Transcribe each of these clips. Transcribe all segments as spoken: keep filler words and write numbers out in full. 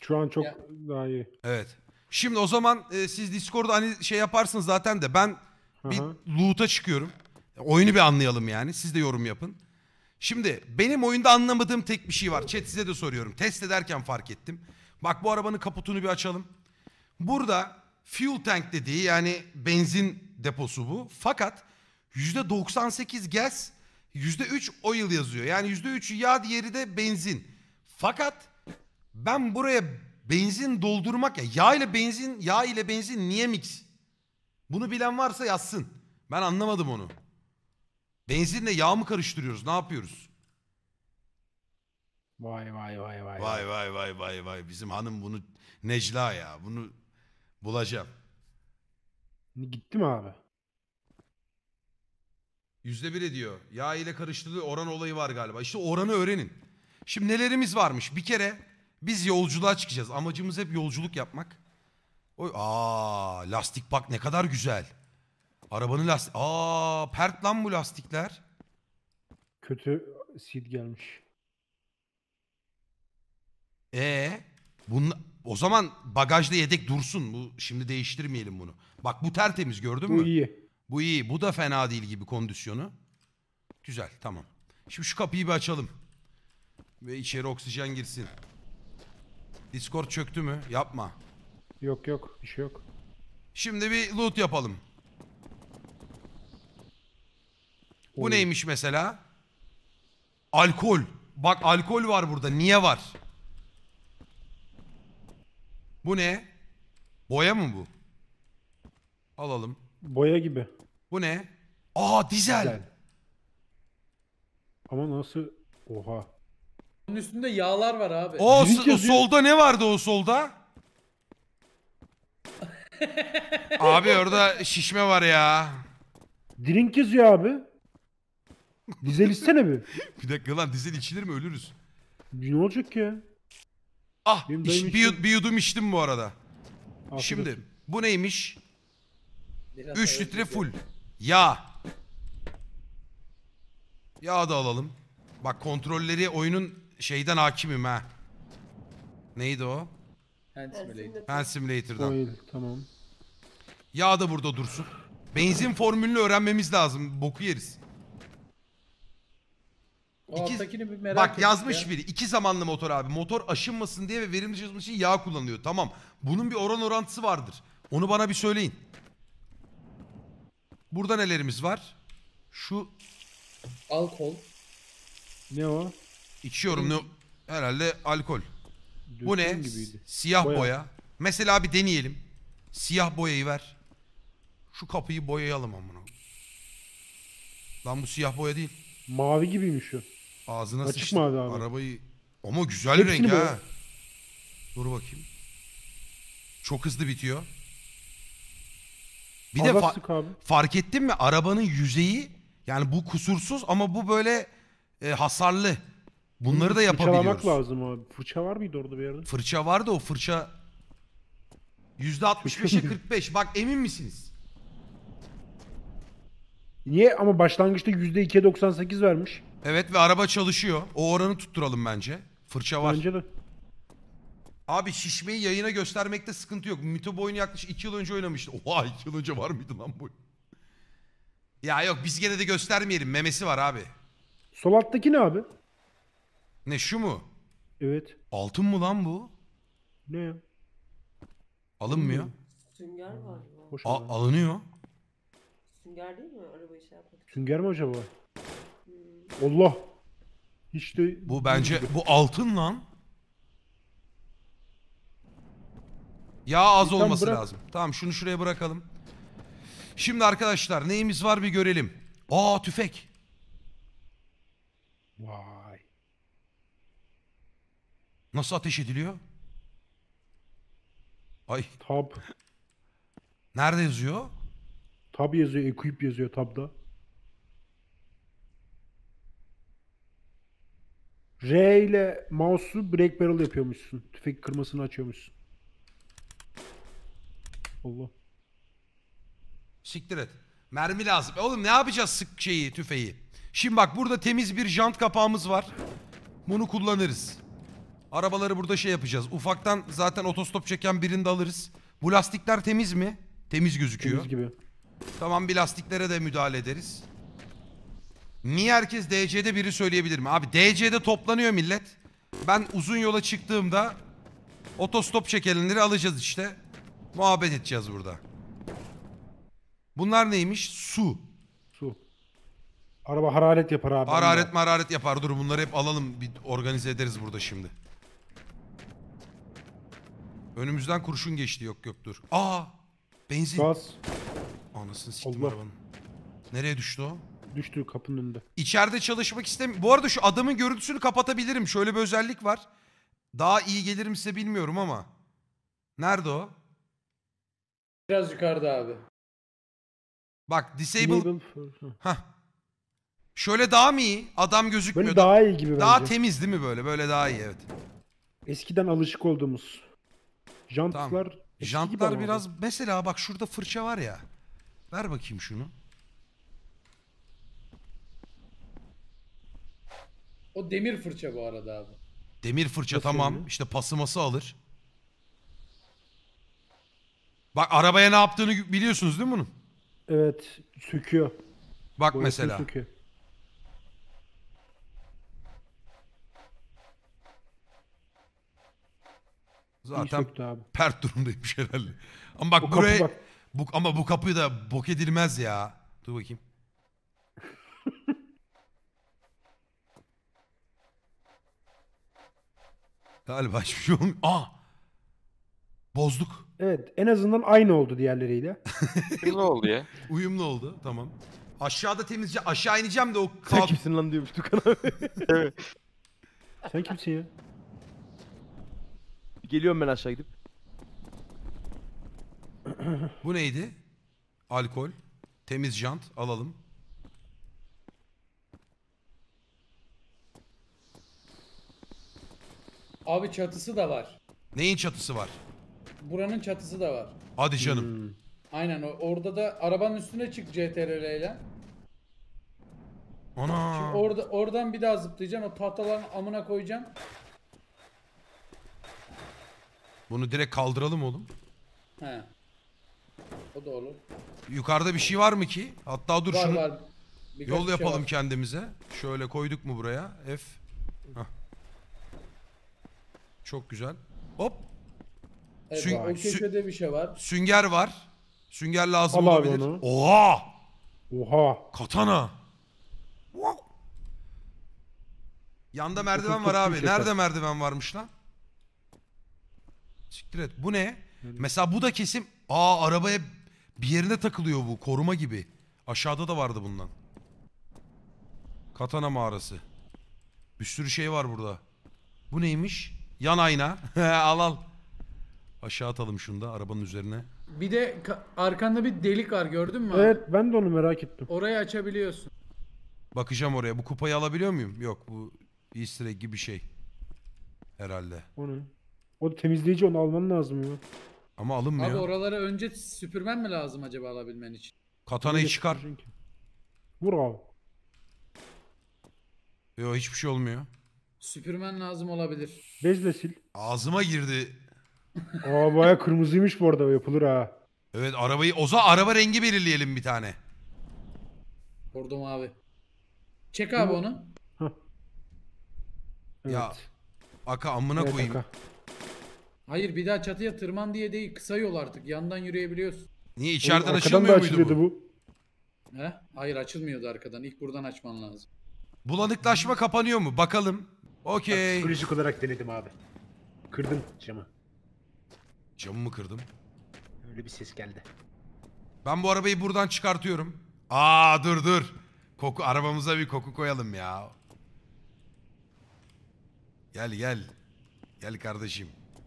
Şu an çok Ya. daha iyi. Evet. Şimdi o zaman e, siz Discord'da hani şey yaparsınız zaten de ben bir Aha. loot'a çıkıyorum. Oyunu bir anlayalım yani. Siz de yorum yapın. Şimdi benim oyunda anlamadığım tek bir şey var. Chat size de soruyorum. Test ederken fark ettim. Bak bu arabanın kaputunu bir açalım. Burada fuel tank dediği yani benzin deposu bu. Fakat yüzde doksan sekiz gas, yüzde üç oil yazıyor. Yani yüzde üç yağ, diğeri de benzin. Fakat ben buraya benzin doldurmak ya yağ ile benzin, yağ ile benzin niye mix? Bunu bilen varsa yazsın. Ben anlamadım onu. Benzinle yağ mı karıştırıyoruz? Ne yapıyoruz? Vay vay vay vay. Vay vay vay vay vay. Bizim hanım bunu Necla ya. Bunu bulacağım. Gitti mi abi? Yüzde bir ediyor. Yağ ile karıştırdığı oran olayı var galiba. İşte oranı öğrenin. Şimdi nelerimiz varmış? Bir kere biz yolculuğa çıkacağız. Amacımız hep yolculuk yapmak. Oy, aa, lastik bak ne kadar güzel. Arabanın lastik. Aa, pert lan bu lastikler. Kötü seed gelmiş. E bunun o zaman bagajda yedek dursun. Bu şimdi değiştirmeyelim bunu. Bak bu tertemiz gördün Bu mü? iyi. Bu iyi. Bu da fena değil gibi kondisyonu. Güzel tamam. Şimdi şu kapıyı bir açalım. Ve içeri oksijen girsin. Discord çöktü mü? Yapma. Yok yok bir şey yok. Şimdi bir loot yapalım. Bu Oy. neymiş mesela? Alkol. Bak alkol var burada. Niye var? Bu ne? Boya mı bu? Alalım. Boya gibi. Bu ne? Aa dizel. Güzel. Ama nasıl? Oha. Bunun üstünde yağlar var abi. O, Drink o yazıyor. solda ne vardı o solda? Abi orada şişme var ya. Drink yazıyor abi. Dizel istene bir. Bir dakika lan dizel içilir mi ölürüz. Ne olacak ya? Ah Benim iç- dayım bir, yud- içti. bir yudum içtim bu arada. Afiyet Şimdi olsun. bu neymiş? Biraz üç ağır litre bir full. Yağ. Yağ da alalım. Bak kontrolleri oyunun şeyden hakimim ha. Neydi o? Hand simulator. Hand Simulator'dan. Oil tamam. Yağ da burada dursun. Benzin formülünü öğrenmemiz lazım. Boku yeriz. O İki- alttakini bir merak Bak ettim yazmış ya. biri. İki zamanlı motor abi. Motor aşınmasın diye ve verimli çalışması için yağ kullanılıyor. Tamam. Bunun bir oran orantısı vardır. Onu bana bir söyleyin. Burada nelerimiz var? Şu Alkol. Ne o? içiyorum. Ne? Herhalde alkol. Bu ne? Döküm gibiydi. Siyah boya. Boya. Mesela bir deneyelim. Siyah boyayı ver. Şu kapıyı boyayalım amına. Lan bu siyah boya değil. Mavi gibiymiş o. Ağzına Açık sıçtım. mavi abi. Arabayı... Ama güzel Hepsini renk boya. ha. Dur bakayım. Çok hızlı bitiyor. Bir de Az az fa- sık abi. fark ettin mi? Arabanın yüzeyi yani bu kusursuz ama bu böyle e, hasarlı. Bunları da Fırçalamak yapabiliyoruz. lazım abi. Fırça var mıydı orada bir yerde? Fırça vardı o fırça. yüzde altmış beşe kırk beş. Bak emin misiniz? Niye? Ama başlangıçta yüzde ikiye doksan sekiz vermiş. Evet ve araba çalışıyor. O oranı tutturalım bence. Fırça var. Bence de. Abi şişmeyi yayına göstermekte sıkıntı yok. Mito bu oyunu yaklaşık iki yıl önce oynamıştı. Oha iki yıl önce var mıydı lan bu oyun? Ya yok biz gene de göstermeyelim. Memesi var abi. Sol alttaki ne abi? Ne şu mu? Evet. Altın mı lan bu? Ne ya? Alınmıyor. Sünger var mı? Boş A- ver. alınıyor. Sünger değil mi? Arabayı şey yapmak. Sünger mi acaba? Allah. Hiç de... Bu bence bu altın lan. Yağ az Tamam, olması bırak. lazım. Tamam şunu şuraya bırakalım. Şimdi arkadaşlar neyimiz var bir görelim. Aa tüfek. Vay. Nasıl ateş ediliyor? Ay Tab. nerede yazıyor? Tab yazıyor. Equip yazıyor tabda. R ile mouse'u break barrel yapıyormuşsun. Tüfek kırmasını açıyormuşsun. Allah. Siktir et. Mermi lazım. Oğlum ne yapacağız sık şeyi tüfeği? Şimdi bak burada temiz bir jant kapağımız var. Bunu kullanırız. Arabaları burada şey yapacağız. Ufaktan zaten otostop çeken birini de alırız. Bu lastikler temiz mi? Temiz gözüküyor. Temiz gibi. Tamam, bir lastiklere de müdahale ederiz. Niye herkes D C'de biri söyleyebilir mi? Abi D C'de toplanıyor millet. Ben uzun yola çıktığımda otostop çekenleri alacağız işte. Muhabbet edeceğiz burada. Bunlar neymiş? Su. Su. Araba hararet yapar abi. Hararet mararet yapar. Dur bunları hep alalım. Bir organize ederiz burada şimdi. Önümüzden kurşun geçti. Yok yok dur. Aa! Benzin. Gaz Anasını siktim Allah. arabanın. Nereye düştü o? düştü kapının önünde. İçeride çalışmak istemiyorum. Bu arada şu adamın görüntüsünü kapatabilirim. Şöyle bir özellik var. Daha iyi gelir mi size bilmiyorum ama. Nerede o? Biraz yukarıda abi. Bak disable. Enable for- Hı. Hah. Şöyle daha mı iyi? Adam gözükmüyor. Böyle daha iyi gibi Daha bence. temiz değil mi böyle? Böyle daha iyi evet. Eskiden alışık olduğumuz. Jantlar Tamam. eski gibi Jantlar ama biraz mesela bak şurada fırça var ya. Ver bakayım şunu. O demir fırça bu arada abi. Demir fırça Nasıl tamam. yani? İşte pasıması alır. Bak arabaya ne yaptığını biliyorsunuz değil mi bunun? Evet, söküyor. Bak Boyasını mesela. söküyor. İyi Zaten söktü abi. pert durumdaymış herhalde. Ama bak O kapı buraya bak. bu, ama bu kapı da bok edilmez ya. Dur bakayım. Galiba hiçbir şey olmuyor. Aa! Bozduk. Evet, en azından aynı oldu diğerleriyle. Ne oldu ya? Uyumlu oldu. Tamam. Aşağıda temizce aşağı ineceğim de o Sen kal- kimsin lan diyormuş Tukan abi. Sen kimsin ya? Geliyorum ben aşağı gidip. Bu neydi? Alkol. Temiz jant alalım. Abi çatısı da var. Neyin çatısı var? Buranın çatısı da var. Hadi canım. Hmm. Aynen o. Orada da arabanın üstüne çık C T R L ile. Ana. Şimdi orada oradan bir daha zıplayacaksın. O tahtaların amına koyacaksın. Bunu direkt kaldıralım oğlum. He. O da olur. Yukarıda bir şey var mı ki? Hatta dur Var şunu var. Birkaç yol bir şey yapalım var. kendimize. Şöyle koyduk mu buraya? F. Hah. Çok güzel. Hop. Evet, Sün- bak, o sü- köşede bir şey var. Sünger var. Sünger lazım Al abi olabilir. onu. Oha! Oha. Katana. Wow. Yanda merdiven çok var büyük abi. şeyler. Nerede merdiven varmış lan? Siktir et. Bu ne? Mesela bu da kesim. Aa arabaya bir yerine takılıyor bu. Koruma gibi. Aşağıda da vardı bundan. Katana mağarası. Bir sürü şey var burada. Bu neymiş? Yan ayna. al al. Aşağı atalım şunu da arabanın üzerine. Bir de ka- arkanda bir delik var gördün mü abi? Evet, ben de onu merak ettim. Orayı açabiliyorsun. Bakacağım oraya. Bu kupayı alabiliyor muyum? Yok bu easter egg gibi bir şey. Herhalde. O ne? O temizleyici, onu alman lazım ya. Ama alınmıyor. Abi oralara önce süpürmen mi lazım acaba alabilmen için? Katanayı Nereye çıkar. süpüreceksin ki? Vur abi. Yok hiçbir şey olmuyor. Süpürmen lazım olabilir. Bezle sil. Ağzıma girdi. Aa, baya kırmızıymış bu arada, yapılır ha. Evet arabayı o zaman araba rengi belirleyelim bir tane. Vurdum abi. Çek abi onu. Evet. Ya aka amına Evet, koyayım. Aka. Hayır bir daha çatıya tırman diye değil. Kısa yol artık. Yandan yürüyebiliyorsun. Niye Oğlum, içeriden arkadan da açılmıyor muydu açılıyordu bu? bu. He? Hayır açılmıyordu arkadan. İlk buradan açman lazım. Bulanıklaşma kapanıyor mu? Bakalım. Okey. Psikolojik olarak denedim abi. Kırdım camı. Camımı kırdım. Öyle bir ses geldi. Ben bu arabayı buradan çıkartıyorum. Aa dur dur. Koku arabamıza bir koku koyalım ya. Gel gel. Gel kardeşim.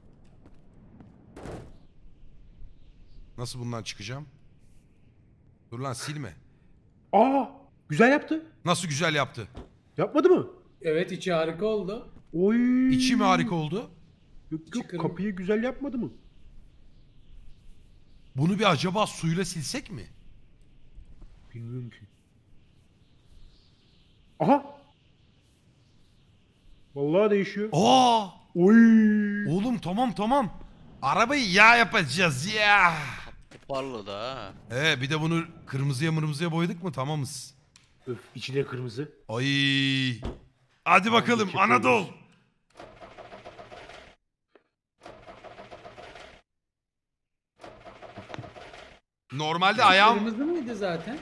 Nasıl bundan çıkacağım? Dur lan silme. Aa, güzel yaptı. Nasıl güzel yaptı. Yapmadı mı? Evet içi harika oldu. Oy. İçi mi harika oldu? Yok İçi yok, kırm- kapıyı güzel yapmadı mı? Bunu bir acaba suyla silsek mi? Bilmiyorum ki. Aha. Vallahi değişiyor. Aa! Oy. Oğlum tamam tamam. Arabayı yağ yapacağız ya. Parla da ha. Ee bir de bunu kırmızıya mırmızıya boyadık mı tamamız. Öf, içi de kırmızı. Ay. Hadi bakalım çekiyoruz. Anadolu. Normalde ayağım... Kırmızı mıydı zaten?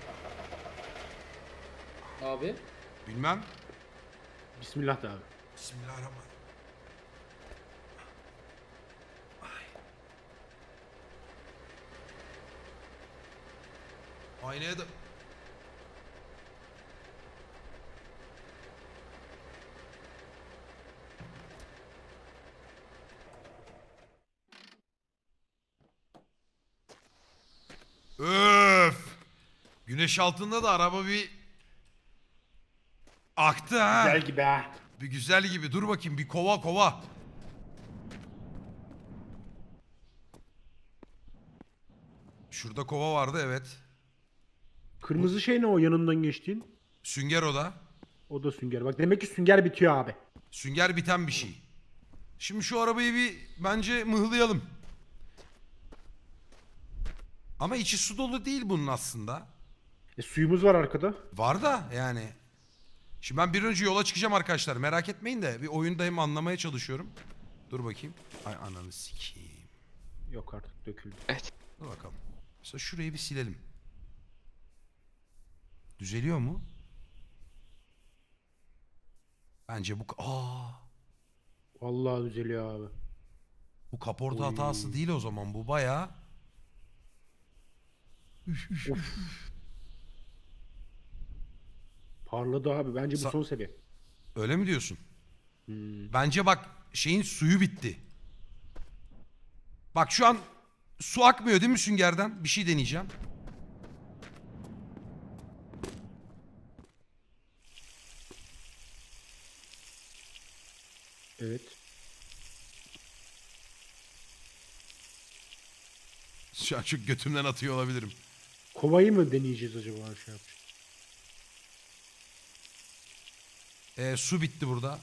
Abi. Bilmem. Bismillah de abi. Bismillahirrahmanirrahim. Ay. Aynaya da... Öf. Güneş altında da araba bir aktı ha. Güzel gibi ha. Bir güzel gibi. Dur bakayım bir kova kova. Şurada kova vardı evet. Kırmızı şey ne o yanından geçtiğin? Sünger o da. O da sünger. Bak demek ki sünger bitiyor abi. Sünger biten bir şey. Şimdi şu arabayı bir bence mıhlayalım. Ama içi su dolu değil bunun aslında. E, suyumuz var arkada. Var da yani. Şimdi ben bir önce yola çıkacağım arkadaşlar. Merak etmeyin de bir oyundayım anlamaya çalışıyorum. Dur bakayım. Ay ananı sikeyim. Yok artık döküldü. Dur bakalım. Mesela şurayı bir silelim. Düzeliyor mu? Bence bu... Aa, Vallahi düzeliyor abi. bu kaporta Oy. hatası değil o zaman. Bu bayağı... Parladı abi. Bence bu Sa- son seviye. Öyle mi diyorsun? Hmm. Bence bak şeyin suyu bitti. Bak şu an su akmıyor değil mi süngerden? Bir şey deneyeceğim. Evet. Şu an çok götümden atıyor olabilirim. Kovayı mı deneyeceğiz acaba şey yapacağız? Ee, su bitti burada.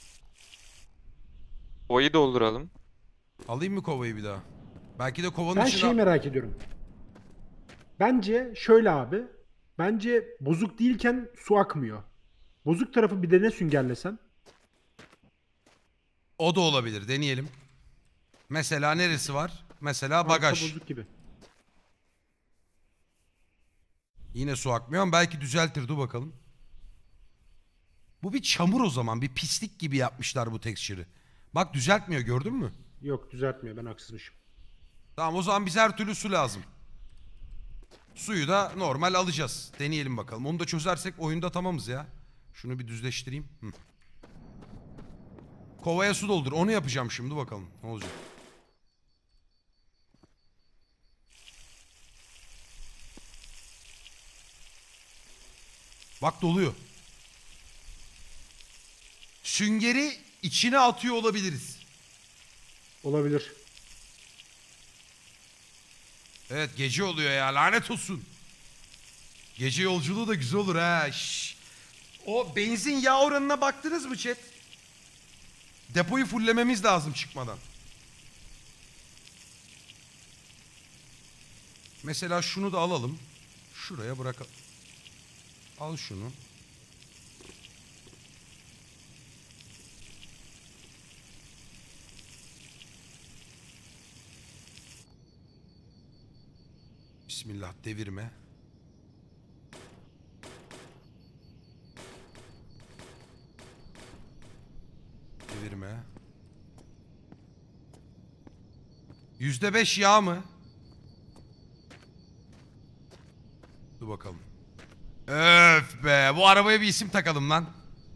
Kovayı dolduralım. Alayım mı kovayı bir daha? Belki de kovanın Ben içine... şey merak ediyorum. Bence şöyle abi. Bence bozuk değilken su akmıyor. Bozuk tarafı bir de ne süngerlesen? O da olabilir. Deneyelim. Mesela neresi var? Mesela Arka bagaj. bozuk gibi. Yine su akmıyor ama belki düzeltir. Dur bakalım. Bu bir çamur o zaman. Bir pislik gibi yapmışlar bu tekstürü. Bak düzeltmiyor gördün mü? Yok düzeltmiyor ben haksızmışım. Tamam o zaman bize her türlü su lazım. Suyu da normal alacağız. Deneyelim bakalım. Onu da çözersek oyunda tamamız ya. Şunu bir düzleştireyim. Hı. Kovaya su doldur. Onu yapacağım şimdi bakalım. Ne olacak? Bak doluyor. Süngeri içine atıyor olabiliriz. Olabilir. Evet gece oluyor ya lanet olsun. Gece yolculuğu da güzel olur ha. Şş. O benzin yağ oranına baktınız mı chat? Depoyu fullememiz lazım çıkmadan. Mesela şunu da alalım. Şuraya bırakalım. Al şunu. Bismillah devirme. Devirme. Yüzde beş yağ mı? Dur bakalım. Öf be. Bu arabaya bir isim takalım lan.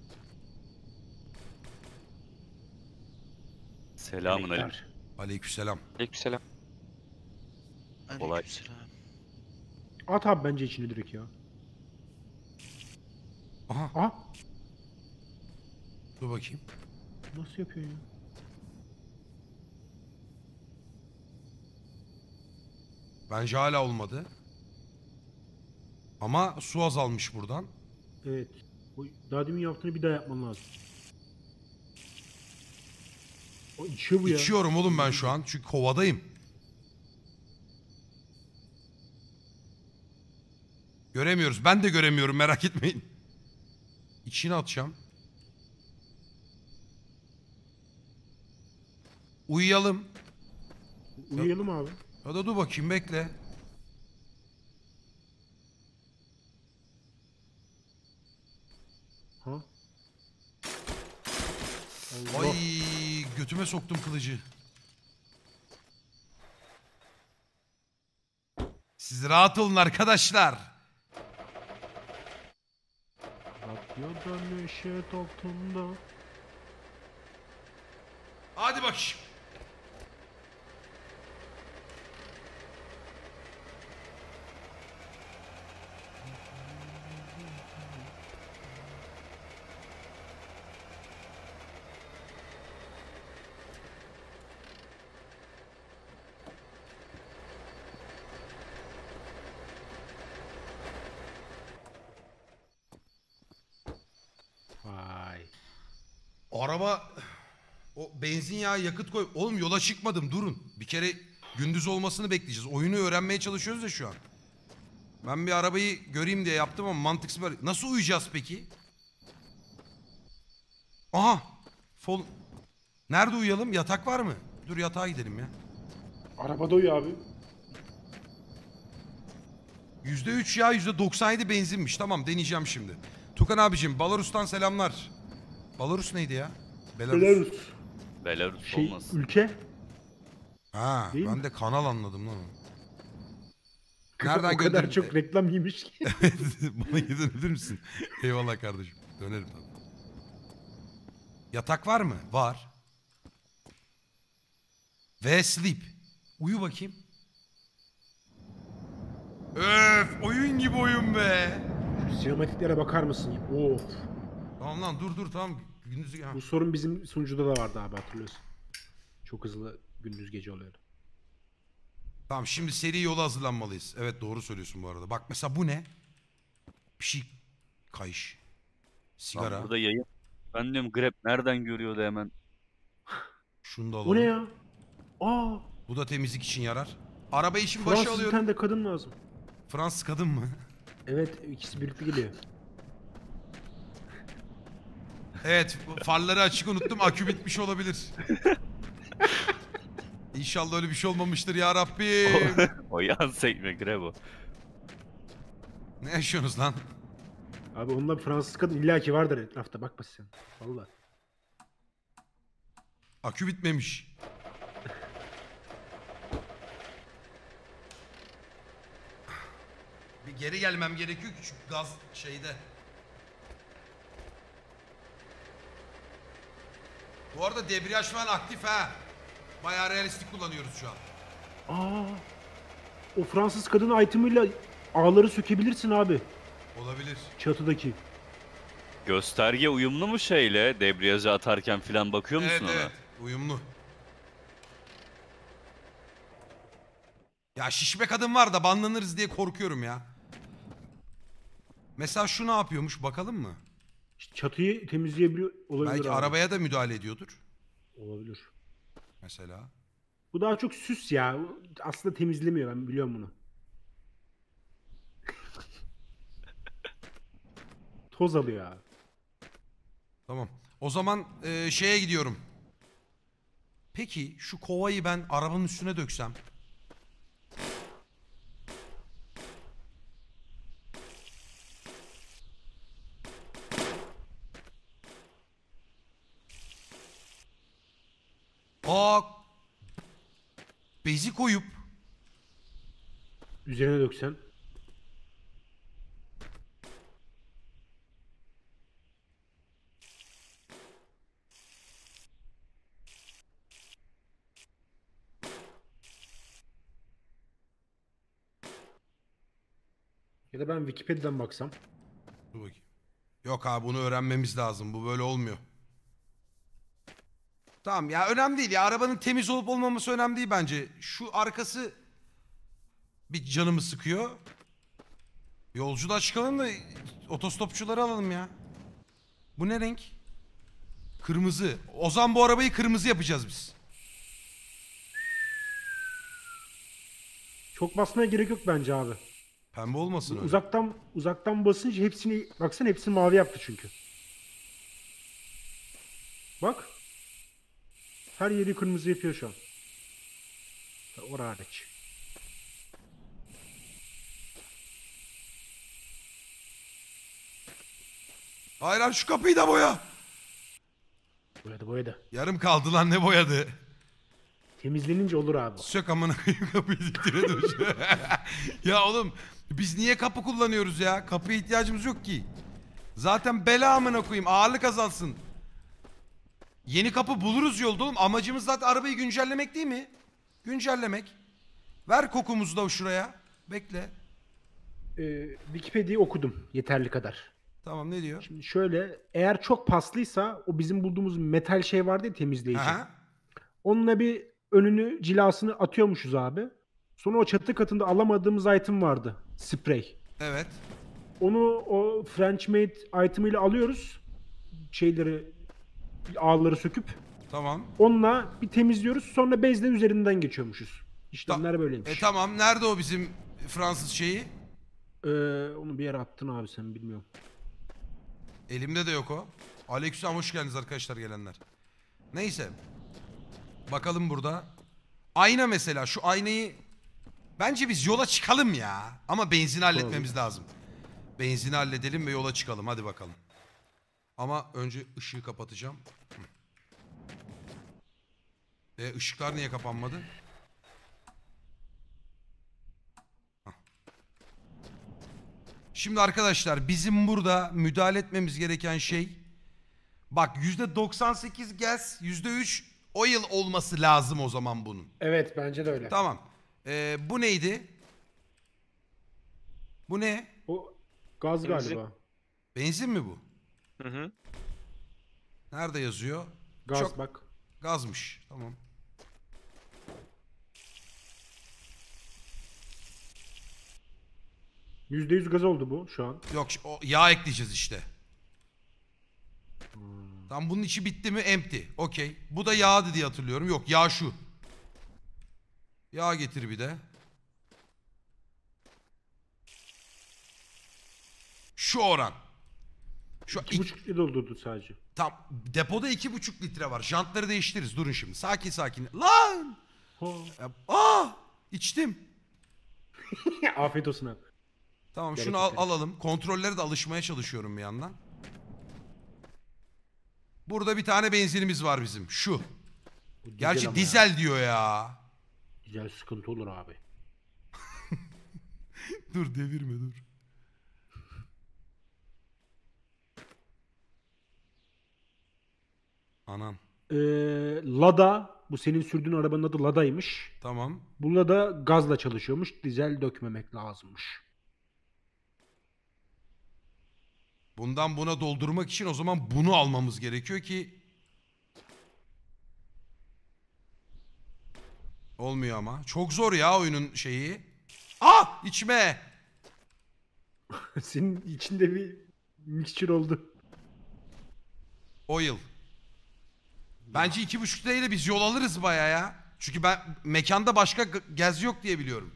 Selamun aleyküm. Bekler. Aleykümselam. Aleykümselam. Kolay. Aleykümselam. At abi bence içini direkt ya. Aha. Aha. Dur bakayım. Nasıl yapıyor ya? Bence hala olmadı. Ama su azalmış buradan. Evet. Bu daha demin yaptığını bir daha yapman lazım. O içiyor bu ya. İçiyorum oğlum ben şu an çünkü kovadayım. Göremiyoruz. Ben de göremiyorum, merak etmeyin. İçine atacağım. Uyuyalım. Uyuyalım abi. Ya da dur bakayım, bekle. Ha? Ay, götüme soktum kılıcı. Siz rahat olun arkadaşlar. Radyoda neşet altında. Hadi bakayım. Vay. Araba, o benzin yağı, yakıt koy. Oğlum yola çıkmadım, durun. Bir kere gündüz olmasını bekleyeceğiz. Oyunu öğrenmeye çalışıyoruz ya şu an. Ben bir arabayı göreyim diye yaptım ama mantıksız böyle. Nasıl uyuyacağız peki? Aha! Fol... Nerede uyuyalım? Yatak var mı? Dur yatağa gidelim ya. Arabada uyu abi. yüzde üç yağ, yüzde doksan yedi benzinmiş. Tamam, deneyeceğim şimdi. Tukan abicim, Belarus'tan selamlar. Belarus neydi ya? Belarus. Belarus. Belarus Şey, olmasın. ülke. Ha, Değil ben mi? de kanal anladım lan. Nereden O kadar gönderin- çok reklam yemiş ki. Bana dönebilir misin? Eyvallah kardeşim. Dönerim tabii. Yatak var mı? Var. Ve sleep. Uyu bakayım. Öf, oyun gibi oyun be. Şu sinematiklere bakar mısın? Of. Tamam lan, dur dur tamam. Gündüz ha. Bu sorun bizim sunucuda da vardı abi, hatırlıyorsun. Çok hızlı gündüz gece oluyordu. Tamam, şimdi seri yola hazırlanmalıyız. Evet, doğru söylüyorsun bu arada. Bak mesela bu ne? Bir şey. Kayış. Lan Sigara. burada yayın. Ben diyorum Grab nereden görüyordu hemen. Şunu da alalım. O ne ya? Aa, Bu da temizlik için yarar. Araba için başı Fransız bir alıyorum. tane de kadın lazım. Fransız kadın mı? Evet, ikisi birlikte geliyor. Evet, farları açık unuttum. Akü bitmiş olabilir. İnşallah öyle bir şey olmamıştır ya Rabbim. O yan sekme Grab o. Ne yaşıyorsunuz lan? Abi onunla bir Fransız kadın illaki vardır etrafta, bakma sen. Vallahi. Akü bitmemiş. Bir geri gelmem gerekiyor ki çünkü gaz şeyde. Bu arada debriyaj falan aktif ha. Bayağı realistik kullanıyoruz şu an. Aa, o Fransız kadın item'ıyla ağları sökebilirsin abi. Olabilir. Çatıdaki. Gösterge uyumlu mu şeyle? Debriyajı atarken falan bakıyor musun Evet ona? evet, uyumlu. Ya şişme kadın var da banlanırız diye korkuyorum ya. Mesela şu ne yapıyormuş, bakalım mı? İşte çatıyı temizleyebiliyor olabilir Belki abi. arabaya da müdahale ediyordur. Olabilir. Mesela. Bu daha çok süs ya. Aslında temizlemiyor, ben biliyorum bunu. Toz alıyor abi. Tamam. O zaman e, şeye gidiyorum. Peki şu kovayı ben arabanın üstüne döksem. Aa, bezi koyup Üzerine döksen. Ya da ben Wikipedia'dan baksam. dur bakayım. Yok abi, bunu öğrenmemiz lazım. Bu böyle olmuyor. Tamam ya, önemli değil ya. Arabanın temiz olup olmaması önemli değil bence. Şu arkası bir canımı sıkıyor. Yolculuğa çıkalım da otostopçuları alalım ya. Bu ne renk? Kırmızı. O zaman bu arabayı kırmızı yapacağız biz. Çok basmaya gerek yok bence abi. Pembe olmasın öyle. Uzaktan uzaktan basınca hepsini baksana hepsini mavi yaptı çünkü. Bak. Her yeri kırmızı yapıyor şu an. Orada hariç. Hayır abi şu kapıyı da boya. Boyadı boyadı. Yarım kaldı lan ne boyadı. Temizlenince olur abi. Sök amına koyayım kapıyı diktire dur. Ya oğlum biz niye kapı kullanıyoruz ya? Kapıya ihtiyacımız yok ki. Zaten bela amına koyayım ağırlık azalsın. Yeni kapı buluruz yolda oğlum. Amacımız zaten arabayı güncellemek değil mi? Güncellemek. Ver kokumuzu da şuraya. Bekle. Ee, Wikipedia'yı okudum yeterli kadar. Tamam ne diyor? Şimdi şöyle eğer çok paslıysa o bizim bulduğumuz metal şey vardı ya temizleyici. Aha. Onunla bir önünü cilasını atıyormuşuz abi. Sonra o çatı katında alamadığımız item vardı. Sprey. Evet. Onu o French made item ile alıyoruz. Şeyleri ağları söküp Tamam. onunla bir temizliyoruz. Sonra bezle üzerinden geçiyormuşuz. İşlemler böyleymiş. E tamam nerede o bizim Fransız şeyi? Ee, onu bir yere attın abi sen bilmiyorum. Elimde de yok o. Aleykümselam hoş geldiniz arkadaşlar gelenler. Neyse. Bakalım burada. Ayna mesela şu aynayı bence biz yola çıkalım ya. Ama benzini halletmemiz lazım. Benzini halledelim ve yola çıkalım hadi bakalım. Ama önce ışığı kapatacağım. E ışıklar niye kapanmadı? Hah. Şimdi arkadaşlar bizim burada müdahale etmemiz gereken şey bak yüzde doksan sekiz gas yüzde üç oil olması lazım o zaman bunun. Evet bence de öyle. Tamam. Ee, bu neydi? Bu ne? O gaz Benzin. galiba. Benzin mi bu? Hı hı. Nerede yazıyor? Gaz Çok bak. gazmış. Tamam. yüzde yüz gaz oldu bu şu an. Yok o yağ ekleyeceğiz işte. Tamam bunun içi bitti mi? Empty. Okey. Bu da yağdı diye hatırlıyorum. Yok yağ şu. Yağ getir bir de. Şu oran. Şu İki ik- buçuk litre doldurdu sadece. tam depoda iki buçuk litre var. Jantları değiştiririz. Durun şimdi. Sakin sakin. Lan! Ho. Ya- Aa! İçtim. Afiyet olsun abi. Tamam Gerek şunu yok al- yani. alalım. Kontrollere de alışmaya çalışıyorum bir yandan. Burada bir tane benzinimiz var bizim. Şu. Bu dizel Gerçi ama dizel ya. diyor ya. Dizel sıkıntı olur abi. Dur devirme dur. Anam. Ee, Lada, bu senin sürdüğün arabanın adı Lada'ymış. Tamam. Bu Lada gazla çalışıyormuş. Dizel dökmemek lazımmış. Bundan buna doldurmak için o zaman bunu almamız gerekiyor ki... Olmuyor ama. Çok zor ya oyunun şeyi. Ah! İçme! Senin içinde bir mixture oldu. Oil. Bence iki buçuk lirayla biz yol alırız baya ya. Çünkü ben mekanda başka g- gaz yok diye biliyorum.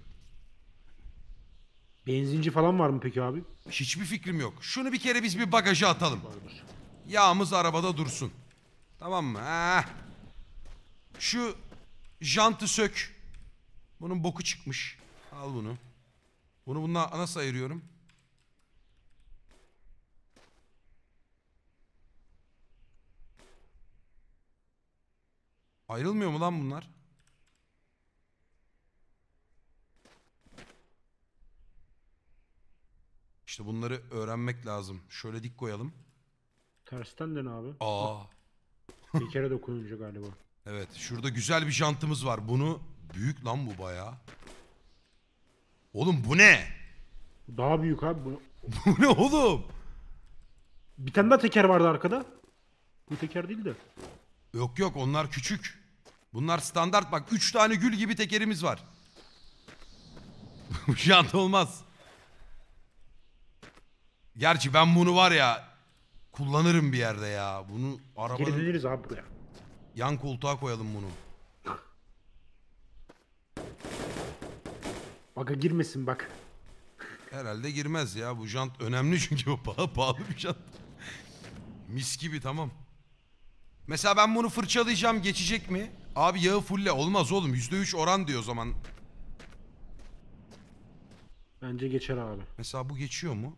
Benzinci falan var mı peki abi? Hiçbir fikrim yok. Şunu bir kere biz bir bagaja atalım. Vardır. Yağımız arabada dursun. Tamam mı? Ha. Şu jantı sök. Bunun boku çıkmış. Al bunu. Bunu bununla nasıl ayırıyorum? Ayrılmıyor mu lan bunlar? İşte bunları öğrenmek lazım. Şöyle dik koyalım. Tersten dön abi. Aa. Bir kere dokununca galiba. Evet, şurada güzel bir jantımız var. Bunu büyük lan bu bayağı. Oğlum bu ne? Daha büyük abi bu. Bu ne oğlum? Bir tane daha teker vardı arkada. Bu teker değil de. Yok yok onlar küçük. Bunlar standart bak. Üç tane gül gibi tekerimiz var. Bu jant olmaz. Gerçi ben bunu var ya kullanırım bir yerde ya. Bunu Geri arabanın döneriz abi buraya. yan koltuğa koyalım bunu. Baka girmesin bak. Herhalde girmez ya. Bu jant önemli çünkü o pahalı, pahalı bir jant. Mis gibi tamam. Mesela ben bunu fırçalayacağım, geçecek mi? Abi yağı fulle olmaz oğlum. yüzde üç oran diyor o zaman. Bence geçer abi. Mesela bu geçiyor mu?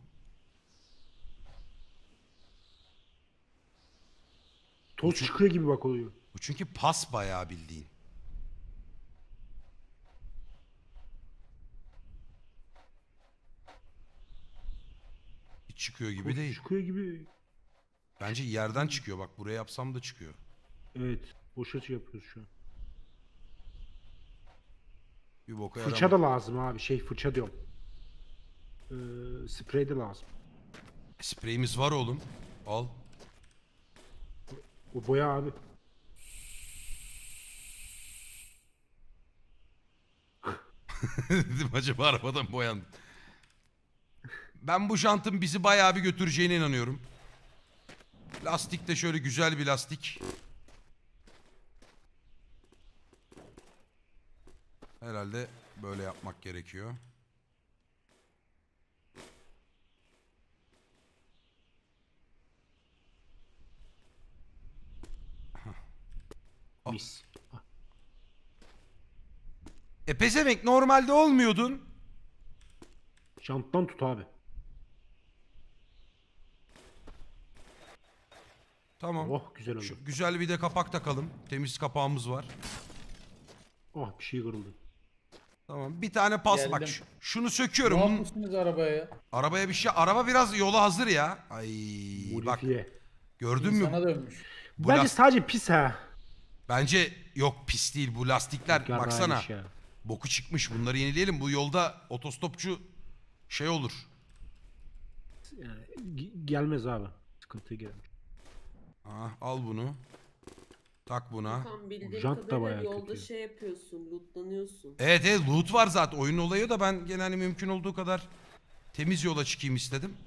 Toz çıkıyor gibi bak oluyor. Bu çünkü pas bayağı bildiğin. Hiç çıkıyor gibi Toz değil. çıkıyor gibi. Bence yerden çıkıyor. Bak buraya yapsam da çıkıyor. Evet. Boşa şey yapıyoruz şu an. Bir boka Fırça yaramaz. da lazım abi. Şey fırça diyorum. Ee, sprey de lazım. Spreyimiz var oğlum. Al. O boya abi. Dedim acaba arabadan boyan. Ben bu jantın bizi bayağı bir götüreceğine inanıyorum. Lastik de şöyle güzel bir lastik. Herhalde böyle yapmak gerekiyor. Mis. E pezevenk normalde olmuyordun. Janttan tut abi. Tamam. Oh güzel oldu. Şu güzel bir de kapak takalım. Temiz kapağımız var. Oh bir şey kırıldı. Tamam. Bir tane pas Geldim. bak. ş- Şunu Ne söküyorum. Bunun- yapmışsınız arabaya ya? arabaya bir şey. Araba biraz yola hazır ya. Ay bak Modifiye. gördün mü? İnsana dönmüş. Bu Bence last- sadece pis ha. Bence yok pis değil bu lastikler. Yarrağıymış Baksana. ya. Boku çıkmış. Bunları yenileyelim. Bu yolda otostopçu şey olur. Yani, ge- gelmez abi. Sıkıntıya gelmiş. Ha, al bunu. Tak buna. Tam bildiğim Jant da kadarıyla bayağı yolda kötü. şey yapıyorsun, lootlanıyorsun. Evet evet loot var zaten. Oyunun olayı da ben gene hani mümkün olduğu kadar temiz yola çıkayım istedim.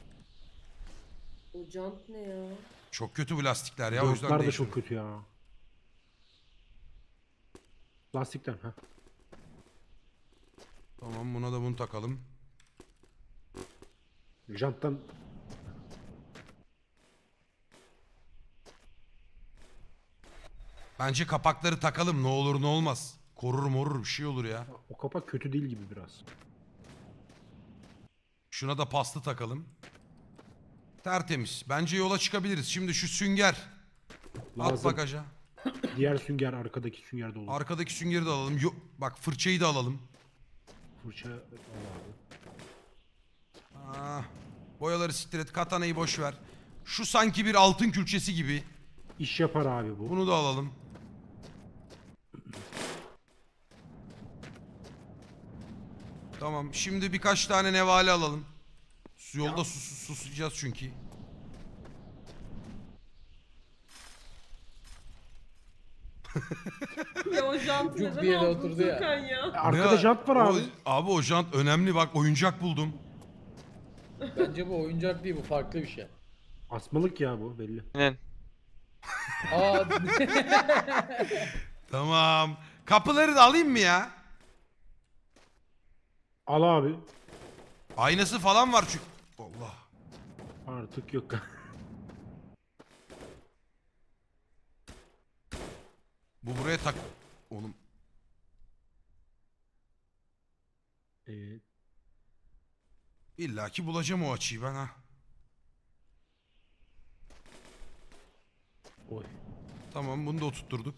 O jant ne ya? Çok kötü bu lastikler ya. O yüzden Jantlar da değişiyorum. çok kötü ya. Lastikten ha. Tamam buna da bunu takalım. Janttan Bence kapakları takalım ne olur ne olmaz. Korur morur bir şey olur ya. o kapak kötü değil gibi biraz. Şuna da pastı takalım. Tertemiz. Bence yola çıkabiliriz. Şimdi şu sünger. At Lazım. bagaja. Diğer sünger arkadaki sünger de olur. Arkadaki süngeri de alalım. Yo bak fırçayı da alalım. Fırça al abi. Ah, boyaları siktir et. Katanayı boş ver. Şu sanki bir altın külçesi gibi. İş yapar abi bu. Bunu da alalım. Tamam. Şimdi birkaç tane nevale alalım. Su yolda sus suslayacağız çünkü. Ya o jant Cuk neden diye de aldın oturdu ya. Furkan ya? Arkada Ya, jant var o- abi. Abi o jant önemli bak oyuncak buldum. Bence bu oyuncak değil, bu farklı bir şey. Asmalık ya bu belli. Aynen. Aa, Tamam. Kapıları da alayım mı ya? Al abi. Aynası falan var çünkü. Allah. Artık yok. Bu buraya tak... Oğlum. Evet. İlla ki bulacağım o açıyı ben ha. Oy. Tamam bunu da oturtturduk.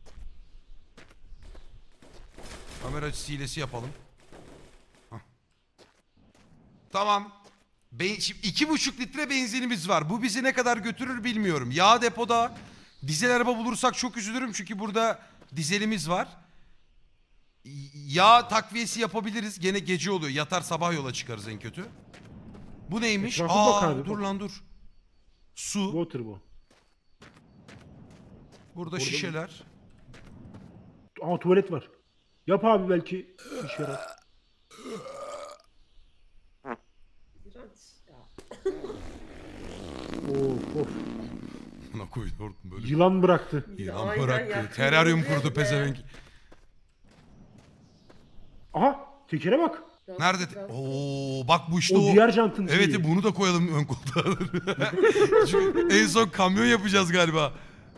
Kamera açısı hilesi yapalım. Hah. Tamam. Ben, şimdi iki buçuk litre benzinimiz var. Bu bizi ne kadar götürür bilmiyorum. Yağ depoda. Dizel araba bulursak çok üzülürüm çünkü burada dizelimiz var. Y- Yağ takviyesi yapabiliriz. Gene gece oluyor. Yatar sabah yola çıkarız en kötü. Bu neymiş? Etrafa bak Aa abi, dur bak. lan dur. Su. Water bu. Burada Orada şişeler. Aa tuvalet var. Yap abi belki işe yarar. İğrenç ya. Of of. Buna koydu orada böyle. Yılan bıraktı. Yılan Aynen bıraktı. ya, Teraryum kırmızı kurdu bir de. pezevenk. Aha tekere bak. Biraz- Nerede? biraz- Oo bak bu işte O o. diğer jantın Evet şeyi. bunu da koyalım ön koltuğa. Çünkü en son kamyon yapacağız galiba.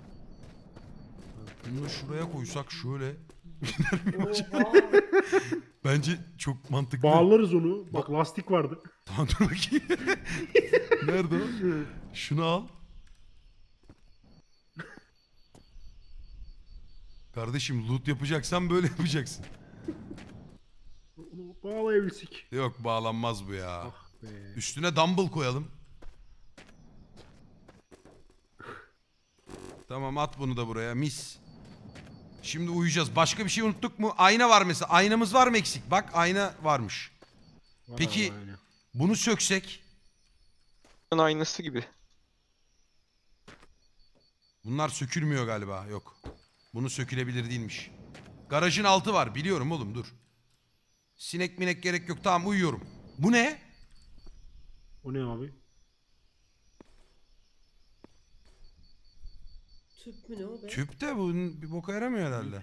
Bunu şuraya koysak şöyle. Oha. Bence çok mantıklı. Bağlarız onu. Bak lastik vardı. Tamam dur bakayım. Nerede o? Şunu al. Kardeşim loot yapacaksan böyle yapacaksın. Onu bağlayabilsek. Yok bağlanmaz bu ya. Ah be. Üstüne dumbbell koyalım. Tamam at bunu da buraya mis. Şimdi uyuyacağız. Başka bir şey unuttuk mu? Ayna var mesela. Aynamız var mı eksik? Bak ayna varmış. Var Peki- ama aynen. Bunu söksek. Bunun aynısı gibi. Bunlar sökülmüyor galiba. Yok. Bunu sökülebilir değilmiş. Garajın altı var. Biliyorum oğlum dur. Sinek minek gerek yok. Tamam uyuyorum. Bu ne? O ne abi? Tüp mü ne o be? Tüp de bunun bir boka yaramıyor herhalde.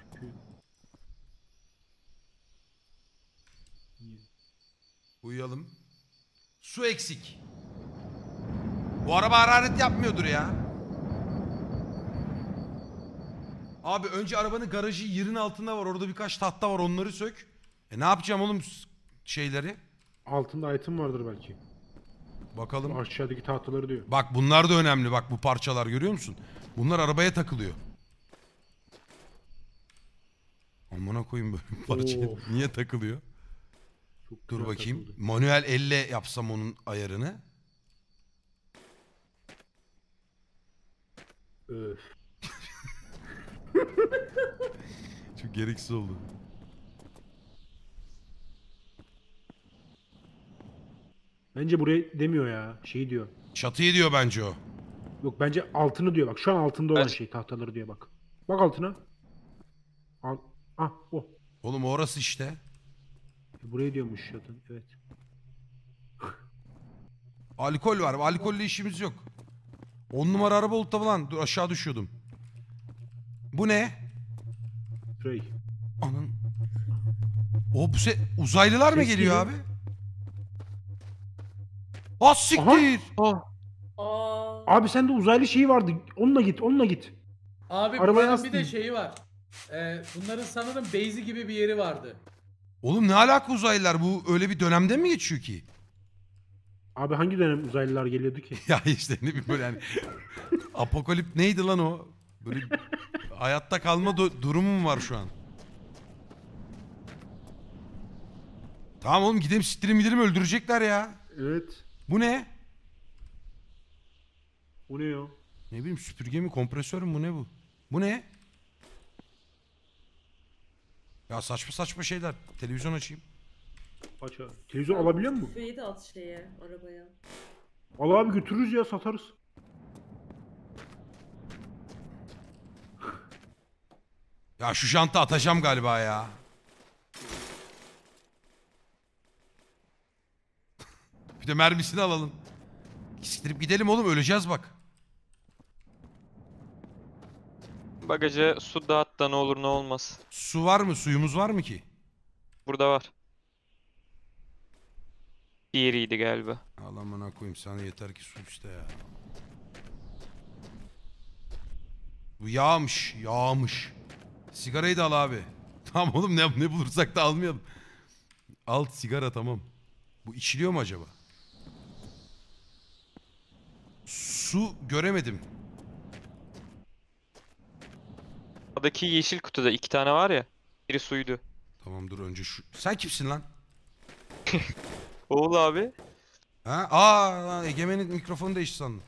Uyuyalım. Su eksik. Bu araba hararet yapmıyordur ya. Abi önce arabanın garajı yerin altında var. Orada birkaç tahta var. Onları sök. E ne yapacağım oğlum s- şeyleri? Altında item vardır belki. Bakalım. Aşağıdaki tahtaları diyor. Bak bunlar da önemli. Bak bu parçalar görüyor musun? Bunlar arabaya takılıyor. Amına koyayım böyle bir parça. Of. Niye takılıyor? Çok Dur güzel bakayım. takıldı. Manuel elle yapsam onun ayarını. Öf. Çok gereksiz oldu. Bence buraya demiyor ya. Şey diyor. Çatıyı diyor bence o. Yok bence altını diyor bak. Şu an altında olan Evet. şey tahtaları diyor bak. Bak altına. Al. Ah o. Oğlum orası işte. E, buraya diyormuş zaten. Evet. Alkol var. Alkolle işimiz yok. On numara araba oldu tabi lan. Dur aşağı düşüyordum. Bu ne? Frey. Anın. O bu se uzaylılar mı Ses geliyor geliyor. abi? Az siktir. Oh. Aa. Abi sende uzaylı şeyi vardı. Onunla git. Onunla git. Abi Arabaya buranın bir astın. de şeyi var. Ee, bunların sanırım base'i gibi bir yeri vardı. Oğlum ne alaka uzaylılar? Bu öyle bir dönemde mi geçiyor ki? Abi hangi dönem uzaylılar geliyordu ki? Ya işte ne bileyim böyle yani. Apokalip neydi lan o? Böyle hayatta kalma du- durumu mu var şu an? Tamam oğlum gidelim siktirim gidelim öldürecekler ya. Evet. Bu ne? O ne ya? Ne bileyim süpürge mi kompresör mü bu ne bu? Bu ne? Ya saçma saçma şeyler. Televizyon açayım. Aç abi. Televizyon alabiliyor musun? Tüfeği de at şeye, arabaya. Al abi götürürüz ya satarız. Ya şu janta atacağım galiba ya. Bir de mermisini alalım. Siktirip gidelim oğlum öleceğiz bak. Bagaja su dağıt da ne olur ne olmaz. Su var mı? Suyumuz var mı ki? Burada var. Diğeriydi galiba. Allah amına koyayım sana yeter ki su işte ya. Bu yağmış, yağmış. Sigarayı da al abi. Tamam oğlum ne, ne bulursak da almayalım. Al sigara tamam. Bu içiliyor mu acaba? Su göremedim. Sağdaki yeşil kutuda iki tane var ya. Biri suydu. Tamam dur önce şu. Sen kimsin lan? Oğul abi. Ha? Aa Egemen'in mikrofonu değişti sandım.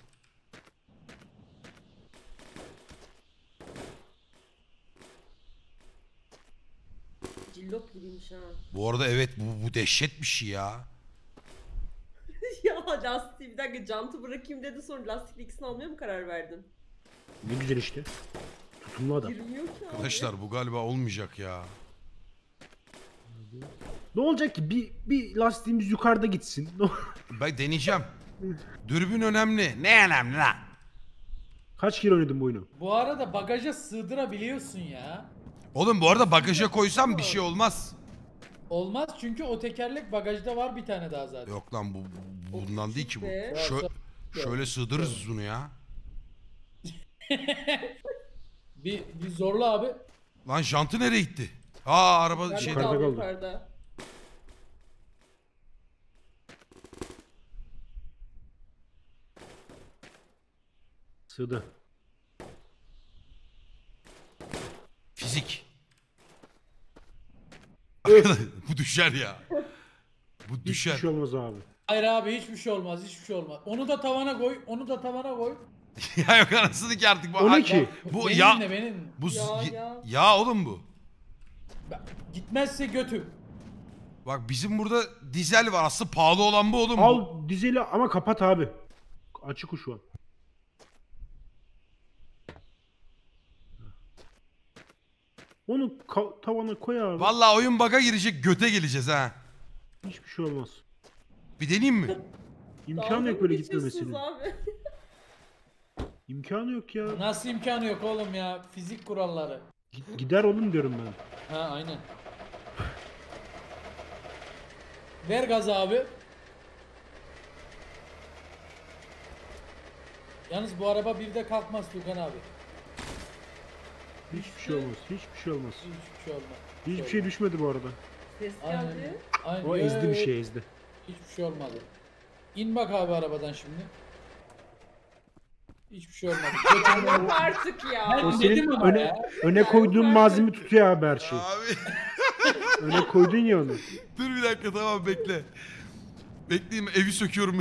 Cillop gibiymiş ha. Bu arada evet bu, bu dehşet bir şey ya. Ya lastiği bir dakika jantı bırakayım dedi, sonra lastikli ikisini almaya mı karar verdin? Ne güzel işte. Tutumlu adam. Girmiyor ki abi. Arkadaşlar bu galiba olmayacak ya. Ne olacak ki? Bir, bir lastiğimiz yukarıda gitsin. Ben deneyeceğim. Dürbün önemli. Ne önemli lan? Kaç kere oynadın bu oyunu? Bu arada bagaja sığdırabiliyorsun ya. Oğlum bu arada bagaja koysam bir şey olmaz. Olmaz çünkü o tekerlek bagajda var bir tane daha zaten. Yok lan bu bu- bundan değil ki bu. Be. Şö şöyle sığdırırız bunu ya. Bir, bir zorla abi. Lan jantı nereye gitti? Aa araba Nerede şey. Yukarıda kaldı kaldı. yukarıda? Sığdı. Fizik. Arkadaş, bu düşer ya. Bu Hiçbir düşer. şey olmaz abi. Hayır abi hiçbir şey olmaz hiçbir şey olmaz. Onu da tavana koy onu da tavana koy. Ya yok anasını ki artık. Bu, O ne ki? Bu Beni ya. dinle, beni dinle. Bu Ya, ya, ya. ya oğlum bu. Bak, gitmezse götüm. Bak bizim burada dizel var. Aslında pahalı olan bu oğlum. Bu. Al dizeli ama kapat abi. Açık o şu an. Onu ka- tavana koy abi. Vallahi oyun bug'a girecek, göte geleceğiz ha. Hiçbir şey olmaz. Bir deneyeyim mi? İmkanı Dalga yok mı böyle geçiyorsunuz gitmemesinin. abi? İmkanı yok ya. Nasıl imkanı yok oğlum ya fizik kuralları. Gi- Gider oğlum diyorum ben. Ha aynen. Ver gaz abi. Yalnız bu araba bir de kalkmaz Tukan abi. Hiçbir şey olmaz. Hiçbir şey olmaz. Hiçbir şey olmaz. Hiçbir şey düşmedi bu arada. Ses Aynen. geldi. Aynen. O ezdi bir Yok, şey ezdi. Hiçbir şey olmadı. İn bak abi arabadan şimdi. Hiçbir şey olmadı. Götüm- Yok artık ya. Ben O dedim senin ama öne, ya. öne koyduğun malzeme tutuyor abi her şeyi. Abi Öne koydun ya onu. dur bir dakika tamam bekle. Bekleyeyim evi söküyorum.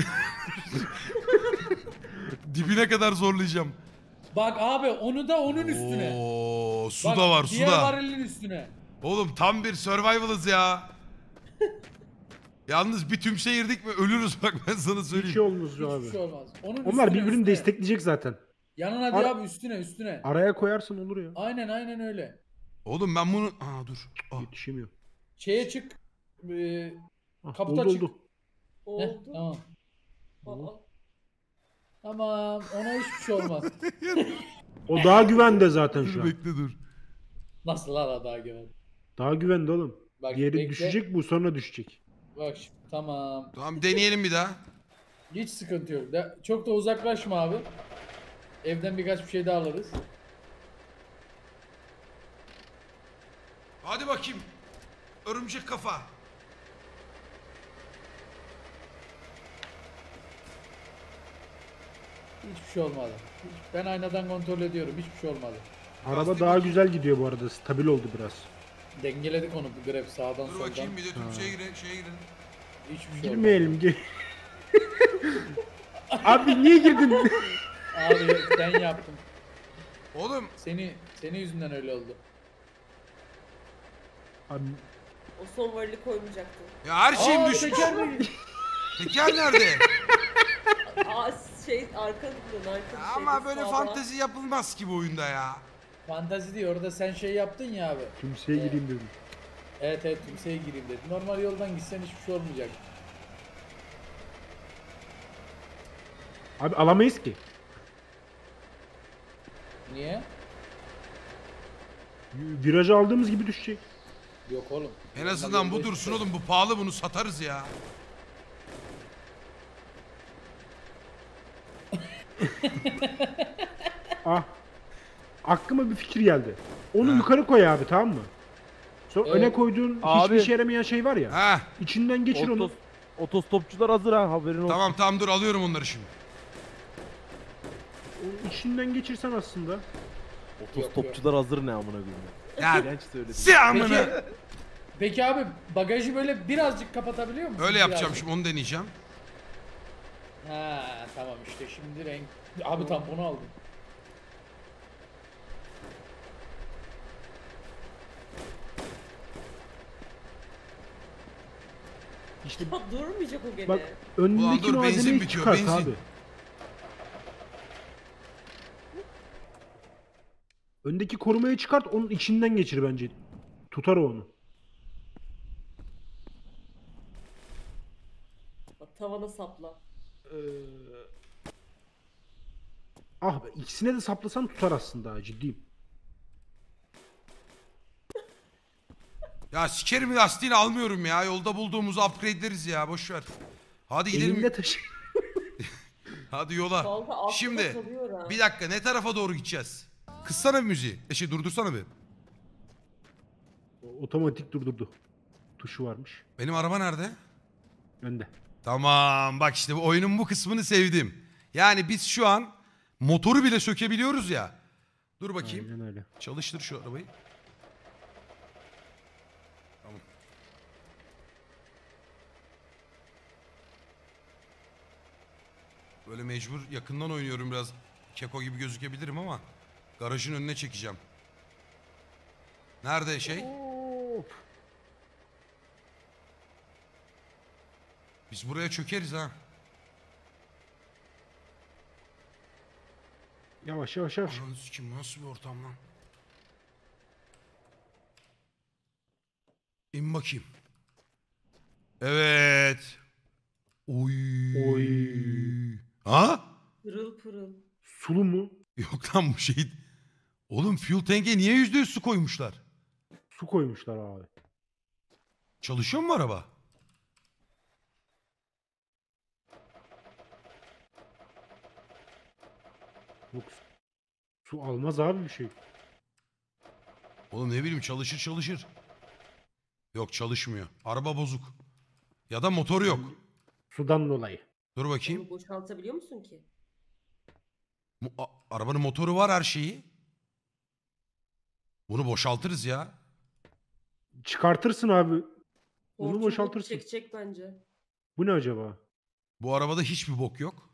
Dibine kadar zorlayacağım. Bak abi onu da onun üstüne. Oo, su Bak, da var su diğer da. varilin üstüne. Oğlum tam bir survival'ız ya. Yalnız bir tümse girdik mi ölürüz bak ben sana Hiç söyleyeyim. şey olmaz Hiçbir abi. şey olmaz. Onun Onlar üstüne, birbirini üstüne. destekleyecek zaten. Yanına diyor Ara- abi üstüne üstüne. Araya koyarsan olur ya. Aynen aynen öyle. Oğlum ben bunu... Aa dur. Ah. Yetişemiyor. Şeye çık. E, Ah, Kaputa oldu çık. oldu. heh, Oldu. tamam. Aa, Tamam ona hiçbir şey olmaz. O daha güvende zaten Dur şu an. bekle dur. Nasıl lan daha güven? Daha güvende oğlum. Bak, Diğeri bekle. düşecek, bu sonra düşecek. Bak şimdi tamam. Tamam deneyelim bir daha. Hiç sıkıntı yok. De- çok da uzaklaşma abi. Evden birkaç bir şey daha alırız. Hadi bakayım. Örümcek kafa. Hiçbir şey olmadı. Hiç- Ben aynadan kontrol ediyorum. Hiçbir şey olmadı. Araba Lastik daha bakayım. güzel gidiyor bu arada. Stabil oldu biraz. Dengeledik onu bu grep sağdan Dur soldan. bakayım bir de tümseye girelim, şeye girelim. Hiçbir şey olmadı. Girmeyelim. Gir. Abi niye girdin? Abi ben yaptım. Oğlum Seni seni yüzünden öyle oldu. Abi, o son varili koymayacaktım. ya her şeyim Aa, düşmüş. teker mi? Teker nerede? Aa şey arka dön arka Ama şeyde, böyle sağda. fantezi yapılmaz ki bu oyunda ya. Fantazi değil orada sen şey yaptın ya abi. kimseye gireyim dedim. Evet evet kimseye gireyim dedi. Normal yoldan gitsen hiçbir şey olmayacak. Abi alamayız ki. Niye? Virajı aldığımız gibi düşecek. Yok oğlum. En Normal azından bu yolda dursun hiçbir şey- oğlum bu pahalı bunu satarız ya. Ah. Aklıma bir fikir geldi. Onu Ha. yukarı koy abi, tamam mı? Sonra Evet. öne koyduğun Abi. hiçbir işe yaramayan şey var ya. Ha İçinden geçir onu. Otos, otostopçular hazır ha haberin olsun. tamam tamam dur alıyorum onları şimdi. O içinden geçirsen aslında. Otostopçular hazır ne amına koyayım. Ya İğrenç söyledim. siamını. Peki abi bagajı böyle birazcık kapatabiliyor musun? Öyle yapacağım Birazcık. şimdi onu deneyeceğim. Ha tamam işte şimdi renk. Abi tamponu aldım. İşte Ya durmayacak o gene. bak öndeki dur, benzin malzemeyi bitiyor, çıkart benzin. abi. Öndeki korumayı çıkart, onun içinden geçir bence. Tutar o onu. Bak, tavana sapla. Ee, ah be, ikisine de saplasan tutar aslında ha, ciddiyim. Ya sikerim lastiğini almıyorum ya. Yolda bulduğumuzu upgrade'leriz ya. Boş ver. Hadi gidelim. Elinde taşı. Hadi yola. Kanka aklımda Şimdi kalıyor ha. bir dakika ne tarafa doğru gideceğiz? Kıssana bir müziği. E şey durdursana bir. Otomatik durdurdu. Tuşu varmış. Benim araba nerede? Önde. Tamam bak işte bu oyunun bu kısmını sevdim. Yani biz şu an motoru bile sökebiliyoruz ya. Dur bakayım. Aynen öyle. Çalıştır şu arabayı. Tamam. Böyle mecbur yakından oynuyorum biraz. Keko gibi gözükebilirim ama garajın önüne çekeceğim. Nerede şey? Hop. Biz buraya çökeriz ha. Yavaş yavaş yavaş. Ananı sikeyim, bu nasıl bir ortam lan? İn bakayım. Evet. Oy. Oy. Ha? Pırıl pırıl. Sulu mu? Yok lan bu şey. Oğlum fuel tank'e niye yüzde yüz su koymuşlar? Su koymuşlar abi. Çalışıyor mu araba? Yok. Su almaz abi bir şey. Oğlum ne bileyim çalışır çalışır. Yok çalışmıyor. Araba bozuk. Ya da motoru yok. Sudan dolayı. Dur bakayım. Onu boşaltabiliyor musun ki? Mu- a- arabanın motoru var her şeyi. Bunu boşaltırız ya. Çıkartırsın abi. Onu Hortumla boşaltırsın. çekecek bence. Bu ne acaba? Bu arabada hiçbir bok yok.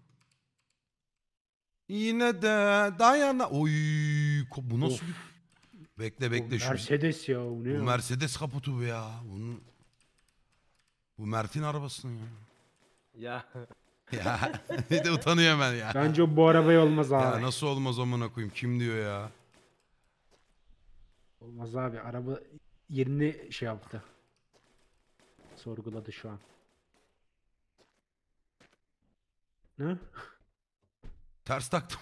Yine de dayana. Oy ko- bu nasıl? bir- Bekle bekle O şu. Mercedes ya bu ne Bu ya? Mercedes kaputu bu ya. Bunun bu Mert'in arabasının ya. Ya. Ya bir de utanıyor hemen ya. Bence o bu arabaya olmaz abi. Ya nasıl olmaz amına koyayım? Kim diyor ya? Olmaz abi. Araba yerini şey yaptı. Sorguladı şu an. Ne? Ters taktım.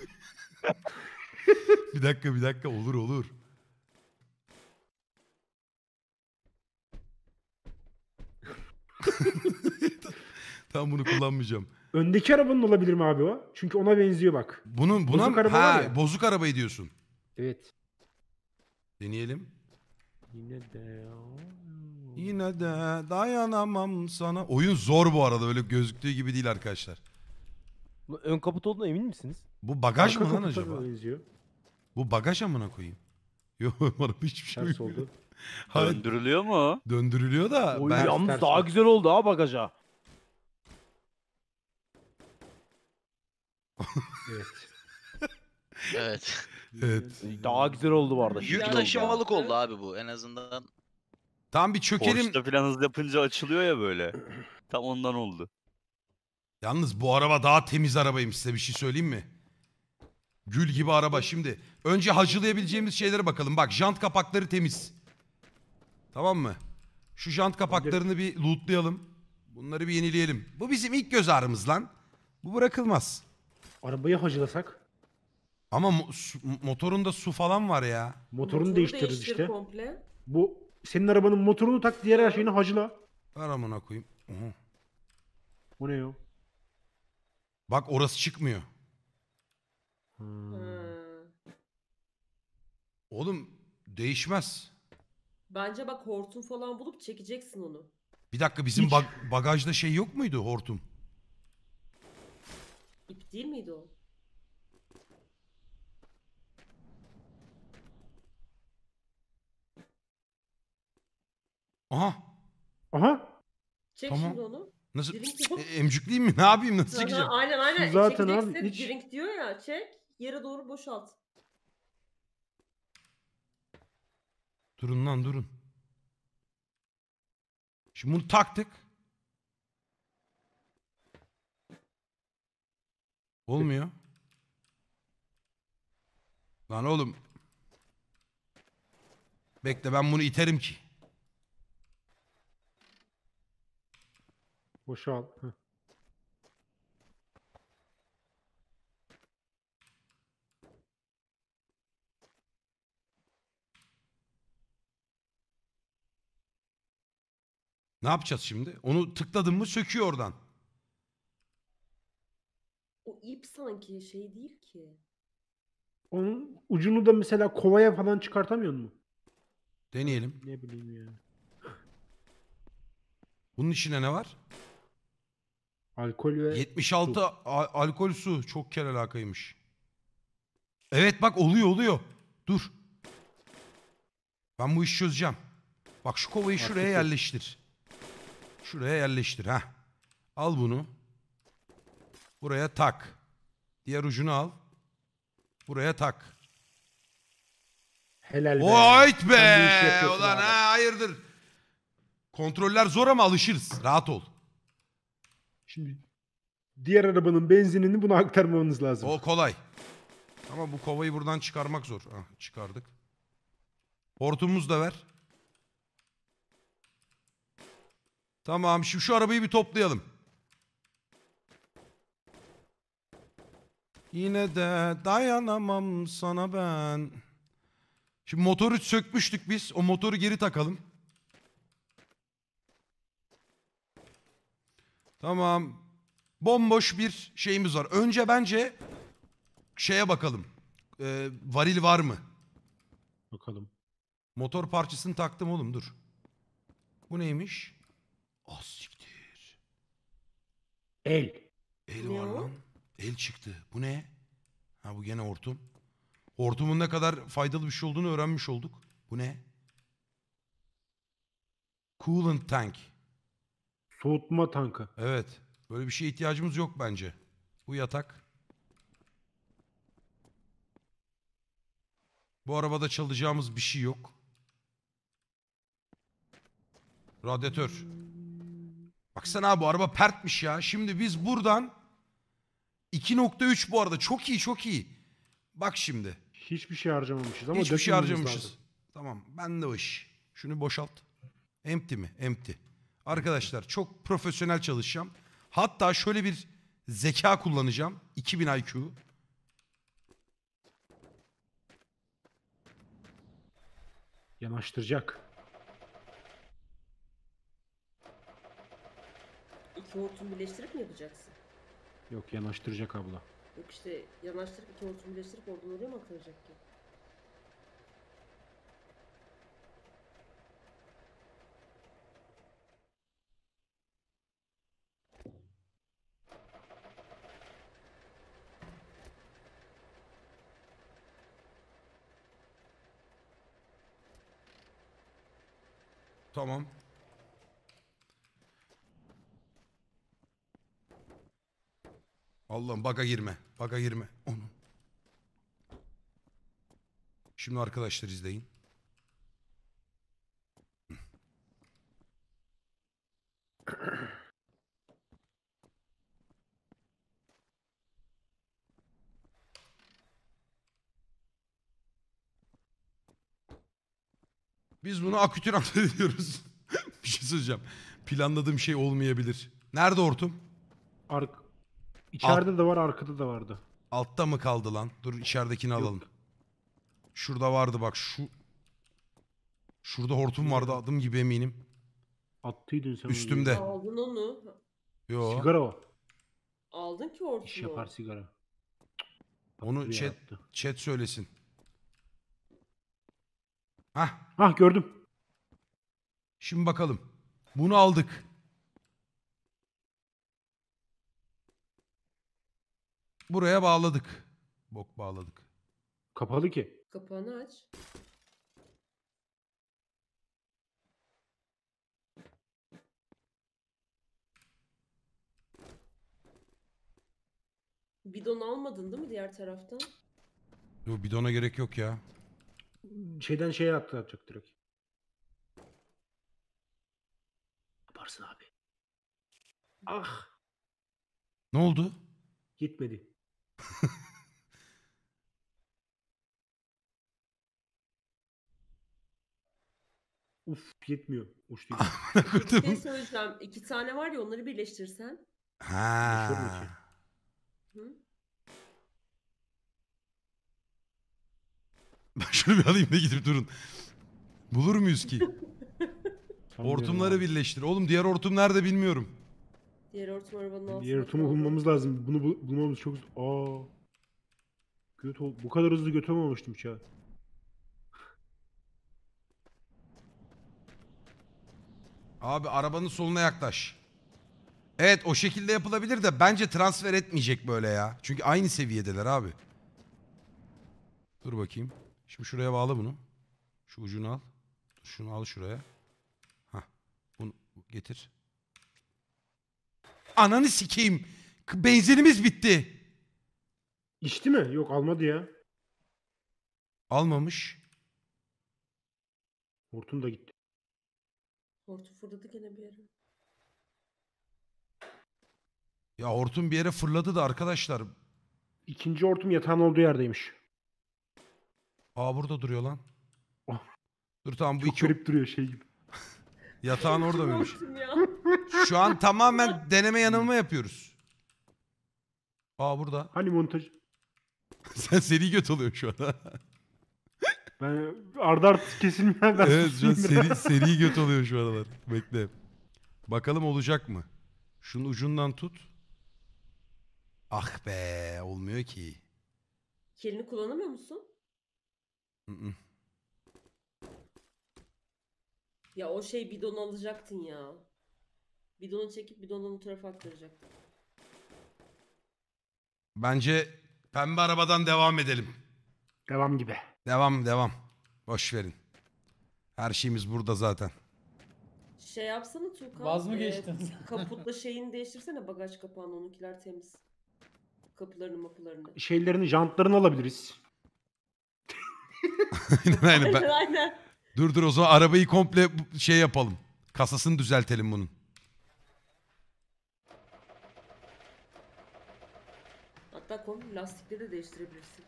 Bir dakika bir dakika olur olur. Tam bunu kullanmayacağım. Öndeki arabanın olabilir mi abi o? Çünkü ona benziyor bak. Bunun buna Bozuk mı? araba Ha, var ya. bozuk arabayı diyorsun. Evet. Deneyelim. Yine de Yine de dayanamam sana. Oyun zor bu arada öyle gözüktüğü gibi değil arkadaşlar. Bu ön kaput olduğuna emin misiniz? Bu bagaj Arka mı lan kaputa acaba? benziyor. Bu bagaj amına koyayım. Yok bana hiçbir şey Ters yok. oldu. Hayır, Döndürülüyor mu? döndürülüyor da Oy, ben yalnız ters daha oldu. güzel oldu ha bagaja. Evet. Evet. evet. Daha güzel oldu bu arada. Yük Yük Güzel taşımalık oldu. oldu abi bu en azından. Tam bir çökelim. Porsche'da falan hız yapınca açılıyor ya böyle. Tam ondan oldu. Yalnız bu araba daha temiz arabaymış, size bir şey söyleyeyim mi? Gül gibi araba. Şimdi önce hacılayabileceğimiz şeylere bakalım. Bak jant kapakları temiz. Tamam mı? Şu jant kapaklarını bir lootlayalım. Bunları bir yenileyelim. Bu bizim ilk göz ağrımız lan. Bu bırakılmaz. Arabayı hacılasak Ama mo- su- motorunda su falan var ya. motorunu Motoru değiştiririz değiştir işte. komple. Bu senin arabanın motorunu tak, diğer her şeyini hacıla. Ver amına koyayım. Oha. Bu ne ya? Bak orası çıkmıyor. Hmm. Ha. Oğlum değişmez. Bence bak hortum falan bulup çekeceksin onu. Bir dakika bizim Hiç. bag- bagajda şey yok muydu hortum? İp değil miydi o? Aha. Aha. Çek Tamam. şimdi onu. Nasıl? Drink yap. E, emcükleyeyim mi? Ne yapayım? Nasıl Aha, çekeceğim? aynen aynen. Su zaten abi, Çekeceksin. hiç- Drink diyor ya, çek. Yere doğru boşalt. Durun lan durun. Şimdi bunu taktık. Olmuyor. Lan oğlum. Bekle ben bunu iterim ki. Boşal. Heh. Ne yapacağız şimdi? Onu tıkladın mı söküyor oradan. O ip sanki şey değil ki. Onun ucunu da mesela kovaya falan çıkartamıyor mu? Deneyelim. Ne bileyim ya. Bunun içine ne var? Alkol ve yetmiş altı a- alkol su. Çok kel alakaymış. Evet bak oluyor oluyor. Dur. Ben bu işi çözeceğim. Bak şu kovayı şuraya Artık yok. yerleştir. Şuraya yerleştir ha. Al bunu. Buraya tak. Diğer ucunu al. Buraya tak. helal be. Oyt Sen be! bu işi yapıyorsun Ulan abi. ha hayırdır. Kontroller zor ama alışırız. Rahat ol. Şimdi diğer arabanın benzinini buna aktarmamız lazım. O kolay. Ama bu kovayı buradan çıkarmak zor. Ah, çıkardık. Hortumumuzu da ver. Tamam şimdi şu arabayı bir toplayalım. Yine de dayanamam sana ben. Şimdi motoru sökmüştük biz. O motoru geri takalım. Tamam. Bomboş bir şeyimiz var. Önce bence şeye bakalım. Ee, varil var mı? Bakalım. Motor parçasını taktım oğlum dur. Bu neymiş? Ah siktir. El. El Ne var o? lan. El çıktı. Bu ne? Ha bu gene hortum. Hortumun ne kadar faydalı bir şey olduğunu öğrenmiş olduk. Bu ne? Coolant tank. Soğutma tankı. Evet. Böyle bir şeye ihtiyacımız yok bence. Bu yatak. Bu arabada çalacağımız bir şey yok. Radyatör. Baksana abi bu araba pertmiş ya. Şimdi biz buradan iki nokta üç bu arada çok iyi çok iyi. Bak şimdi. Hiçbir şey harcamamışız ama Hiçbir şey dökmemiz harcamışız. lazım. Tamam ben de o iş. Şunu boşalt. Empty mi? Empty. Arkadaşlar çok profesyonel çalışacağım. Hatta şöyle bir zeka kullanacağım. iki bin I Q. Yanaştıracak. İki hortum birleştirip mi yapacaksın? Yok yanaştıracak abla. Yok işte yanaştırıp iki hortum birleştirip oradan oraya mı aktaracak ki? Tamam. Allah'ım baga girme. Baga girme. Onu. Şimdi arkadaşlar izleyin. Biz bunu akütür ediyoruz. Bir şey söyleyeceğim. Planladığım şey olmayabilir. Nerede hortum? Ark İçeride de var, arkada da vardı. Altta mı kaldı lan? Dur içeridekini Yok. alalım. Şurada vardı bak şu. Şurada hortum vardı adım gibi eminim. Attıydın sen. onu Üstümde. bir- Aldın onu. Yo. Sigara o. Aldın ki İş hortumu. yapar sigara. Onu Attı, chat, yarattı. chat söylesin. Hah. Hah gördüm. Şimdi bakalım. Bunu aldık. Buraya bağladık. Bok bağladık. Kapalı ki. Kapağını aç. Bidon almadın değil mi diğer taraftan? Yo, bidona gerek yok ya. Şeyden şeye attı atacak direkt. Yaparsın abi. Ah. Ne oldu? Gitmedi. Uf yetmiyor. Uçtu. Bir şey söyleyeceğim. İki tane var ya onları birleştirsen. Ha. Hı? Ben şunu bir alayım da gidip durun. Bulur muyuz ki? Sanmıyorum Hortumları abi. birleştir. Oğlum diğer hortum nerede bilmiyorum. Diğer hortum arabanın altında. Diğer hortumu kaldı. bulmamız lazım. Bunu bu- bulmamız çok... Aa. Göt ol... Bu kadar hızlı göt olmamıştım hiç ya. Abi arabanın soluna yaklaş. Evet o şekilde yapılabilir de bence transfer etmeyecek böyle ya. Çünkü aynı seviyedeler abi. Dur bakayım. Şimdi şuraya bağla bunu. Şu ucunu al. Dur, şunu al şuraya. Hah. Bunu getir. Ananı sikeyim. K- Benzinimiz bitti. İçti mi? Yok almadı ya. Almamış. Hortum da gitti. Hortum fırladı gene bir yere. Ya hortum bir yere fırladı da arkadaşlar. İkinci hortum yatağın olduğu yerdeymiş. Aa burada duruyor lan. Oh. Dur tamam bu Çok iki garip duruyor şey gibi. yatağın orada Kim mıymış? hortum ya? Şu an tamamen deneme yanılma yapıyoruz. Aa burada. Hani montaj... Sen seri göt oluyorsun şu an. Ben arda art kesilmeyen ben Evet şu an susayım biraz. seri, seri göt oluyor şu aralar. Bekle. Bakalım olacak mı? Şunun ucundan tut. Ah be olmuyor ki. Kelini kullanamıyor musun? Hı hı. Ya o şey bidonu alacaktın ya. Bidonu çekip bidondan o tarafa aktaracaktın. Bence pembe arabadan devam edelim. Devam gibi. Devam devam. Boş verin. Her şeyimiz burada zaten. Şey yapsana Tuğkan. Vaz mı e, geçtin? Kaputla şeyini değiştirsene, bagaj kapağını, onunkiler temiz. Kapılarını mapılarını. Şeylerini, jantlarını alabiliriz. aynen aynen. Aynen Ben... aynen. Dur dur o zaman arabayı komple bu- şey yapalım. Kasasını düzeltelim bunun. Hatta komple lastikleri de değiştirebilirsin.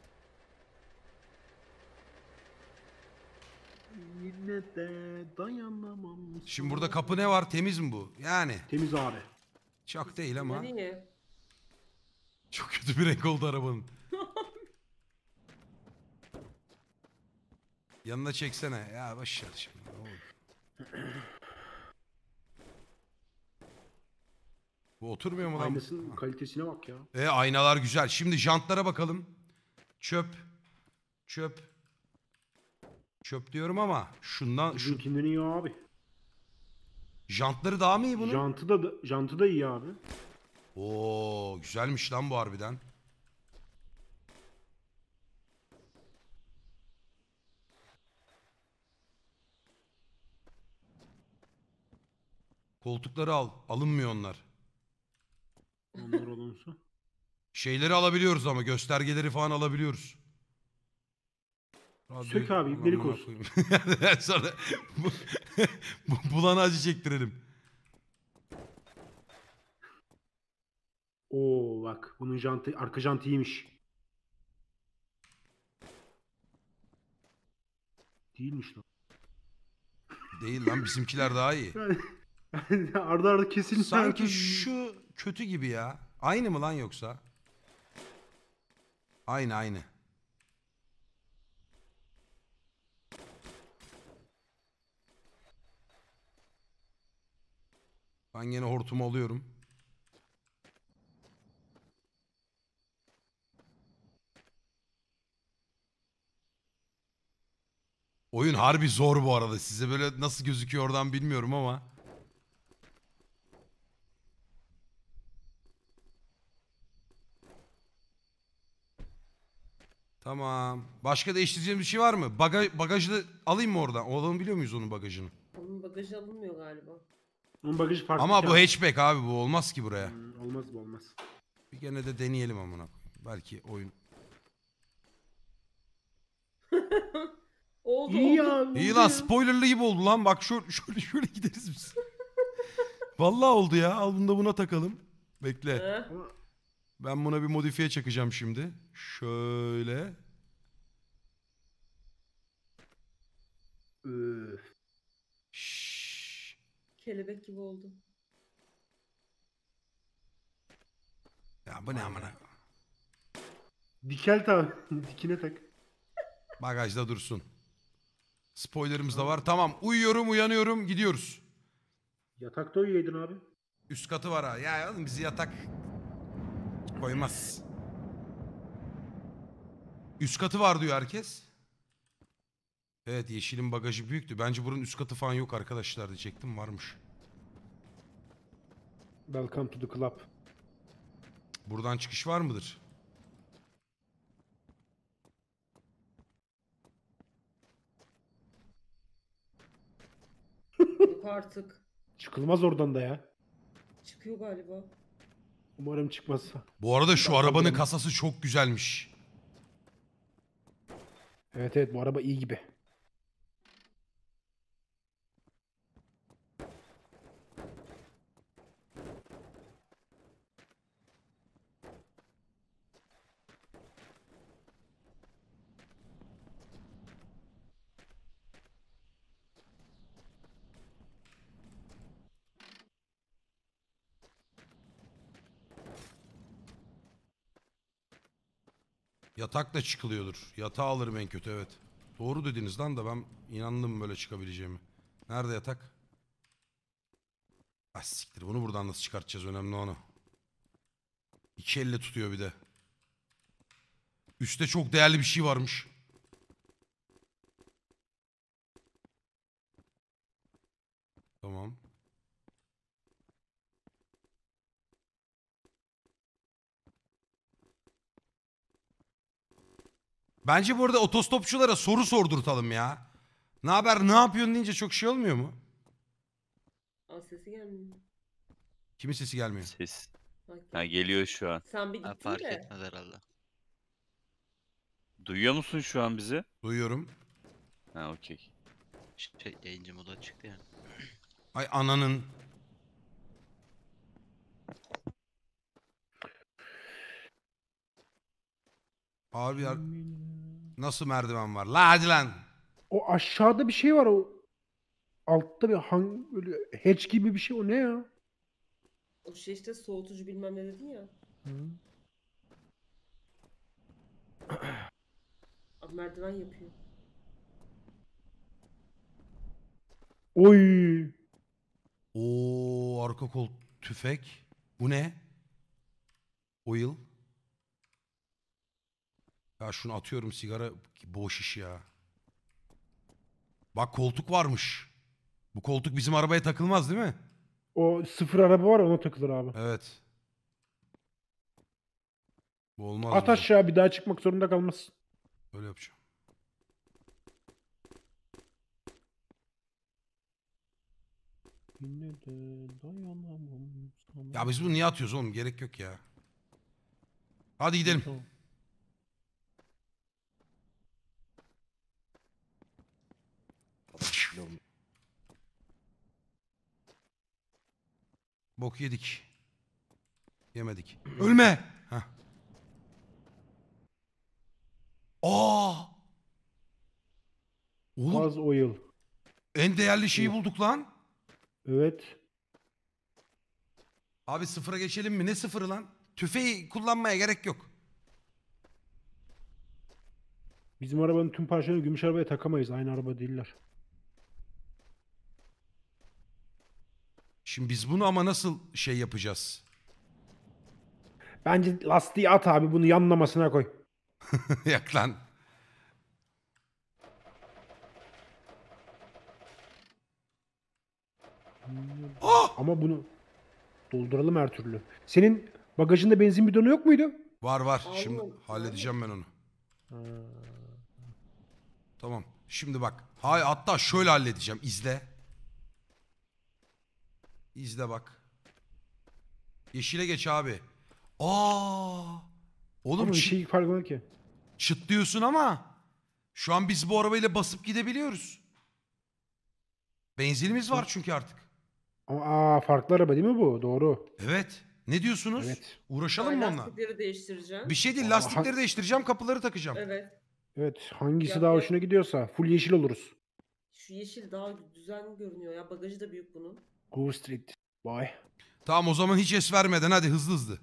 Yine de dayanamam. Şimdi burada kapı ne var? Temiz mi bu? Yani Temiz abi. çok değil ama. Niye? Çok kötü bir renk oldu arabanın. Yanına çeksene. Ya boş ver şimdi. Oğlum. Bu oturmuyor mu lan? Aynasının kalitesine bak ya. E aynalar güzel. Şimdi jantlara bakalım. Çöp. Çöp. Çöp diyorum ama şundan şu Bizimkinden iyi abi. jantları daha mı iyi bunun? Jantı da, jantı da iyi abi. Oo güzelmiş lan bu harbiden. Koltukları al. Alınmıyor onlar. Onlar olunsa. Şeyleri alabiliyoruz ama göstergeleri falan alabiliyoruz. Sök abi, ibnelik Amına olsun. koyayım. Sonra bu, bu bulana acı çektirelim. Oo bak bunun jantı, arka jantı iyiymiş. Değilmiş lan. Değil lan bizimkiler daha iyi. Yani arda arda kesilmeyen. Sanki şu kötü gibi ya. Aynı mı lan yoksa? Aynı aynı. Ben yine hortumu alıyorum. Oyun harbi zor bu arada. Size böyle nasıl gözüküyor oradan bilmiyorum ama. Tamam. Başka değiştireceğim bir şey var mı? Bagaj, bagajı alayım mı oradan? Oğlum biliyor muyuz onun bagajını? Onun bagajı alınmıyor galiba. Onun bagajı farklı. Ama bu abi. hatchback abi bu olmaz ki buraya. Hmm, olmaz bu olmaz. Bir gene de deneyelim amına koyayım. Belki oyun. Oldu İyi oldu. ya. İyi oldu lan ya. spoilerlı gibi oldu lan. Bak şöyle şöyle, şöyle gideriz biz. Vallahi oldu ya. Al bunu da buna takalım. Bekle. Ha? Ben buna bir modifiye çakacağım şimdi. Şöyle. Öf. Şşş. Kelebek gibi oldu. Ya bu ne amına. Dikel abi. Dikine tak. Bagajda dursun. Spoilerımız da var. Tamam uyuyorum uyanıyorum gidiyoruz. Yatakta uyuyaydın abi. Üst katı var ha. Ya oğlum bizi yatak koymaz. Üst katı var diyor herkes. Evet, Yeşil'in bagajı büyüktü. Bence buranın üst katı falan yok arkadaşlar diyecektim. Varmış. Welcome to the club. Buradan çıkış var mıdır? Yok artık. Çıkılmaz oradan da ya. Çıkıyor galiba. Umarım çıkmazsa. Bu arada şu Bakalım. arabanın kasası çok güzelmiş. Evet evet bu araba iyi gibi. Yatakla çıkılıyordur. Yatağı alırım en kötü, evet. Doğru dediniz lan da ben inandım böyle çıkabileceğimi. Nerede yatak? Ah siktir, bunu buradan nasıl çıkartacağız, önemli onu. İki elle tutuyor bir de. Üste çok değerli bir şey varmış. Tamam. Bence burada otostopçulara soru sordurtalım ya. Ne haber, ne yapıyorsun deyince çok şey olmuyor mu? Aa, sesi gelmiyor. Kimin sesi gelmiyor? Ses. Bak, Ha, geliyor şu an. Sen bir Ha, gittin fark de. etmez herhalde. Duyuyor musun şu an bizi? Duyuyorum. Ha, okey. Şey, yayıncı moda çıktı yani. Ay ananın. Abi ya, nasıl merdiven var? La hadi lan. O aşağıda bir şey var o. Altta bir hang böyle hatch gibi bir şey o ne ya? O şey işte soğutucu bilmem ne dedin ya. Abi merdiven yapıyor. Oy. Oo, arka kol tüfek. Bu ne? Oil. Ya şunu atıyorum, sigara boş iş ya. Bak koltuk varmış. Bu koltuk bizim arabaya takılmaz değil mi? O sıfır araba var ona takılır abi. Evet. Bu olmaz At bize. aşağı bir daha çıkmak zorunda kalmazsın. Öyle yapacağım. Yine de dayanamam sana. Ya biz bunu niye atıyoruz oğlum? Gerek yok ya. Hadi gidelim. Tamam. Bok yedik. Yemedik. Ölme. Heh. Aa! Oğlum Az oil. en değerli şeyi bulduk lan. Evet. Abi sıfıra geçelim mi? Ne sıfırı lan? Tüfeği kullanmaya gerek yok. Bizim arabanın tüm parçalarını gümüş arabaya takamayız. Aynı araba değiller. Şimdi biz bunu ama nasıl şey yapacağız? Bence lastiği at abi bunu yanlamasına koy. Yak lan. Ah! Ama bunu dolduralım her türlü. Senin bagajında benzin bidonu yok muydu? Var var. Allah Şimdi Allah. halledeceğim ben onu. Tamam. Şimdi bak. Hay hatta şöyle halledeceğim. İzle. İzle bak. Yeşile geç abi. Aa! Oğlum Ama bir çı- şey fark var ki. çıt diyorsun ama şu an biz bu arabayla basıp gidebiliyoruz. Benzinimiz var çünkü artık. Ama aa, farklı araba değil mi bu? Doğru. Evet. Ne diyorsunuz? Evet. Uğraşalım mı onunla? Lastikleri değiştireceğim. Bir şey değil. Aa, Lastikleri ha- değiştireceğim, kapıları takacağım. Evet. Evet. Hangisi Yap, daha yap. hoşuna gidiyorsa. Full yeşil oluruz. Şu yeşil daha düzenli görünüyor ya. Bagajı da büyük bunun. Go Street. Bye. Tamam o zaman hiç es vermeden hadi hızlı hızlı.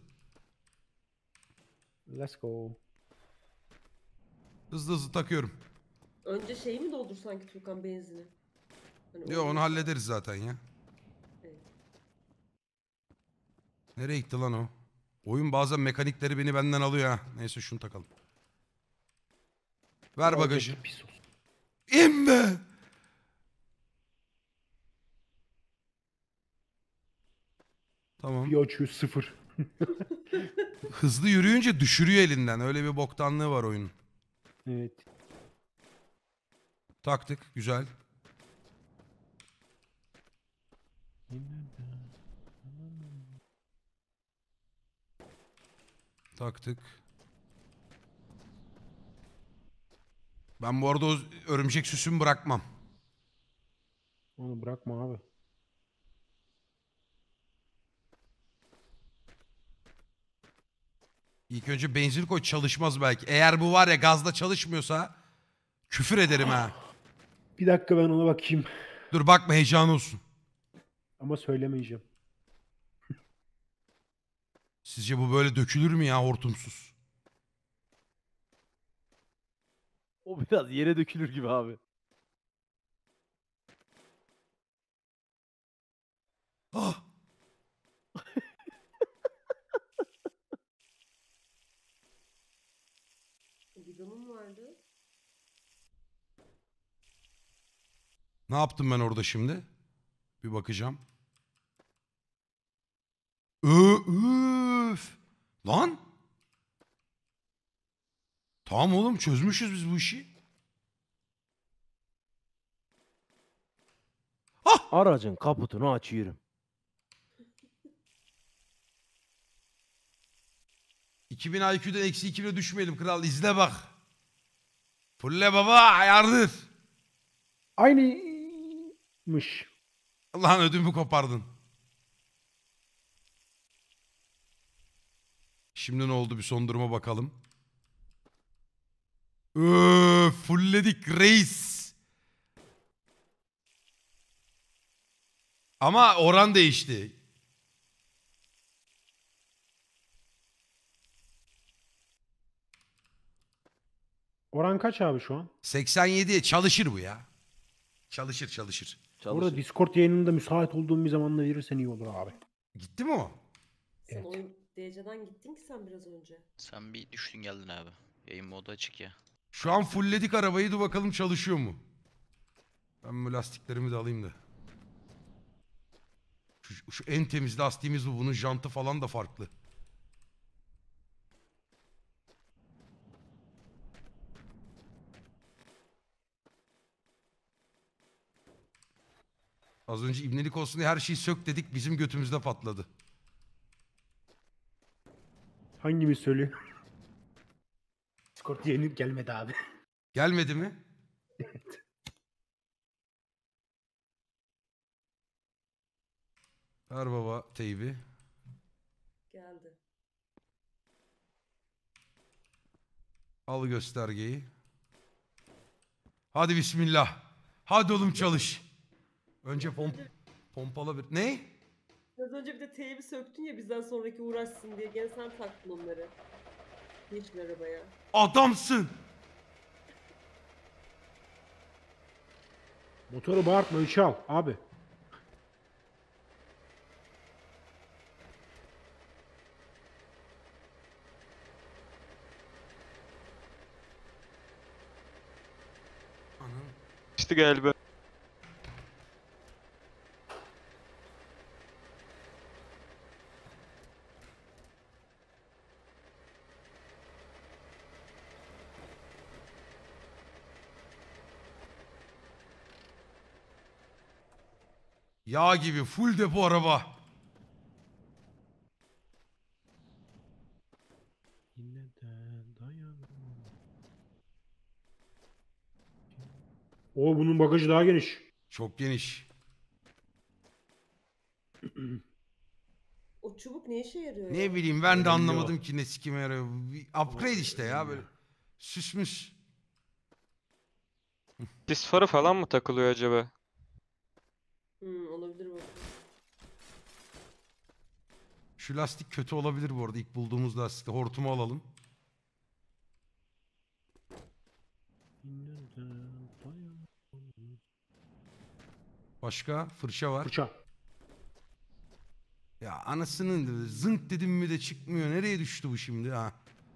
Let's go. Hızlı hızlı takıyorum. Önce şeyi mi doldur sanki Tuğkan benzini? Hani Yo onu olursa- hallederiz zaten ya. Evet. Nereye gitti lan o? Oyun bazen mekanikleri beni benden alıyor ha. Neyse şunu takalım. Ver bagajı. Pis olsun. İn be! Tamam. Bir açıyor sıfır. Hızlı yürüyünce düşürüyor elinden. Öyle bir boktanlığı var oyunun. Evet. Taktık. Güzel. Taktık. Ben bu arada o örümcek süsümü bırakmam. Onu bırakma abi. İlk önce benzin koy, çalışmaz belki. Eğer bu var ya gazda çalışmıyorsa küfür ederim ha. Bir dakika ben ona bakayım. Dur bakma, heyecan olsun. Ama söylemeyeceğim. Sizce bu böyle dökülür mü ya hortumsuz? O biraz yere dökülür gibi abi. Ah! Bidonum vardı. Ne yaptım ben orada şimdi? Bir bakacağım. Ö üf. Lan. Tamam oğlum, çözmüşüz biz bu işi. Aracın kaputunu açıyorum. iki bin I Q'den eksi iki bile düşmeyelim kral, izle bak. Fulle baba, ayardır. Aynıymış. Allah'ın ödümü kopardın. Şimdi ne oldu, bir son duruma bakalım. Öf, fullledik reis. Ama oran değişti. Oran kaç abi şu an? seksen yediye çalışır bu ya. Çalışır çalışır. Orada Çalışır. Discord yayınında müsait olduğum bir zamanda verirsen iyi olur abi. Gitti mi o? Sen Evet. oyun D C'den gittin ki sen biraz önce. Sen bir düştün geldin abi. Yayın modu açık ya. Şu an fullledik arabayı, dur bakalım çalışıyor mu? Ben bu lastiklerimi de alayım da. Şu, şu en temiz lastiğimiz bu. Bunun jantı falan da farklı. Az önce ibnelik olsun diye her şeyi sök dedik. Bizim götümüzde patladı. Hangimiz söylüyor? Discord yayını gelmedi abi. Gelmedi mi? Ver baba teybi. Geldi. Al göstergeyi. Hadi bismillah. Hadi oğlum çalış. Önce pomp pompala bir... Ne? Az önce bir de teybi söktün ya bizden sonraki uğraşsın diye. Gene sen taktın onları. Yeşil arabaya. Adamsın. Motoru bağırtma, ölçü al abi. İşte galiba. Yağ gibi full depo araba. O bunun bagajı daha geniş. Çok geniş. O çubuk ne işe yarıyor ya? Ne bileyim, ben de Bilmiyorum. anlamadım ki ne sikime yarıyor. Bir upgrade işte ya, böyle süsmüş. Sis farı falan mı takılıyor acaba? Hmm, olabilir bak. Şu lastik kötü olabilir bu arada. İlk bulduğumuz lastikte hortumu alalım. Başka fırça var. Fırça. Ya anasının zınk dedim mi de çıkmıyor. Nereye düştü bu şimdi ha?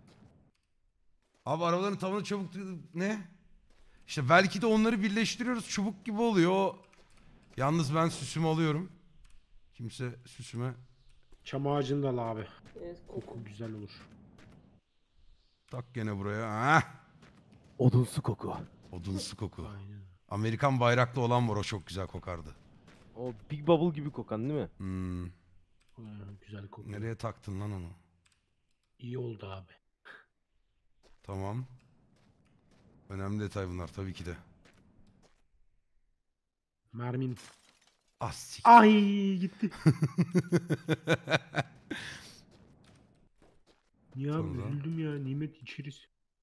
Abi arabaların tavanı çabuk ne? İşte belki de onları birleştiriyoruz. Çubuk gibi oluyor. O... Yalnız ben süsümü alıyorum. Kimse süsüme Çam ağacını da al abi. Evet, koku. Koku güzel olur. tak gene buraya. Ha? Odunsu koku. Odunsu koku. Aynen. Amerikan bayraklı olan var, o çok güzel kokardı. O Big Bubble gibi kokan değil mi? Hmm. Ha, güzel koku. Nereye taktın lan onu? İyi oldu abi. Tamam. Önemli detay bunlar tabii ki de. Mermin. Ah sik. Ay gitti. Niye abi Sonra? üzüldüm ya. Nimet içeriz.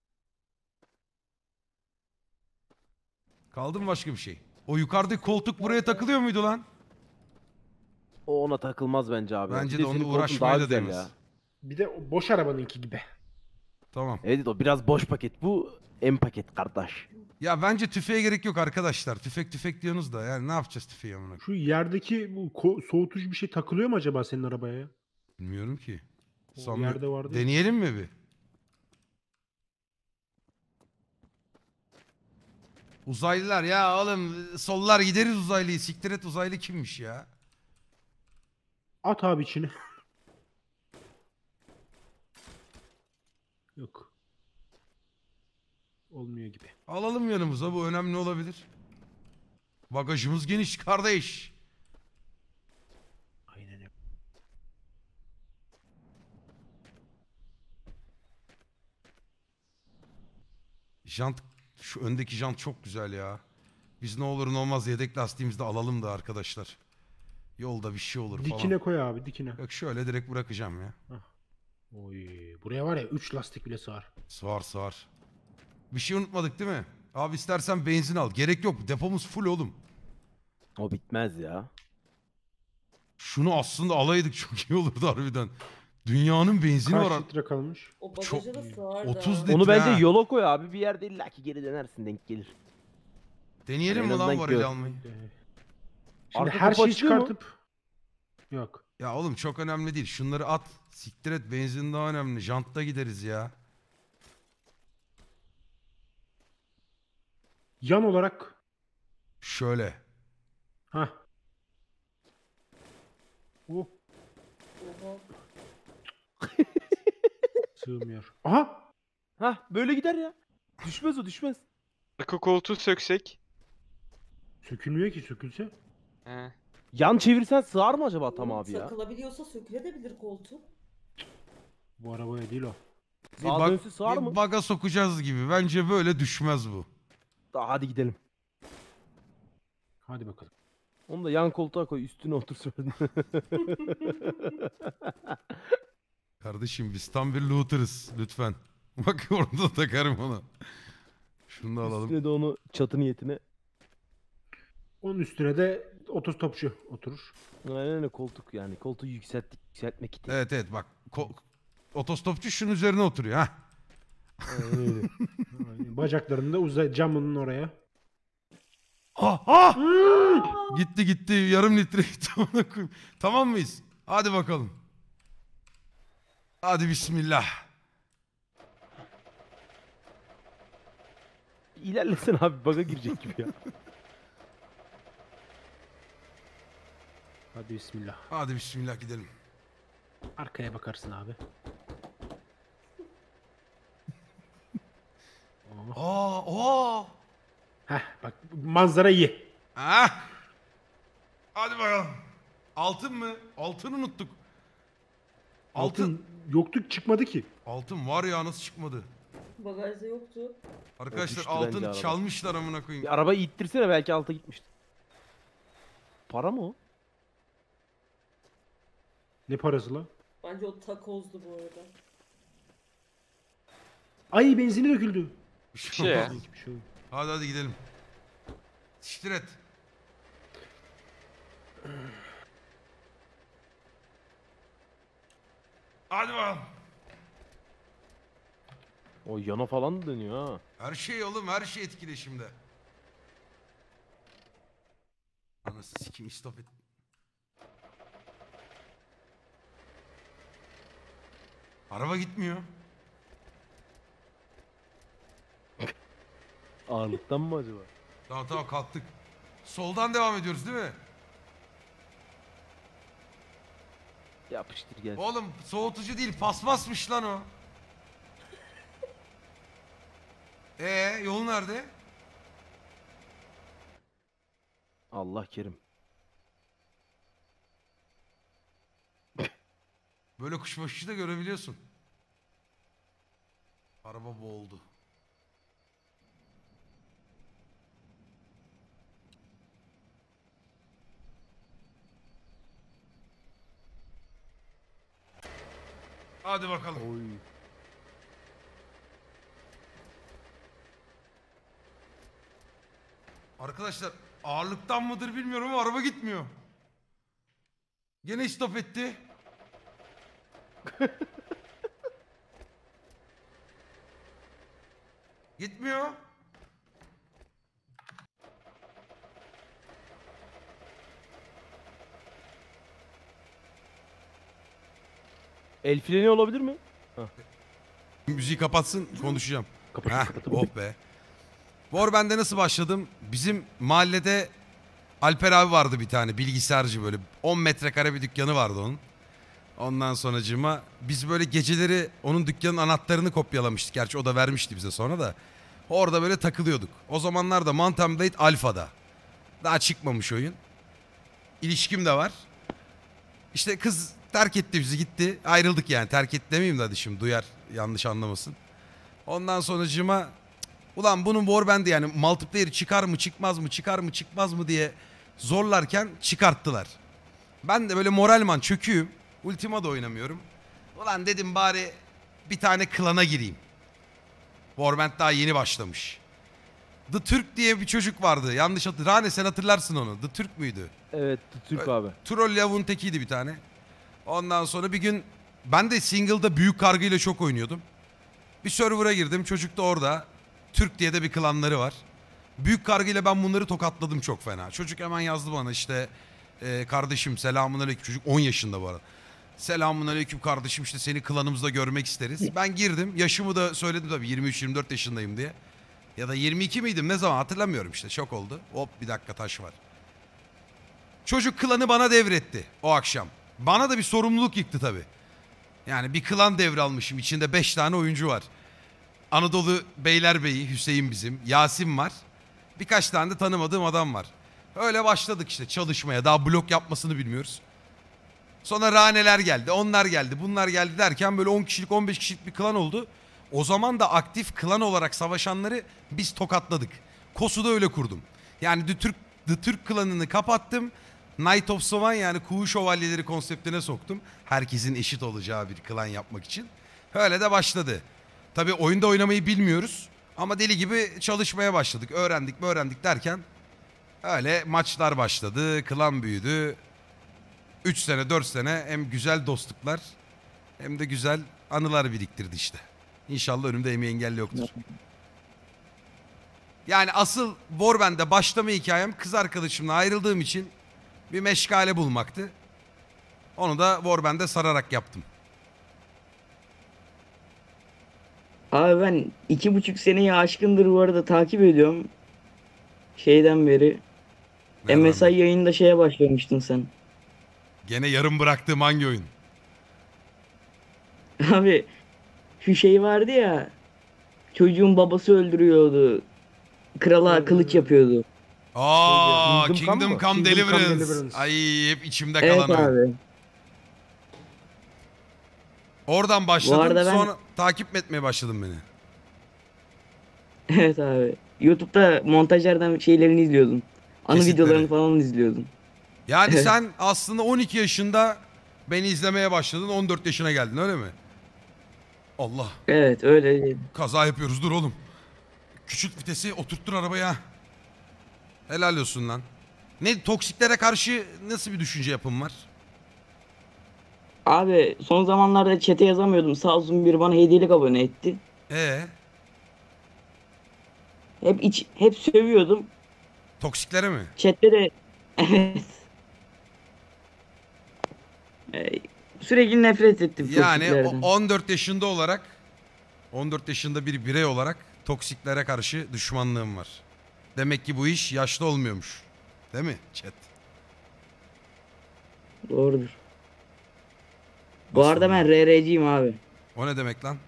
Kaldı mı başka bir şey? O yukarıdaki koltuk buraya takılıyor muydu lan? O ona takılmaz bence abi. Bence Bir de onunla senin koltuğun uğraşmaya daha da güzel değmez. ya. Bir de o boş arabanınki gibi. Tamam. Evet o biraz boş paket. Bu en paket kardeş. Ya bence tüfeğe gerek yok arkadaşlar. Tüfek tüfek diyorsunuz da yani ne yapacağız tüfeği amına? Şu yerdeki bu ko- soğutucu bir şey takılıyor mu acaba senin arabaya ya? Bilmiyorum ki. O Sanmı- yerde vardı ya. Deneyelim mi bir? Uzaylılar ya oğlum, sollar gideriz uzaylıyı. Siktir et, uzaylı kimmiş ya? At abi içine. Yok. Olmuyor gibi. Alalım yanımıza, bu önemli olabilir. Bagajımız geniş kardeş. Aynen öyle. Jant, şu öndeki jant çok güzel ya. Biz ne olur ne olmaz yedek lastiğimizi de alalım da arkadaşlar. Yolda bir şey olur falan. Dikine koy abi dikine. Yok şöyle direkt bırakacağım ya. Oy, buraya var ya üç lastik bile sığar. Sığar sığar. Bir şey unutmadık değil mi? Abi istersen benzin al. Gerek yok, depomuz full oğlum. O bitmez ya. Şunu aslında alaydık çok iyi olurdu harbiden. Dünyanın benzini Kaç var. litre kalmış? O Çok- bagaja da sığar da. otuz litre. Onu bence ha. yola koy abi. Bir yerde illaki geri dönersin denk gelir. Deneyelim En mi lan azından varil gör. almayı? Ee, Şimdi Arka her kapı şeyi açılıyor mu? çıkartıp. Yok. Ya oğlum çok önemli değil. Şunları at. Siktir et, benzin daha önemli. Jantta gideriz ya. Yan olarak. Şöyle. Ha. Oh, Oha. sığmıyor. Aha. Hah böyle gider ya. Düşmez o düşmez. Arka koltuğu söksek. Sökülmüyor ki sökülse. He. Yan çevirsen sığar mı acaba tam Oğlum, abi ya? Takılabiliyorsa sökülebilir koltuk. Bu arabaya değil o. Bir, Sağa bak, dönse sığar bir mı? baga sokacağız gibi. Bence böyle düşmez bu. Daha hadi gidelim. Hadi bakalım. Onu da yan koltuğa koy üstüne otursun. Kardeşim biz tam bir looter'ız lütfen. Bak orada da takarım onu. Şunu da alalım. Üstüne de onu çatı niyetine. Onun üstüne de otostopçu oturur. Aynen öyle koltuk yani. Koltuğu yükselttik, yükseltmek için. Evet evet bak. Ko- otostopçu şunun üzerine oturuyor ha. Aynen öyle. Aynen. Bacaklarını da uzay camının oraya. Ah ah! Gitti gitti, yarım litre gitti. Ona koyayım. Tamam mıyız? Hadi bakalım. Hadi bismillah. İlerlesene abi baga girecek gibi ya. Hadi bismillah. Hadi bismillah gidelim. Arkaya bakarsın abi. Aa, aa. Heh bak manzara iyi. Ah! Hadi bakalım. Altın mı? Altın unuttuk. Altın. Altın yoktu çıkmadı ki. Altın var ya, nasıl çıkmadı? Bagajda yoktu. Arkadaşlar düştü bence altın araba. çalmışlar amına koyayım. Bir arabayı ittirsene belki alta gitmiştir. Para mı o? Ne parası la? Bence o takozdu bu arada. Ay benzini döküldü. Bir şey Şey ya. olmaz. Hiçbir şey yok. Hadi hadi gidelim. Siktir et. Hadi bakalım. O yana falan da dönüyor ha. Her şey oğlum, her şey etkileşimde. Anasını sikeyim, stop et. Araba gitmiyor. Ağırlıktan mı acaba? Tamam tamam kalktık. Soldan devam ediyoruz değil mi? Yapıştır gel. Oğlum soğutucu değil paspasmış lan o. Ee yol nerede? Allah kerim. Böyle kuşbaşı da görebiliyorsun. Araba boğuldu. Hadi bakalım. Oy. Arkadaşlar ağırlıktan mıdır bilmiyorum ama araba gitmiyor. Gene stop etti. Gitmiyor. El freni olabilir mi? Müziği kapatsın konuşacağım. Kapatın, Heh, kapatın. oh be. Warband'e nasıl başladım? Bizim mahallede Alper abi vardı bir tane bilgisayarcı böyle. on metrekare bir dükkanı vardı onun. Ondan sonracığıma biz böyle geceleri onun dükkanın anahtarını kopyalamıştık. Gerçi o da vermişti bize sonra da. Orada böyle takılıyorduk. O zamanlarda Mountain Blade Alpha'da. Daha çıkmamış oyun. İlişkim de var. İşte kız terk etti bizi gitti. Ayrıldık yani. Terk etti demeyeyim de hadi şimdi duyar yanlış anlamasın. Ondan sonracığıma ulan bunun Warband'i yani multiplayer çıkar mı çıkmaz mı çıkar mı çıkmaz mı diye zorlarken çıkarttılar. Ben de böyle moralman çöküğüm. Ultima da oynamıyorum. Ulan dedim bari bir tane klana gireyim. Warband daha yeni başlamış. The Türk diye bir çocuk vardı. Yanlış hatır. Rane sen hatırlarsın onu. The Türk müydü? Evet Türk Ö- abi. Troll lavuğun tekiydi bir tane. Ondan sonra bir gün ben de single'da büyük kargıyla çok oynuyordum. Bir server'a girdim. Çocuk da orada. Türk diye de bir klanları var. Büyük kargıyla ben bunları tokatladım çok fena. Çocuk hemen yazdı bana işte e, kardeşim selamünaleyküm. Çocuk on yaşında bu arada. Selamünaleyküm kardeşim işte seni klanımızda görmek isteriz. Ben girdim. Yaşımı da söyledim tabii yirmi üç yirmi dört yaşındayım diye. Ya da yirmi iki miydim ne zaman hatırlamıyorum işte çok oldu. Hop bir dakika taş var. Çocuk klanı bana devretti o akşam. Bana da bir sorumluluk yıktı tabii. Yani bir klan devralmışım. İçinde beş tane oyuncu var. Anadolu Beylerbeyi Hüseyin bizim. Yasin var. Birkaç tane de tanımadığım adam var. Öyle başladık işte çalışmaya. Daha blok yapmasını bilmiyoruz. Sonra raneler geldi. Onlar geldi. Bunlar geldi derken böyle on kişilik on beş kişilik bir klan oldu. O zaman da aktif klan olarak savaşanları biz tokatladık. Kosu da öyle kurdum. Yani The Türk, The Türk klanını kapattım. Knight of Sovan yani Kuğu Şövalyeleri konseptine soktum. Herkesin eşit olacağı bir klan yapmak için. Öyle de başladı. Tabii oyunda oynamayı bilmiyoruz. Ama deli gibi çalışmaya başladık. Öğrendik mi öğrendik derken öyle maçlar başladı. Klan büyüdü. üç sene dört sene hem güzel dostluklar hem de güzel anılar biriktirdi işte. İnşallah önümde emeği engelli yoktur. Yani asıl Warband'de başlama hikayem kız arkadaşımla ayrıldığım için bir meşgale bulmaktı. Onu da Warband'de sararak yaptım. Abi ben iki buçuk seneyi aşkındır bu arada takip ediyorum. Şeyden beri. Nereden M S I beri? yayında şeye başlamıştın sen. Gene yarım bıraktığım hangi oyun? Abi şu şey vardı ya. Çocuğun babası öldürüyordu. Krala Ee, kılıç yapıyordu. Aa, Kingdom Come Kingdom mı? Come, Kingdom Come Deliverance. Deliverance. Ay hep içimde Evet kalan oyun. abi. Oradan başladım arada ben- sonra takip mi etmeye başladım beni. Evet abi. YouTube'da montajlardan şeylerini izliyordum. Anı Kesitleri. videolarını falan izliyordum. Yani Evet. sen aslında on iki yaşında beni izlemeye başladın, on dört yaşına geldin öyle mi? Allah, Evet öyle. kaza yapıyoruz dur oğlum. Küçült vitesi, oturttun arabaya. Helal olsun lan. Ne toksiklere karşı nasıl bir düşünce yapın var? Abi son zamanlarda chat'e yazamıyordum. Sağ olsun biri bana hediyelik abone etti. Ee, Hep iç, hep sövüyordum. toksiklere mi? Chat'te de evet. Ee, Sürekli nefret ettim Yani toksiklerden. o- on dört yaşında olarak on dört yaşında bir birey olarak toksiklere karşı düşmanlığım var. Demek ki bu iş yaşlı olmuyormuş. Değil mi chat? Doğrudur. Bu Nasıl arada ben oldu? R R'ciyim abi. O ne demek lan?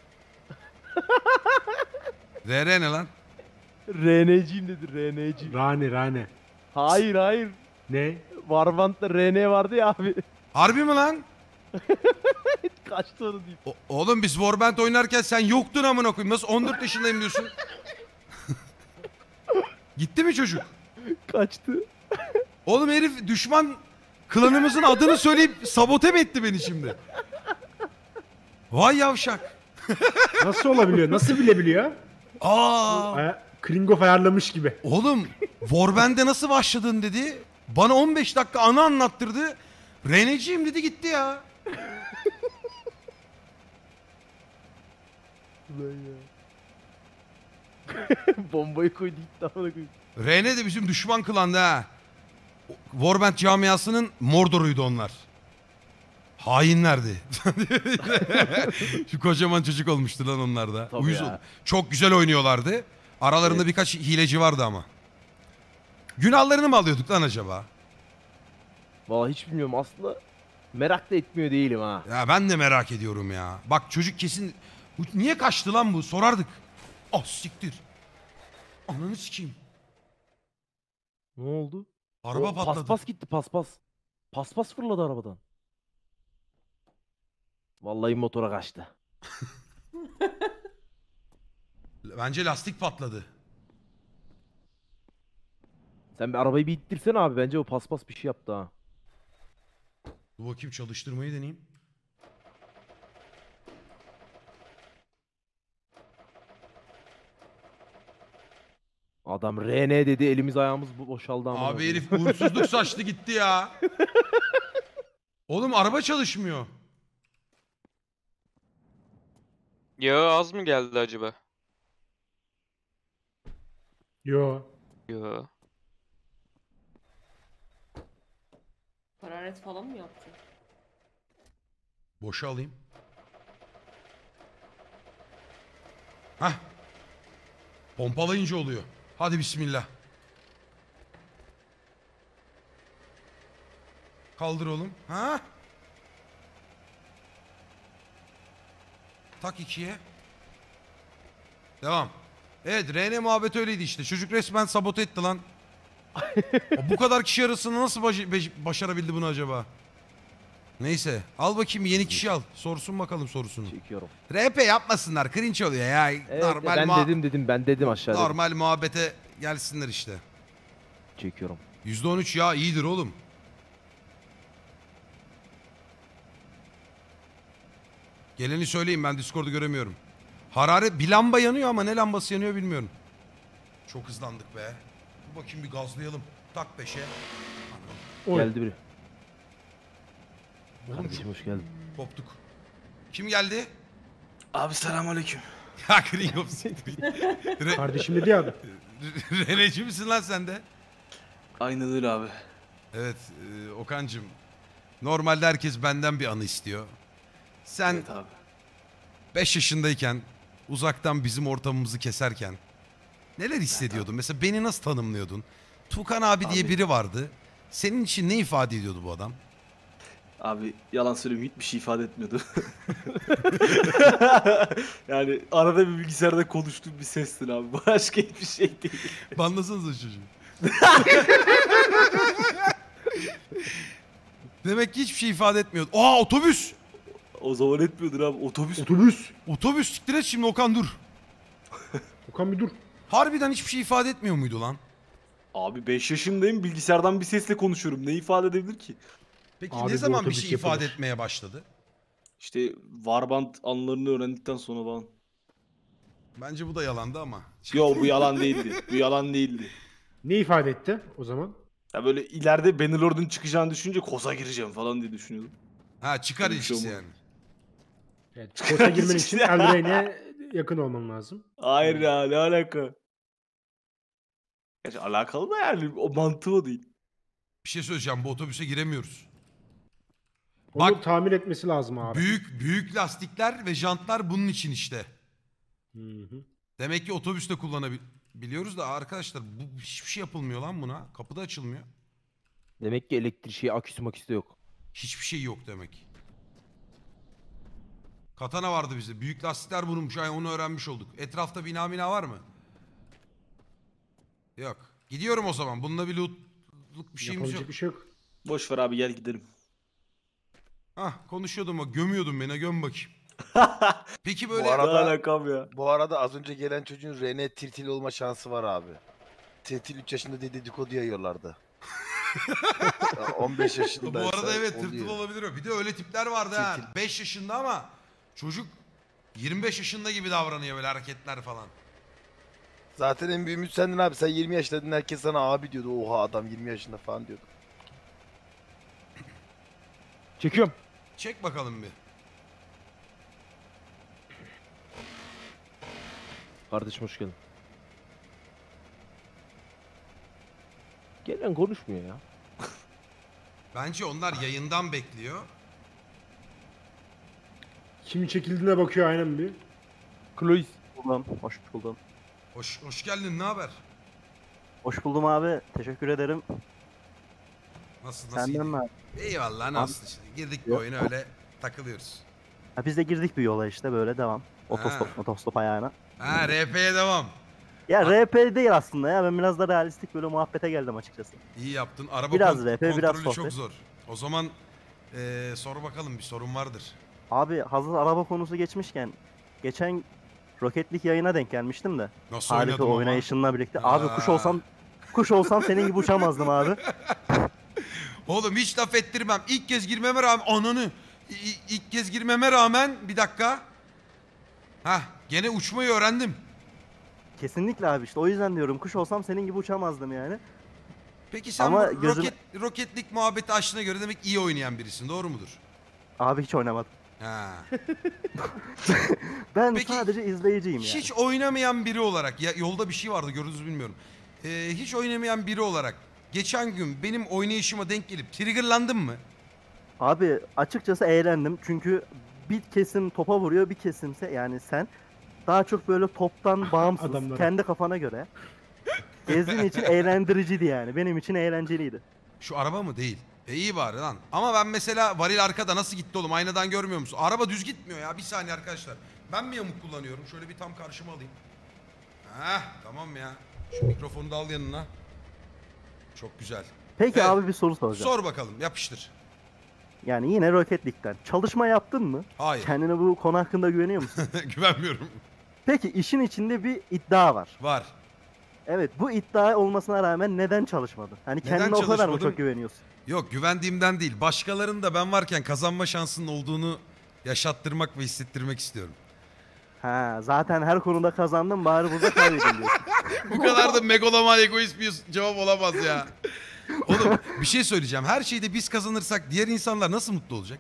R R ne lan? R N'ciyim dedi R N'ci. Rane rane. Hayır hayır. Ne? Warband'da R N vardı ya abi. Harbi mi lan? Kaçtı onu deyip. O- oğlum biz Warband oynarken sen yoktun amına koyayım. Nasıl on dört yaşındayım diyorsun? Gitti mi çocuk? Kaçtı. Oğlum herif düşman klanımızın adını söyleyip sabote mi etti beni şimdi? Vay yavşak. Nasıl olabiliyor? Nasıl bilebiliyor? Aa. Aya- Klingof ayarlamış gibi. Oğlum Warband'e nasıl başladın dedi. Bana on beş dakika anı anlattırdı. Reneciyim dedi gitti ya. Ulan ya. Bombayı koydu gitti amına koyayım. Rene de bizim düşman klandı ha. Warband camiasının Mordor'uydu onlar. Hainlerdi. Şu kocaman çocuk olmuştu lan onlar da. Tabii Uyuz ya. oldu. Çok güzel oynuyorlardı. Aralarında Evet. birkaç hileci vardı ama. Günahlarını mı alıyorduk lan acaba? Vallahi hiç bilmiyorum aslında. Merak da etmiyor değilim ha. Ya ben de merak ediyorum ya. Bak çocuk kesin... Bu niye kaçtı lan bu? Sorardık. Ah siktir. Ananı sikeyim. Ne oldu? Araba O patladı. Paspas gitti paspas. Paspas fırladı arabadan. Vallahi motora kaçtı. Bence lastik patladı. Sen bir arabayı bir ittirsene abi. Bence o paspas bir şey yaptı ha. Dur bakayım çalıştırmayı deneyeyim. Adam R N dedi elimiz ayağımız bu boşaldı ama. Abi herif uğursuzluk saçtı gitti ya. Oğlum araba çalışmıyor. Yağı az mı geldi acaba? Yo. Yo. Hararet falan mı yaptı? Boşa alayım. Hah. Pompalayınca oluyor. Hadi bismillah. Kaldır oğlum. Ha? Tak ikiye. Devam. Evet R N muhabbeti öyleydi işte. Çocuk resmen sabote etti lan. O bu kadar kişi arasında nasıl baş- beş- başarabildi bunu acaba? Neyse. Al bakayım yeni kişi al. Sorsun bakalım sorusunu. Çekiyorum. R P yapmasınlar. Cringe oluyor ya. Evet normal ben muha- dedim dedim ben dedim aşağıda. normal muhabbete gelsinler işte. Çekiyorum. yüzde on üç ya iyidir oğlum. Geleni söyleyeyim ben Discord'u göremiyorum. Hararet bir lamba yanıyor ama ne lambası yanıyor bilmiyorum. Çok hızlandık be. Dur bakayım bir gazlayalım. Tak peşe. Oy. Geldi biri. Oğlum Kardeşim hoş geldin. koptuk. Kim geldi? Abi selamünaleyküm. Ya Kringop siktir. Re- Kardeşim dedi ya abi. Reneci misin lan sen de? Aynen öyle abi. Evet e, Okan'cığım. Normalde herkes benden bir anı istiyor. Sen Evet abi. beş yaşındayken uzaktan bizim ortamımızı keserken neler hissediyordun? Mesela beni nasıl tanımlıyordun? Tukan abi diye Abi- biri vardı. Senin için ne ifade ediyordu bu adam? Abi yalan söyleyeyim hiçbir şey ifade etmiyordu. Yani arada bir bilgisayarda konuştuğum bir sestin abi. Başka hiçbir şey değil. Banlasanıza çocuğu. Demek ki hiçbir şey ifade etmiyordu. Aa otobüs! O zaman etmiyordun abi. Otobüs. Otobüs. Otobüs siktir et şimdi Okan dur. Okan bir dur. Harbiden hiçbir şey ifade etmiyor muydu lan? Abi beş yaşındayım bilgisayardan bir sesle konuşuyorum. Ne ifade edebilir ki? Peki Abi ne bu zaman bir otobüs şey yapılır. ifade etmeye başladı? İşte Warband anılarını öğrendikten sonra falan. Bence bu da yalandı ama. Yo bu yalan değildi. Bu yalan değildi. Ne ifade etti o zaman? Ya böyle ileride Bannerlord'un çıkacağını düşününce koza gireceğim falan diye düşünüyordum. Ha çıkar Öyle bir şey ilişkisi olmadı. yani. Evet. Kosa girmen için Eldrain'e yakın olman lazım. Hayır ya ne alaka? Gerçi alakalı da yani o mantığı o değil. Bir şey söyleyeceğim bu otobüse giremiyoruz. Onu Bak tamir etmesi lazım abi. büyük büyük lastikler ve jantlar bunun için işte. Hı hı. Demek ki otobüste kullanabiliyoruz da arkadaşlar bu hiçbir şey yapılmıyor lan buna. Kapı da açılmıyor. Demek ki elektrik şeyi aküsü maküsü de yok. Hiçbir şey yok demek. Katana vardı bizde. Büyük lastikler bulunmuş. Ay onu öğrenmiş olduk. Etrafta bina bina var mı? Yok. Gidiyorum o zaman. Bununla bir lootluk bir şeyimiz Yapabilecek yok. bir şey yok. Boş ver abi, gel gidelim. Hah konuşuyordum o. Gömüyordum beni. Göm bakayım. Peki böyle... Bu arada- Ne alakam ya. Bu arada az önce gelen çocuğun R N Tirtil olma şansı var abi. Tirtil üç yaşında diye dedikodu yayıyorlardı. on beş yaşında. Bu arada evet tırtıl olabilir o. Bir de öyle tipler vardı ha. Tırtıl. beş yaşında ama çocuk yirmi beş yaşında gibi davranıyor böyle hareketler falan. Zaten en büyüğümüz sendin abi. Sen yirmi yaşındaydın, herkes sana abi diyordu. Oha adam yirmi yaşında falan diyordu. Çekiyorum. Çek bakalım bir. Kardeşim hoş geldin. Gelen konuşmuyor ya. Bence onlar yayından bekliyor. Kimin çekildiğine bakıyor aynen bir. Chloe. Buldum. Hoş buldum. Hoş, hoş geldin, ne haber? Hoş buldum abi. Teşekkür ederim. Nasıl nasıl? Senden iyi? mi abi? Eyvallah nasıl işte. Girdik bir Yok. oyuna öyle takılıyoruz. Ha, biz de girdik bir yola işte böyle devam. Otostop, Ha. otostop ayağına. Ha R P'ye devam. Ya Ha. R P değil aslında ya. Ben biraz da realistik böyle muhabbete geldim açıkçası. İyi yaptın. Araba Biraz kont- R P, biraz kontrolü çok sohbet. zor. O zaman eee sor bakalım bir sorun vardır. Abi hazır araba konusu geçmişken geçen Rocket League yayına denk gelmiştim de. Nasıl Harika oynadım ama? oynayışınla birlikte. Ha. Abi kuş olsam kuş olsam senin gibi uçamazdım abi. Oğlum hiç laf ettirmem. İlk kez girmeme rağmen ananı. İ- ilk kez girmeme rağmen bir dakika. Hah gene uçmayı öğrendim. Kesinlikle abi işte o yüzden diyorum kuş olsam senin gibi uçamazdım yani. Peki sen Ama bu gözüm- roket, roketlik muhabbeti açtığına göre demek iyi oynayan birisin, doğru mudur? Abi hiç oynamadım. Ha. Ben Peki, sadece izleyiciyim yani. Hiç oynamayan biri olarak, ya yolda bir şey vardı gördünüz mü bilmiyorum. Ee, hiç oynamayan biri olarak geçen gün benim oynayışıma denk gelip triggerlandın mı? Abi açıkçası eğlendim çünkü bir kesim topa vuruyor bir kesimse yani sen daha çok böyle toptan bağımsız Adamlara. kendi kafana göre gezdiğin için eğlendiriciydi yani benim için eğlenceliydi. Şu araba mı? Değil. E iyi bari lan. Ama ben mesela varil arkada nasıl gitti oğlum? Aynadan görmüyor musun? Araba düz gitmiyor ya. Bir saniye arkadaşlar. Ben mi yamuk kullanıyorum? Şöyle bir tam karşıma alayım. Heh tamam ya. Şu mikrofonu da al yanına. Çok güzel. Peki Evet. abi bir soru soracağım. Sor bakalım yapıştır. Yani yine Rocket League'den çalışma yaptın mı? Hayır. Kendine bu konu hakkında güveniyor musun? Güvenmiyorum. Peki işin içinde bir iddia var. Var. Evet bu iddia olmasına rağmen neden çalışmadın? Hani Neden kendine o kadar mı çalışmadım? çok güveniyorsun? Yok güvendiğimden değil. Başkalarının da ben varken kazanma şansının olduğunu yaşattırmak ve hissettirmek istiyorum. Ha zaten her konuda kazandın bari burada kaybedin diyorsun. Bu kadar da megaloman egoist bir cevap olamaz ya. Oğlum bir şey söyleyeceğim. Her şeyde biz kazanırsak diğer insanlar nasıl mutlu olacak?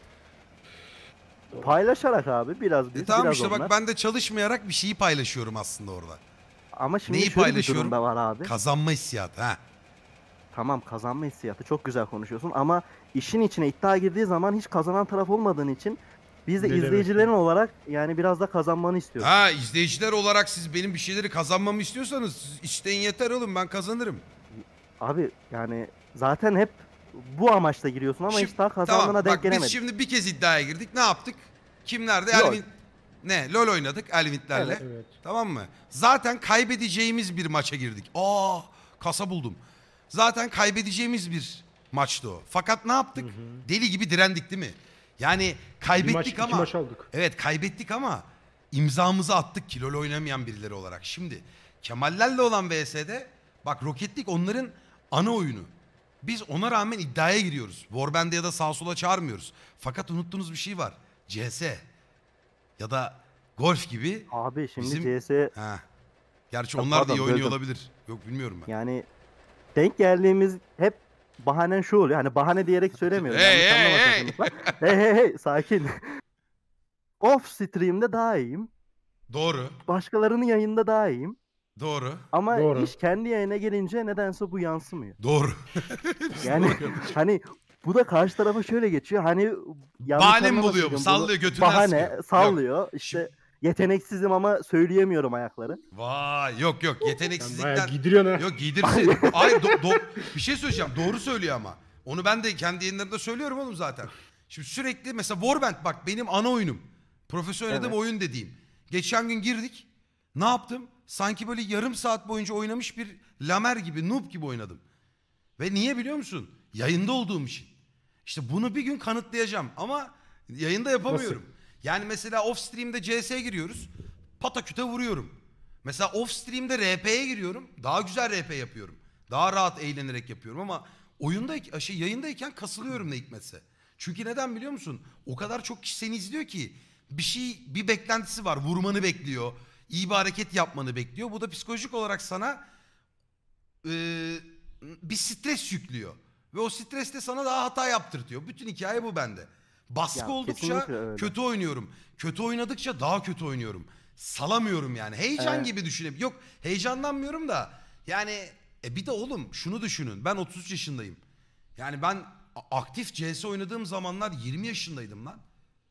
Paylaşarak abi biraz biz E tamam biraz işte onlar. bak ben de çalışmayarak bir şeyi paylaşıyorum aslında orada. Ama şimdi Neyi şöyle bir paylaşıyorum? durum da var abi. Kazanma hissiyatı ha. Tamam kazanma hissiyatı çok güzel konuşuyorsun ama işin içine iddia girdiği zaman hiç kazanan taraf olmadığın için biz de Ne demek izleyicilerin olarak yani biraz da kazanmanı istiyoruz. Ha izleyiciler olarak siz benim bir şeyleri kazanmamı istiyorsanız siz isteyin yeter oğlum ben kazanırım. Abi yani zaten hep bu amaçla giriyorsun ama Şimdi- hiç daha kazandığına Tamam denk bak gelemedin. biz şimdi bir kez iddiaya girdik ne yaptık? Kimlerde? LOL. Elvin... Ne? LOL oynadık Elvintlerle. Evet. Tamam mı? Zaten kaybedeceğimiz bir maça girdik. Aa, kasa buldum. Zaten kaybedeceğimiz bir maçtı o. Fakat ne yaptık? Deli gibi direndik değil mi? Yani Bir kaybettik maç, iki ama maç aldık. evet kaybettik ama imzamızı attık ki LoL oynamayan birileri olarak. Şimdi Kemallerle olan V S'de bak Rocket League onların ana oyunu. Biz ona rağmen iddiaya giriyoruz. Warband'e ya da sağa sola çağırmıyoruz. Fakat unuttuğunuz bir şey var. C S ya da Golf gibi. Abi şimdi Bizim- C S Ha. Gerçi Ya onlar da pardon, iyi oynuyor böldüm. olabilir. Yok bilmiyorum ben. yani denk geldiğimiz hep bahanen şu oluyor. Hani bahane diyerek söylemiyorum. Hey, yanlış hey, anlama hey. sakın lütfen. hey hey hey sakin. Off stream'de daha iyiyim. Doğru. Başkalarının yayında daha iyiyim. Doğru. Ama Doğru. iş kendi yayına gelince nedense bu yansımıyor. Doğru. Yani hani Bu da karşı tarafa şöyle geçiyor. Hani yanlış Bahane mi anlama buluyor bu? sakın bunu. Sallıyor, götünden Bahane sıkıyor. sallıyor. İşte yeteneksizim ama söyleyemiyorum ayakları. Vay yok yok Sen yeteneksizlikten. bayağı giydiriyorsun ha. Yok giydirsin. Hayır do- do- bir şey söyleyeceğim. Doğru söylüyor ama. Onu ben de kendi yayınlarımda söylüyorum oğlum zaten. Şimdi sürekli mesela Warband bak benim ana oyunum. Profesyonel oynadığım Evet. oyun dediğim. Geçen gün girdik. Ne yaptım? Sanki böyle yarım saat boyunca oynamış bir lamer gibi, noob gibi oynadım. Ve niye biliyor musun? Yayında olduğum için. İşte bunu bir gün kanıtlayacağım ama yayında yapamıyorum. Yani mesela off stream'de C S'ye giriyoruz. Pataküte vuruyorum. Mesela off stream'de R P'ye giriyorum. Daha güzel R P yapıyorum. Daha rahat eğlenerek yapıyorum ama oyunda şey yayındayken kasılıyorum ne hikmetse. Çünkü neden biliyor musun? O kadar çok kişi seni izliyor ki bir şey bir beklentisi var. Vurmanı bekliyor. İyi bir hareket yapmanı bekliyor. Bu da psikolojik olarak sana e, bir stres yüklüyor. Ve o stres de sana daha hata yaptırtıyor. Bütün hikaye bu bende. Baskı Ya, oldukça kesinlikle öyle. kötü oynuyorum. Kötü oynadıkça daha kötü oynuyorum. Salamıyorum yani. Heyecan Evet. gibi düşünüp yok heyecanlanmıyorum da yani e bir de oğlum şunu düşünün. Ben otuz üç yaşındayım. Yani ben a- aktif C S oynadığım zamanlar yirmi yaşındaydım lan.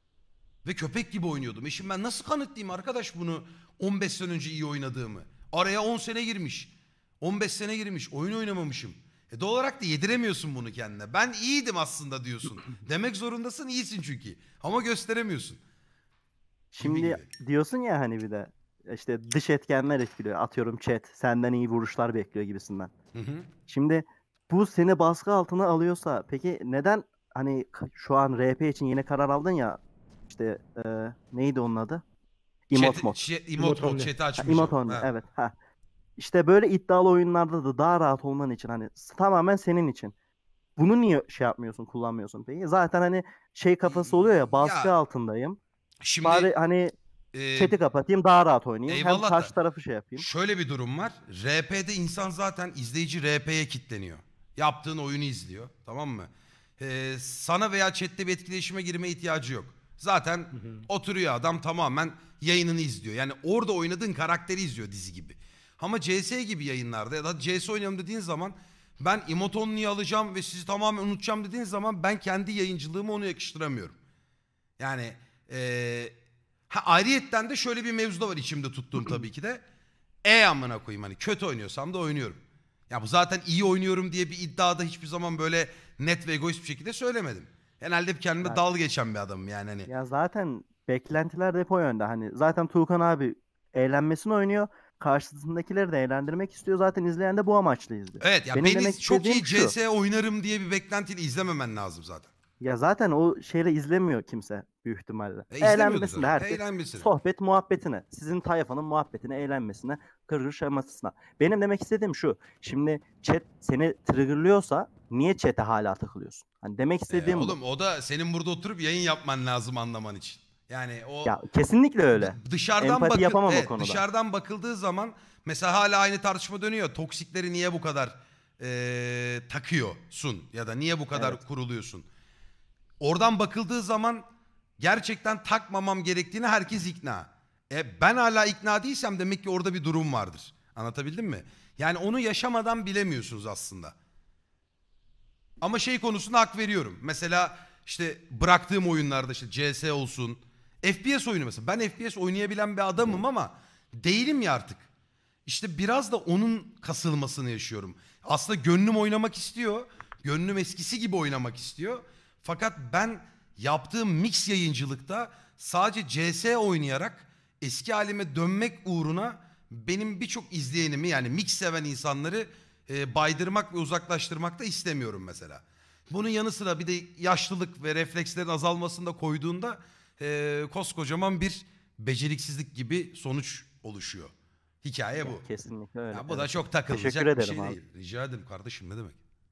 Ve köpek gibi oynuyordum. E şimdi ben nasıl kanıtlayayım arkadaş bunu on beş sene önce iyi oynadığımı? Araya on sene girmiş. on beş sene girmiş. Oyun oynamamışım. E doğal olarak da yediremiyorsun bunu kendine. Ben iyiydim aslında diyorsun. Demek zorundasın iyisin çünkü. Ama gösteremiyorsun. Şimdi gibi. diyorsun ya hani bir de işte dış etkenler etkiliyor. Atıyorum chat senden iyi vuruşlar bekliyor gibisinden. Hı hı. Şimdi bu seni baskı altına alıyorsa peki neden hani k- şu an R P için yeni karar aldın ya işte e, neydi onun adı? Emote Chat- mod. chat- emote Emote mod. only. Chat'i Ha, açmayacağım. emote only, Ha. evet. Ha. İşte böyle iddialı oyunlarda da daha rahat olman için hani s- tamamen senin için. Bunu niye şey yapmıyorsun, kullanmıyorsun peki? Zaten hani şey kafası oluyor ya baskı Ya, altındayım. Şimdi Bari hani e, chat'i kapatayım daha rahat oynayayım. Hem eyvallah karşı da- tarafı şey yapayım. şöyle bir durum var. R P'de insan zaten izleyici R P'ye kitleniyor. Yaptığın oyunu izliyor. Tamam mı? Ee, sana veya chatte bir etkileşime girmeye ihtiyacı yok. Zaten oturuyor adam tamamen yayınını izliyor. Yani orada oynadığın karakteri izliyor dizi gibi. Ama C S gibi yayınlarda ya da C S oynuyorum dediğin zaman ben emotonluyu alacağım ve sizi tamamen unutacağım dediğin zaman ben kendi yayıncılığımı ona yakıştıramıyorum. Yani eee ha ayrıyetten de şöyle bir mevzu da var içimde tuttuğum tabii ki de. E amına koyayım hani kötü oynuyorsam da oynuyorum. Ya bu zaten iyi oynuyorum diye bir iddiada hiçbir zaman böyle net ve egoist bir şekilde söylemedim. Genelde hep kendime Ya- dalga geçen bir adamım yani hani. Ya zaten beklentiler de hep o yönde. Hani zaten Tuğkan abi eğlenmesini oynuyor. Karşısındakileri de eğlendirmek istiyor. Zaten izleyen de bu amaçla izliyor. Evet ya Benim beni demek çok iyi istediğim C şu. S oynarım diye bir beklentiyle izlememen lazım zaten. Ya zaten o şeyle izlemiyor kimse büyük ihtimalle. E, izlemiyordur Eğlenmesine zaten. herkes. Eğlenmesine. Sohbet muhabbetine. Sizin tayfanın muhabbetine, eğlenmesine, kırgır şamasına. Benim demek istediğim şu. Şimdi chat seni triggerlıyorsa niye chat'e hala takılıyorsun? Hani demek Ee, istediğim bu. oğlum o da senin burada oturup yayın yapman lazım anlaman için. Yani o Ya kesinlikle öyle. dışarıdan Empati bakıl yapamam o evet, konuda. dışarıdan bakıldığı zaman mesela hala aynı tartışma dönüyor. Toksikleri niye bu kadar eee, takıyorsun ya da niye bu kadar Evet. kuruluyorsun? Oradan bakıldığı zaman gerçekten takmamam gerektiğini herkes ikna. E, ben hala ikna değilsem demek ki orada bir durum vardır. Anlatabildim mi? Yani onu yaşamadan bilemiyorsunuz aslında. Ama şey konusunda hak veriyorum. Mesela işte bıraktığım oyunlarda işte C S olsun. F P S oyunu mesela. Ben F P S oynayabilen bir adamım ama değilim ya artık. İşte biraz da onun kasılmasını yaşıyorum. Aslında gönlüm oynamak istiyor. Gönlüm eskisi gibi oynamak istiyor. Fakat ben yaptığım mix yayıncılıkta sadece C S oynayarak eski halime dönmek uğruna benim birçok izleyenimi yani mix seven insanları e, baydırmak ve uzaklaştırmak da istemiyorum mesela. Bunun yanı sıra bir de yaşlılık ve reflekslerin azalmasında koyduğunda e, koskocaman bir beceriksizlik gibi sonuç oluşuyor. Hikaye bu. Kesinlikle öyle. Ya bu da evet. çok takılacak Teşekkür bir ederim şey abi. değil. Rica ederim kardeşim ne demek.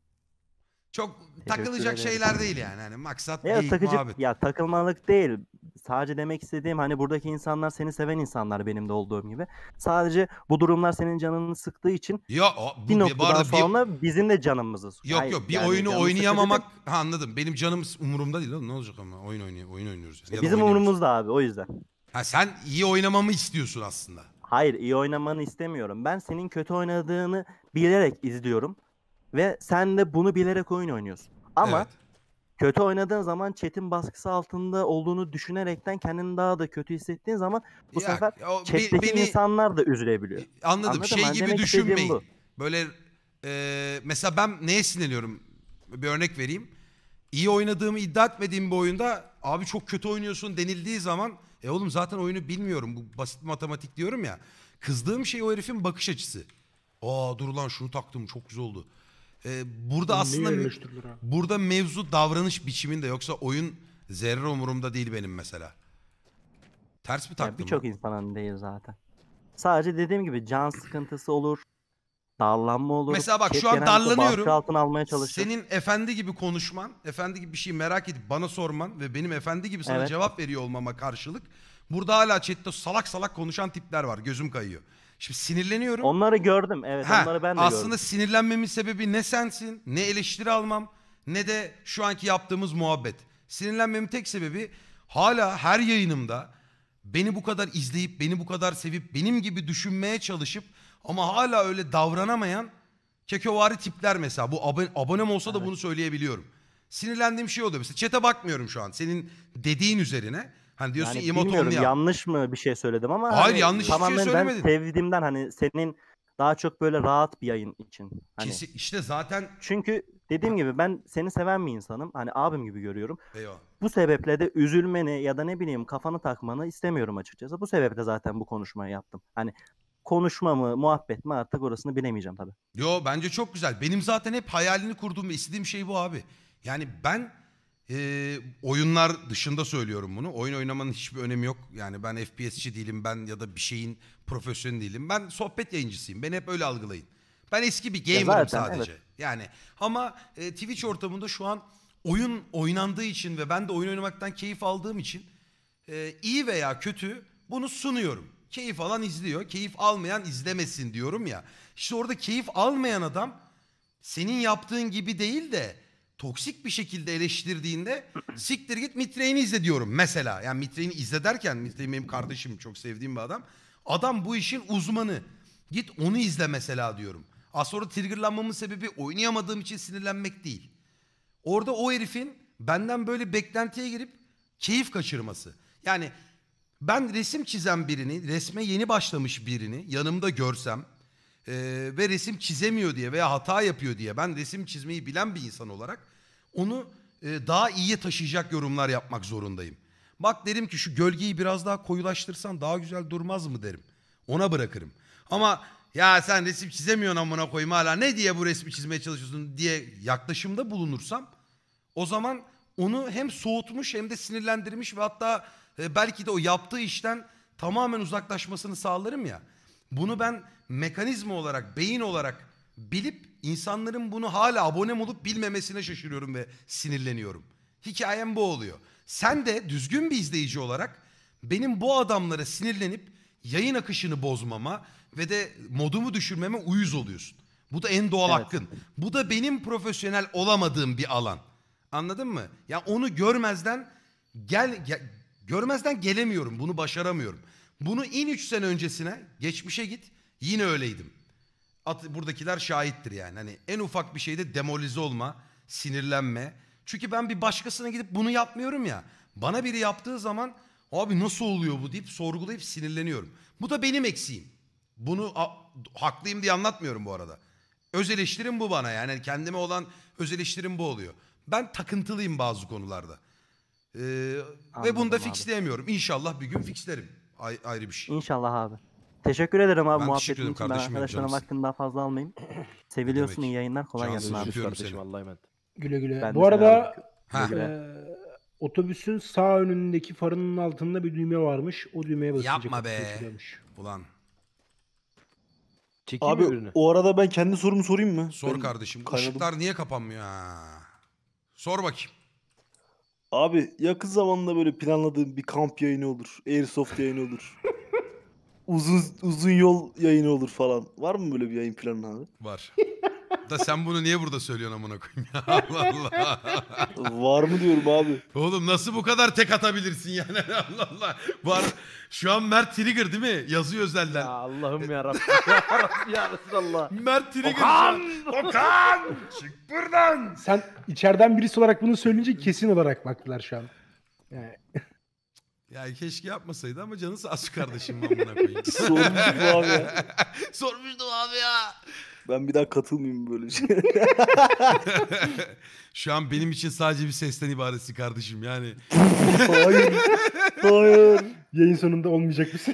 Çok Teşekkür takılacak ederim. şeyler değil yani. Hani maksat Ya geyik, takıcı muhabbet. ya takılmalık değil. Sadece demek istediğim hani buradaki insanlar seni seven insanlar benim de olduğum gibi. Sadece bu durumlar senin canını sıktığı için Yok o, bu, bir bu noktadan arada bir, sonra bizim de canımızı sıkıyor. yok Hayır, yok bir yani oyunu canını oynayamamak sıkıyor ha, anladım. Benim canım umurumda değil oğlum. Ne olacak ama oyun oynuyor, oyun oynuyoruz. dediğim- Ya da Bizim oynuyoruz. umurumuzda abi o yüzden. Ha sen iyi oynamamı istiyorsun aslında. Hayır iyi oynamanı istemiyorum. Ben senin kötü oynadığını bilerek izliyorum. Ve sen de bunu bilerek oyun oynuyorsun. Ama Evet. kötü oynadığın zaman chat'in baskısı altında olduğunu düşünerekten kendini daha da kötü hissettiğin zaman bu Ya, sefer o be- chat'teki beni- insanlar da üzülebiliyor. Anladım. Anladın Şey mı? Hani gibi demek istediğim düşünmeyin. bu. Böyle e, mesela ben neye sinirleniyorum? Bir örnek vereyim. İyi oynadığımı iddia etmediğim bir oyunda abi çok kötü oynuyorsun denildiği zaman e oğlum zaten oyunu bilmiyorum. Bu basit matematik diyorum ya. Kızdığım şey o herifin bakış açısı. Aa dur lan şunu taktım çok güzel oldu. E, burada Oğlum aslında neyi eleştirilir ha? burada mevzu davranış biçiminde, yoksa oyun zerre umurumda değil benim mesela. Ters mi Ya taktım? birçok lan? insanın değil zaten. Sadece dediğim gibi can sıkıntısı olur. Darlanma olur. Mesela bak chat şu an genellikle darlanıyorum. baskı altına almaya çalışır. Senin efendi gibi konuşman, efendi gibi bir şey merak edip bana sorman ve benim efendi gibi sana Evet. cevap veriyor olmama karşılık burada hala chatte salak salak konuşan tipler var. Gözüm kayıyor. Şimdi sinirleniyorum. Onları gördüm. Evet Ha, onları ben de aslında gördüm. sinirlenmemin sebebi ne sensin, ne eleştiri almam, ne de şu anki yaptığımız muhabbet. Sinirlenmemin tek sebebi hala her yayınımda beni bu kadar izleyip, beni bu kadar sevip, benim gibi düşünmeye çalışıp ama hala öyle davranamayan kekovari tipler mesela. Bu abone, abonem olsa da Evet. bunu söyleyebiliyorum. Sinirlendiğim şey oluyor. Mesela chat'e bakmıyorum şu an. Senin dediğin üzerine. Hani diyorsun Yani emotonlu bilmiyorum yap. yanlış mı bir şey söyledim ama Hayır, hani yanlış hiçbir şey tamamen söylemedin. ben sevdiğimden hani senin daha çok böyle rahat bir yayın için. Hani Kesin, işte zaten çünkü dediğim gibi ben seni seven bir insanım. Hani abim gibi görüyorum. eyvah. Bu sebeple de üzülmeni ya da ne bileyim kafanı takmanı istemiyorum açıkçası. Bu sebeple zaten bu konuşmayı yaptım. Hani konuşma mı, muhabbet mi artık orasını bilemeyeceğim tabii. Yo bence çok güzel. Benim zaten hep hayalini kurduğum ve istediğim şey bu abi. Yani ben e, oyunlar dışında söylüyorum bunu. Oyun oynamanın hiçbir önemi yok. Yani ben F P S'çi değilim ben ya da bir şeyin profesyoneli değilim. Ben sohbet yayıncısıyım. Beni hep öyle algılayın. Ben eski bir gamer'ım zaten, sadece. Yani ama e, Twitch ortamında şu an oyun oynandığı için ve ben de oyun oynamaktan keyif aldığım için e, iyi veya kötü bunu sunuyorum. Keyif alan izliyor, keyif almayan izlemesin diyorum ya. İşte orada keyif almayan adam senin yaptığın gibi değil de toksik bir şekilde eleştirdiğinde siktir git Mitrey'ini izle diyorum mesela. Yani Mitrey'ini izle derken Mitrey benim kardeşim, çok sevdiğim bir adam. Adam bu işin uzmanı. Git onu izle mesela diyorum. Az sonra triggerlanmamın sebebi oynayamadığım için sinirlenmek değil. Orada o herifin benden böyle beklentiye girip keyif kaçırması. Yani ben resim çizen birini, resme yeni başlamış birini yanımda görsem e, ve resim çizemiyor diye veya hata yapıyor diye ben resim çizmeyi bilen bir insan olarak onu e, daha iyiye taşıyacak yorumlar yapmak zorundayım. Bak derim ki şu gölgeyi biraz daha koyulaştırsan daha güzel durmaz mı derim. Ona bırakırım. Ama ya sen resim çizemiyorsun amına koyayım hala ne diye bu resmi çizmeye çalışıyorsun diye yaklaşımda bulunursam o zaman onu hem soğutmuş hem de sinirlendirmiş ve hatta e, belki de o yaptığı işten tamamen uzaklaşmasını sağlarım ya. Bunu ben mekanizma olarak, beyin olarak bilip insanların bunu hala abonem olup bilmemesine şaşırıyorum ve sinirleniyorum. Hikayem bu oluyor. Sen de düzgün bir izleyici olarak benim bu adamlara sinirlenip yayın akışını bozmama ve de modumu düşürmeme uyuz oluyorsun. Bu da en doğal Evet. hakkın. Bu da benim profesyonel olamadığım bir alan. Anladın mı? Ya onu görmezden gel, gel görmezden gelemiyorum. Bunu başaramıyorum. Bunu in üç sene öncesine, geçmişe git. Yine öyleydim. At, buradakiler şahittir yani. Hani en ufak bir şeyde demolize olma, sinirlenme. Çünkü ben bir başkasına gidip bunu yapmıyorum ya. Bana biri yaptığı zaman abi nasıl oluyor bu deyip sorgulayıp sinirleniyorum. Bu da benim eksiğim. Bunu a, haklıyım diye anlatmıyorum bu arada. Öz eleştirim bu bana yani. Hani kendime olan öz eleştirim bu oluyor. Ben takıntılıyım bazı konularda. Ee, ve Anladım bunu da abi. fixleyemiyorum. İnşallah bir gün fixlerim. Ay, ayrı bir şey. İnşallah abi. Teşekkür ederim abi Ben teşekkür muhabbetin ederim için. Ben kardeşim benim, arkadaşların canımsın. vaktini daha fazla almayayım. Seviliyorsun demek? iyi yayınlar. Kolay Cansın, gelsin abi. öpüyorum Kardeşim seni. Allah'a emanet. Güle güle. Ben de Bu seni arada Ha. Güle. e, otobüsün sağ önündeki farının altında bir düğme varmış. O düğmeye basınca Yapma kapı be. açılıyormuş. Ulan Çekeyim Abi mi ürünü? o arada ben kendi sorumu sorayım mı? sor Ben kardeşim. Bu kaynadım. ışıklar niye kapanmıyor ha? Sor bakayım. Abi yakın zamanda böyle planladığım bir kamp yayını olur. Airsoft yayını olur. uzun uzun yol yayını olur falan. Var mı böyle bir yayın planı abi? Var. Da sen bunu niye burada söylüyorsun amına koyayım ya? Allah Allah. Var mı diyorum abi. Oğlum nasıl bu kadar tek atabilirsin yani? Allah Allah. Var. Şu an Mert Trigger değil mi? Yazıyor özelden. Ya Allah'ım ya Rabbim. Ya Rabbim ya Resulallah. Mert Trigger. Okan! Okan! Çık buradan! Sen içeriden birisi olarak bunu söyleyince kesin olarak baktılar şu an. Yani Ya keşke yapmasaydı ama canı sağ olsun kardeşim amına koyayım. Sormuştum abi ya. Sormuştum abi ya. Ben bir daha katılmayayım böyle şey. Şu an benim için sadece bir sesten ibaretsin kardeşim yani. hayır. Hayır. Yayın sonunda olmayacak bir şey.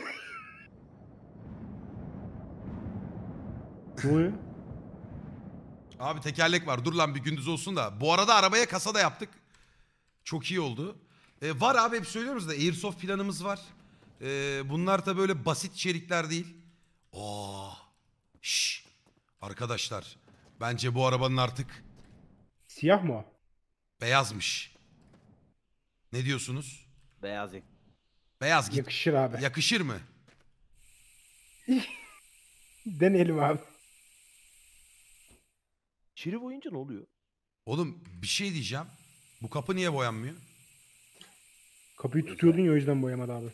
Ne oluyor? Abi tekerlek var. Dur lan bir gündüz olsun da. Bu arada arabaya kasa da yaptık. Çok iyi oldu. Ee, var abi hep söylüyoruz da Airsoft planımız var. Ee, bunlar da böyle basit içerikler değil. Oo. Şş. Arkadaşlar. Bence bu arabanın artık Siyah mı o? beyazmış. Ne diyorsunuz? Beyaz yak. Beyaz git. Yakışır abi. Yakışır mı? Deneyelim abi. Çiri boyunca ne oluyor? Oğlum bir şey diyeceğim. Bu kapı niye boyanmıyor? Kapıyı tutuyordun ya o yüzden boyamadı abi.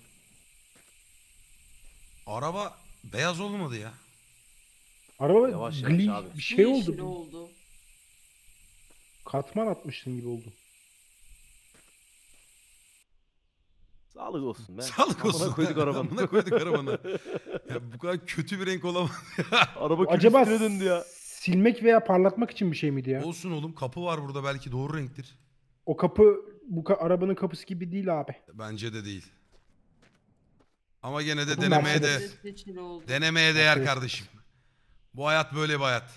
Araba beyaz olmadı ya. Araba Yavaş yavaş gli abi. bir şey Yeşil oldu. oldu. Katman atmışsın gibi oldu. Sağlık olsun be. Sağlık olsun. Amına koyduk arabanı. Amına koyduk arabanı. Ya bu kadar kötü bir renk olamaz. Araba Acaba külüstüne döndü ya. silmek veya parlatmak için bir şey miydi ya? Olsun oğlum kapı var burada belki doğru renktir. O kapı bu ka- arabanın kapısı gibi değil abi. Bence de değil. Ama gene de Bu denemeye de Mercedes. Seçili oldu. denemeye değer Mercedes. kardeşim. Bu hayat böyle bir hayat.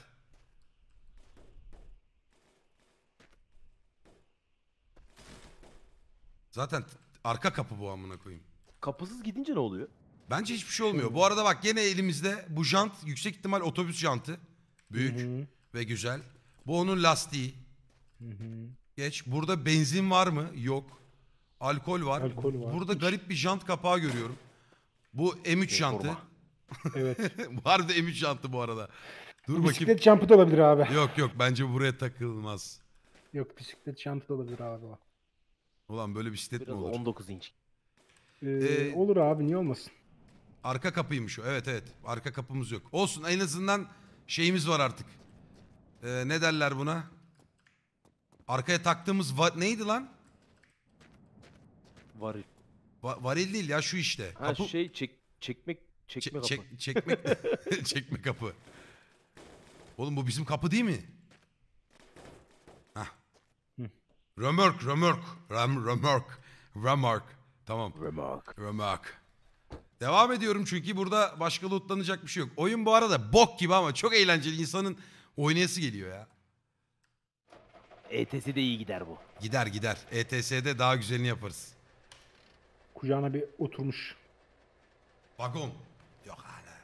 Zaten t- arka kapı bu amına koyayım. Kapısız gidince ne oluyor? Bence hiçbir şey olmuyor. Bu arada bak gene elimizde bu jant yüksek ihtimal otobüs jantı. Büyük Hı hı. ve güzel. Bu onun lastiği. Hı hı. Geç. Burada benzin var mı? Yok. Alkol var. Alkol var. Burada garip bir jant kapağı görüyorum. Bu M üç jantı. Evet. Var da M üç jantı bu arada. Dur bakayım. Bisiklet jump'ı da olabilir abi. Yok yok bence buraya takılmaz. Yok bisiklet jump'ı da olabilir abi o. Ulan böyle bisiklet mi Biraz olur? on dokuz inç. Ee, Ee, olur abi niye olmasın? Arka kapıymış o. Evet evet. Arka kapımız yok. Olsun en azından şeyimiz var artık. Ee, ne derler buna? Arkaya taktığımız va- neydi lan? Var. Va- varil değil ya şu işte. Ha Kapı... şey çek çekmek çekme Çek- kapı. çek- çekmek çekme kapı. Oğlum bu bizim kapı değil mi? Hah. Hı. Römork, römork, ram, römork, römork. Tamam. Remark. Römork. Devam ediyorum çünkü burada başka lootlanacak bir şey yok. Oyun bu arada bok gibi ama çok eğlenceli. İnsanın oynayası geliyor ya. E T S'de iyi gider bu. Gider gider. E T S'de daha güzelini yaparız. Kucağına bir oturmuş. Vagon. Yok hala.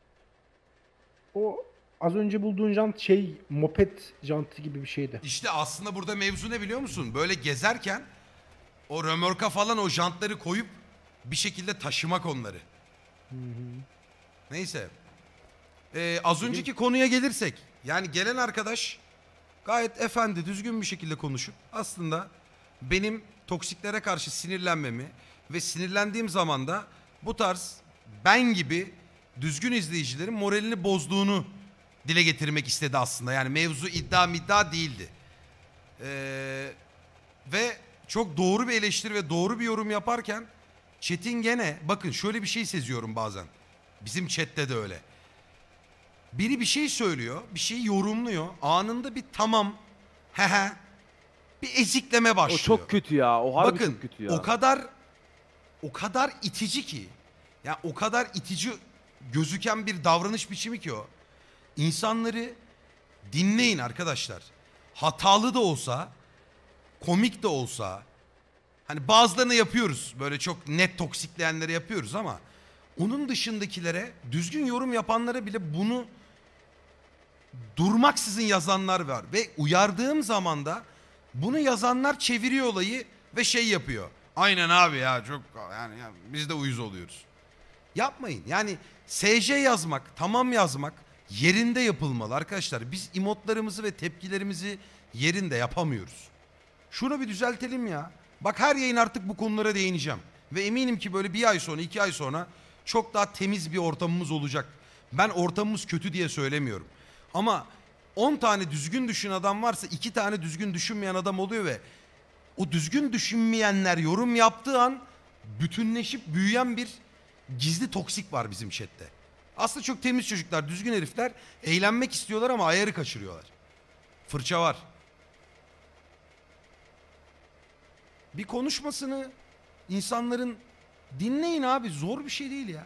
O az önce bulduğun jant şey moped jantı gibi bir şeydi. İşte aslında burada mevzu ne biliyor musun? Böyle gezerken o römorka falan o jantları koyup bir şekilde taşımak onları. Neyse. Ee, az önceki konuya gelirsek. Yani gelen arkadaş gayet efendi, düzgün bir şekilde konuşup aslında benim toksiklere karşı sinirlenmemi ve sinirlendiğim zaman da bu tarz ben gibi düzgün izleyicilerin moralini bozduğunu dile getirmek istedi aslında. Yani mevzu iddia middia değildi. Ee, ve çok doğru bir eleştiri ve doğru bir yorum yaparken chat'in gene bakın şöyle bir şey seziyorum bazen. Bizim chat'te de öyle. Biri bir şey söylüyor, bir şeyi yorumluyor. Anında bir tamam, hehe, bir ezikleme O başlıyor. çok kötü ya. O harbi Bakın çok kötü ya. o kadar o kadar itici ki. Ya o kadar itici gözüken bir davranış biçimi ki o. İnsanları dinleyin arkadaşlar. Hatalı da olsa, komik de olsa, hani bazılarını yapıyoruz. Böyle çok net toksikleyenleri yapıyoruz ama onun dışındakilere, düzgün yorum yapanlara bile bunu durmaksızın yazanlar var. Ve uyardığım zaman da bunu yazanlar çeviriyor olayı ve şey yapıyor. Aynen abi ya çok yani, yani biz de uyuz oluyoruz. Yapmayın. Yani S J yazmak, tamam yazmak yerinde yapılmalı arkadaşlar. Biz emotlarımızı ve tepkilerimizi yerinde yapamıyoruz. Şunu bir düzeltelim ya. Bak her yayın artık bu konulara değineceğim. Ve eminim ki böyle bir ay sonra, iki ay sonra çok daha temiz bir ortamımız olacak. Ben ortamımız kötü diye söylemiyorum. Ama on tane düzgün düşünen adam varsa iki tane düzgün düşünmeyen adam oluyor ve o düzgün düşünmeyenler yorum yaptığı an bütünleşip büyüyen bir gizli toksik var bizim chatte. Aslında çok temiz çocuklar, düzgün herifler, eğlenmek istiyorlar ama ayarı kaçırıyorlar. Fırça var. Bir konuşmasını insanların dinleyin abi, zor bir şey değil ya.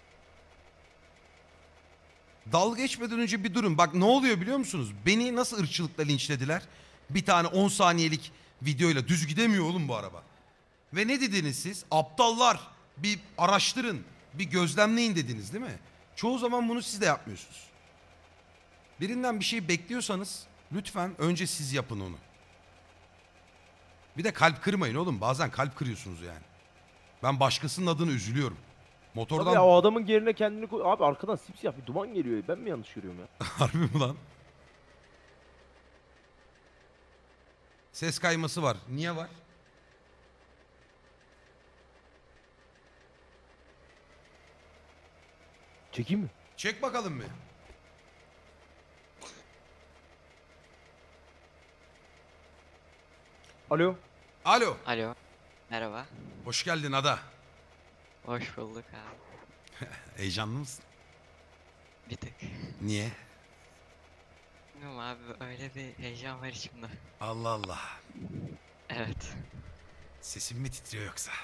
Dalga geçmeden önce bir durun. Bak ne oluyor biliyor musunuz? Beni nasıl ırkçılıkla linçlediler? Bir tane on saniyelik videoyla düz gidemiyor oğlum bu araba. Ve ne dediniz siz? Aptallar, bir araştırın, bir gözlemleyin dediniz değil mi? Çoğu zaman bunu siz de yapmıyorsunuz. Birinden bir şey bekliyorsanız lütfen önce siz yapın onu. Bir de kalp kırmayın oğlum. Bazen kalp kırıyorsunuz yani. Ben başkasının adına üzülüyorum. Motordan... Tabii ya, o adamın yerine kendini koy. Abi arkadan simsiyah bir duman geliyor. Ben mi yanlış görüyorum ya? Harbi mi lan? Ses kayması var. Niye var? Çekeyim mi? Çek bakalım bir. Alo. Alo. Alo. Merhaba. Hoş geldin Ada. Hoş bulduk abi. Heyecanlı mısın? Bir tık. Niye? Bilmiyorum abi, öyle bir heyecan var içimde. Allah Allah. Evet. Sesim mi titriyor yoksa?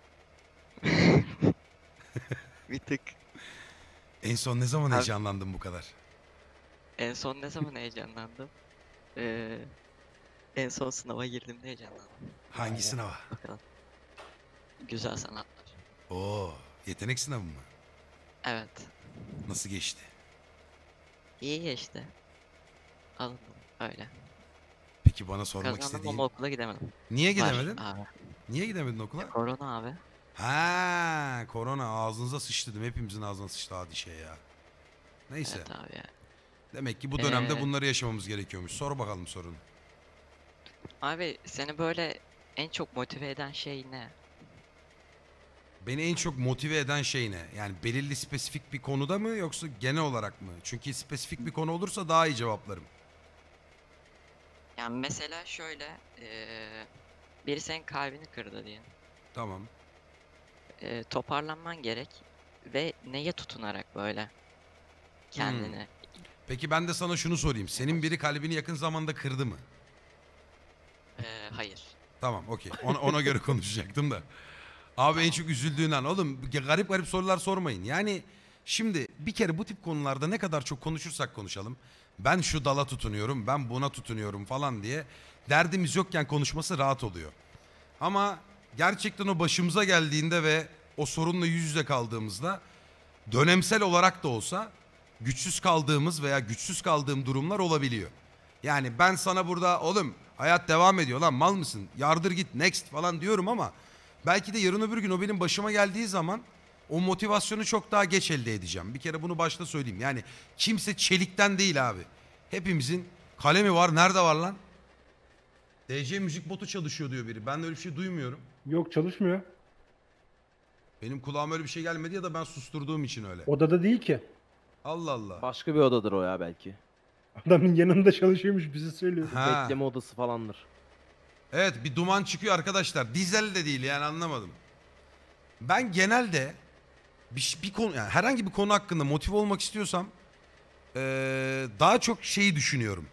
Bir tık. En son ne zaman Abi- heyecanlandın bu kadar? En son ne zaman heyecanlandım? Ee, en son sınava girdiğimde heyecanlandım. Hangi sınava? Bakalım. Güzel sanatlar. Oo, yetenek sınavı mı? Evet. Nasıl geçti? İyi geçti. Alındım öyle. Peki bana sormak Kazandım istediğin... ama okula gidemedim. Niye Var gidemedin? abi. Niye gidemedin okula? Korona abi. Ha, korona ağzınıza sıçtı değil mi? Hepimizin ağzına sıçtı hadi şey ya. Neyse. Evet abi ya. Demek ki bu dönemde Ee, bunları yaşamamız gerekiyormuş. Sor bakalım sorunu. Abi seni böyle en çok motive eden şey ne? Beni en çok motive eden şey ne? Yani belirli spesifik bir konuda mı yoksa genel olarak mı? Çünkü spesifik bir konu olursa daha iyi cevaplarım. Yani mesela şöyle, eee biri senin kalbini kırdı diyelim. Tamam. Eee, toparlanman gerek ve neye tutunarak böyle kendini. Peki ben de sana şunu sorayım. Senin biri kalbini yakın zamanda kırdı mı? Eee, hayır. Tamam okey. Ona, ona göre konuşacaktım da. Abi en çok üzüldüğün an. Oğlum garip garip sorular sormayın. Yani şimdi bir kere bu tip konularda ne kadar çok konuşursak konuşalım. Ben şu dala tutunuyorum, ben buna tutunuyorum falan diye derdimiz yokken konuşması rahat oluyor. Ama gerçekten o başımıza geldiğinde ve o sorunla yüz yüze kaldığımızda dönemsel olarak da olsa güçsüz kaldığımız veya güçsüz kaldığım durumlar olabiliyor. Yani ben sana burada oğlum hayat devam ediyor lan mal mısın? Yardır git next falan diyorum ama belki de yarın öbür gün o benim başıma geldiği zaman o motivasyonu çok daha geç elde edeceğim. Bir kere bunu başta söyleyeyim. Yani kimse çelikten değil abi. Hepimizin kalemi var. Nerede var lan? D J müzik botu çalışıyor diyor biri. Ben de öyle bir şey duymuyorum. Yok çalışmıyor. Benim kulağıma öyle bir şey gelmedi ya da ben susturduğum için öyle. Odada değil ki. Allah Allah. Başka bir odadır o ya belki. Adamın yanında çalışıyormuş bize söylüyor. Ha. Bekleme odası falandır. Evet bir duman çıkıyor arkadaşlar. Dizel de değil yani anlamadım. Ben genelde bir, bir konu yani herhangi bir konu hakkında motive olmak istiyorsam ee, daha çok şeyi düşünüyorum.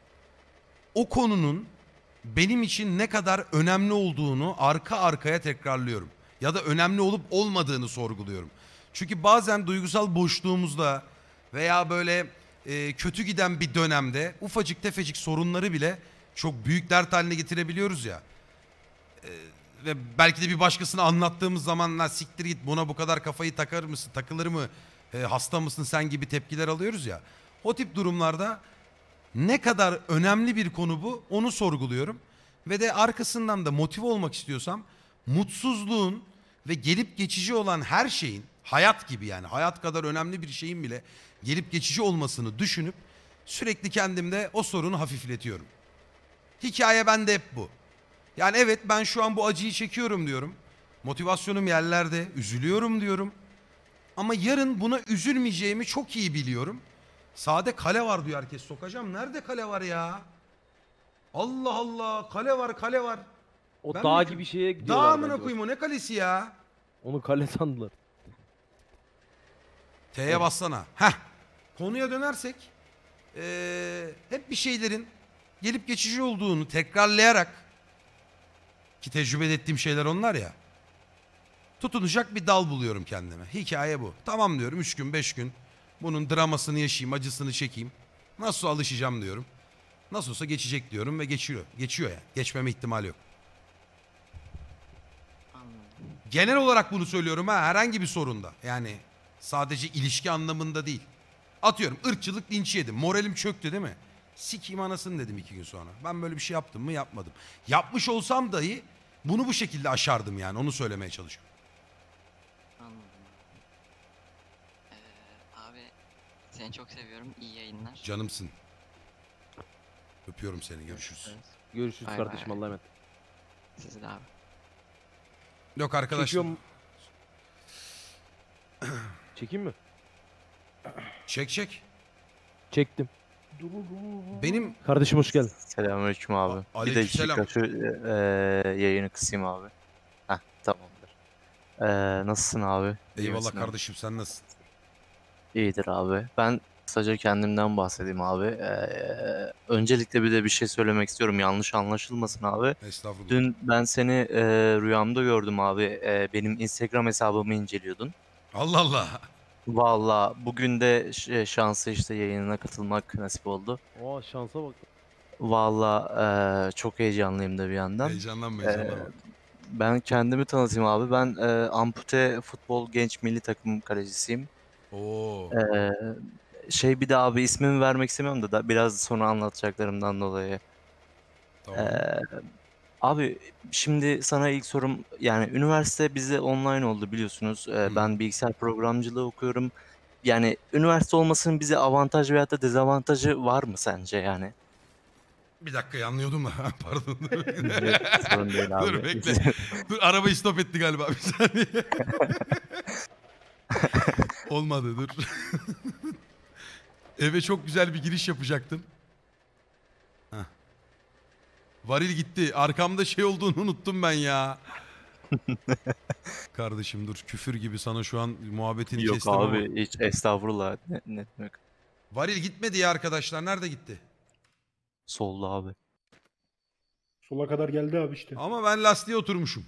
O konunun benim için ne kadar önemli olduğunu arka arkaya tekrarlıyorum. Ya da önemli olup olmadığını sorguluyorum. Çünkü bazen duygusal boşluğumuzda veya böyle e, kötü giden bir dönemde ufacık tefecik sorunları bile çok büyük dert haline getirebiliyoruz ya. E, ve belki de bir başkasına anlattığımız zaman la siktir git buna bu kadar kafayı takar mısın, takılır mı, e, hasta mısın sen gibi tepkiler alıyoruz ya. O tip durumlarda ne kadar önemli bir konu bu onu sorguluyorum. Ve de arkasından da motive olmak istiyorsam mutsuzluğun ve gelip geçici olan her şeyin Hayat gibi yani. Hayat kadar önemli bir şeyin bile gelip geçici olmasını düşünüp sürekli kendimde o sorunu hafifletiyorum. Hikaye bende hep bu. Yani evet ben şu an bu acıyı çekiyorum diyorum. Motivasyonum yerlerde, üzülüyorum diyorum. Ama yarın buna üzülmeyeceğimi çok iyi biliyorum. Sade kale var diyor herkes. Sokacağım. Nerede kale var ya? Allah Allah. Kale var, kale var. O Ben dağ mi- gibi şeye Dağ gidiyorlar amına bence. koyayım o ne kalesi ya? Onu kale sandılar. T'ye bassana. Heh. Konuya dönersek ee, hep bir şeylerin gelip geçici olduğunu tekrarlayarak ki tecrübe ettiğim şeyler onlar ya. Tutunacak bir dal buluyorum kendime. Hikaye bu. Tamam diyorum üç gün beş gün bunun dramasını yaşayayım, acısını çekeyim. Nasıl alışacağım diyorum. Nasıl olsa geçecek diyorum ve geçiyor. Geçiyor yani. Geçmeme ihtimali yok. Anladım. Genel olarak bunu söylüyorum ha herhangi bir sorunda. Yani sadece ilişki anlamında değil. Atıyorum ırkçılık linç yedim. Moralim çöktü değil mi? Sikeyim anasını dedim iki gün sonra. Ben böyle bir şey yaptım mı yapmadım. Yapmış olsam dahi bunu bu şekilde aşardım yani onu söylemeye çalışıyorum. Anladım. Ee, abi seni çok seviyorum. İyi yayınlar. Canımsın. Öpüyorum seni görüşürüz. Evet. Görüşürüz Bay kardeşim bay. Allah'a emanet. Siz de abi. Yok arkadaşlar. Çekiyorum. Çekeyim mi? Çek çek. Çektim. Benim Kardeşim hoş geldin. Selamünaleyküm abi. A- Bir aleykümselam. dakika şu e, yayını kısayım abi. Heh, tamamdır. E, nasılsın abi? İyi eyvallah misin abi? kardeşim sen nasılsın? İyidir abi. Ben kısaca kendimden bahsedeyim abi. Ee, öncelikle bir de bir şey söylemek istiyorum. Yanlış anlaşılmasın abi. Estağfurullah. Dün ben seni e, rüyamda gördüm abi. E, benim Instagram hesabımı inceliyordun. Allah Allah. Valla bugün de ş- şansı işte yayınına katılmak nasip oldu. Aa şansa bak. Valla e, çok heyecanlıyım da bir yandan. Heyecanlanma Ee, heyecanlanma. Ben kendimi tanıtayım abi. Ben e, ampute futbol genç milli takım kalecisiyim. Oo. Ee, şey bir de abi ismimi vermek istemiyorum da, da biraz sonra anlatacaklarımdan dolayı. Tamam. Ee, abi şimdi sana ilk sorum, yani üniversite bizde online oldu biliyorsunuz. Ee, Hı. ben bilgisayar programcılığı okuyorum. Yani üniversite olmasının bize avantaj veyahut da dezavantajı var mı sence yani? Bir dakika anlıyordum da pardon. Yok, sorun değil abi. Dur bekle. Dur arabayı stop etti galiba bir saniye. Olmadı dur. Eve çok güzel bir giriş yapacaktım. Heh. Varil gitti. Arkamda şey olduğunu unuttum ben ya. Kardeşim dur küfür gibi sana şu an muhabbetini Yok kestim abi ama. hiç estağfurullah. Ne, ne demek? Varil gitmedi ya arkadaşlar. Nerede gitti? Solda abi. Sola kadar geldi abi işte. Ama ben lastiğe oturmuşum.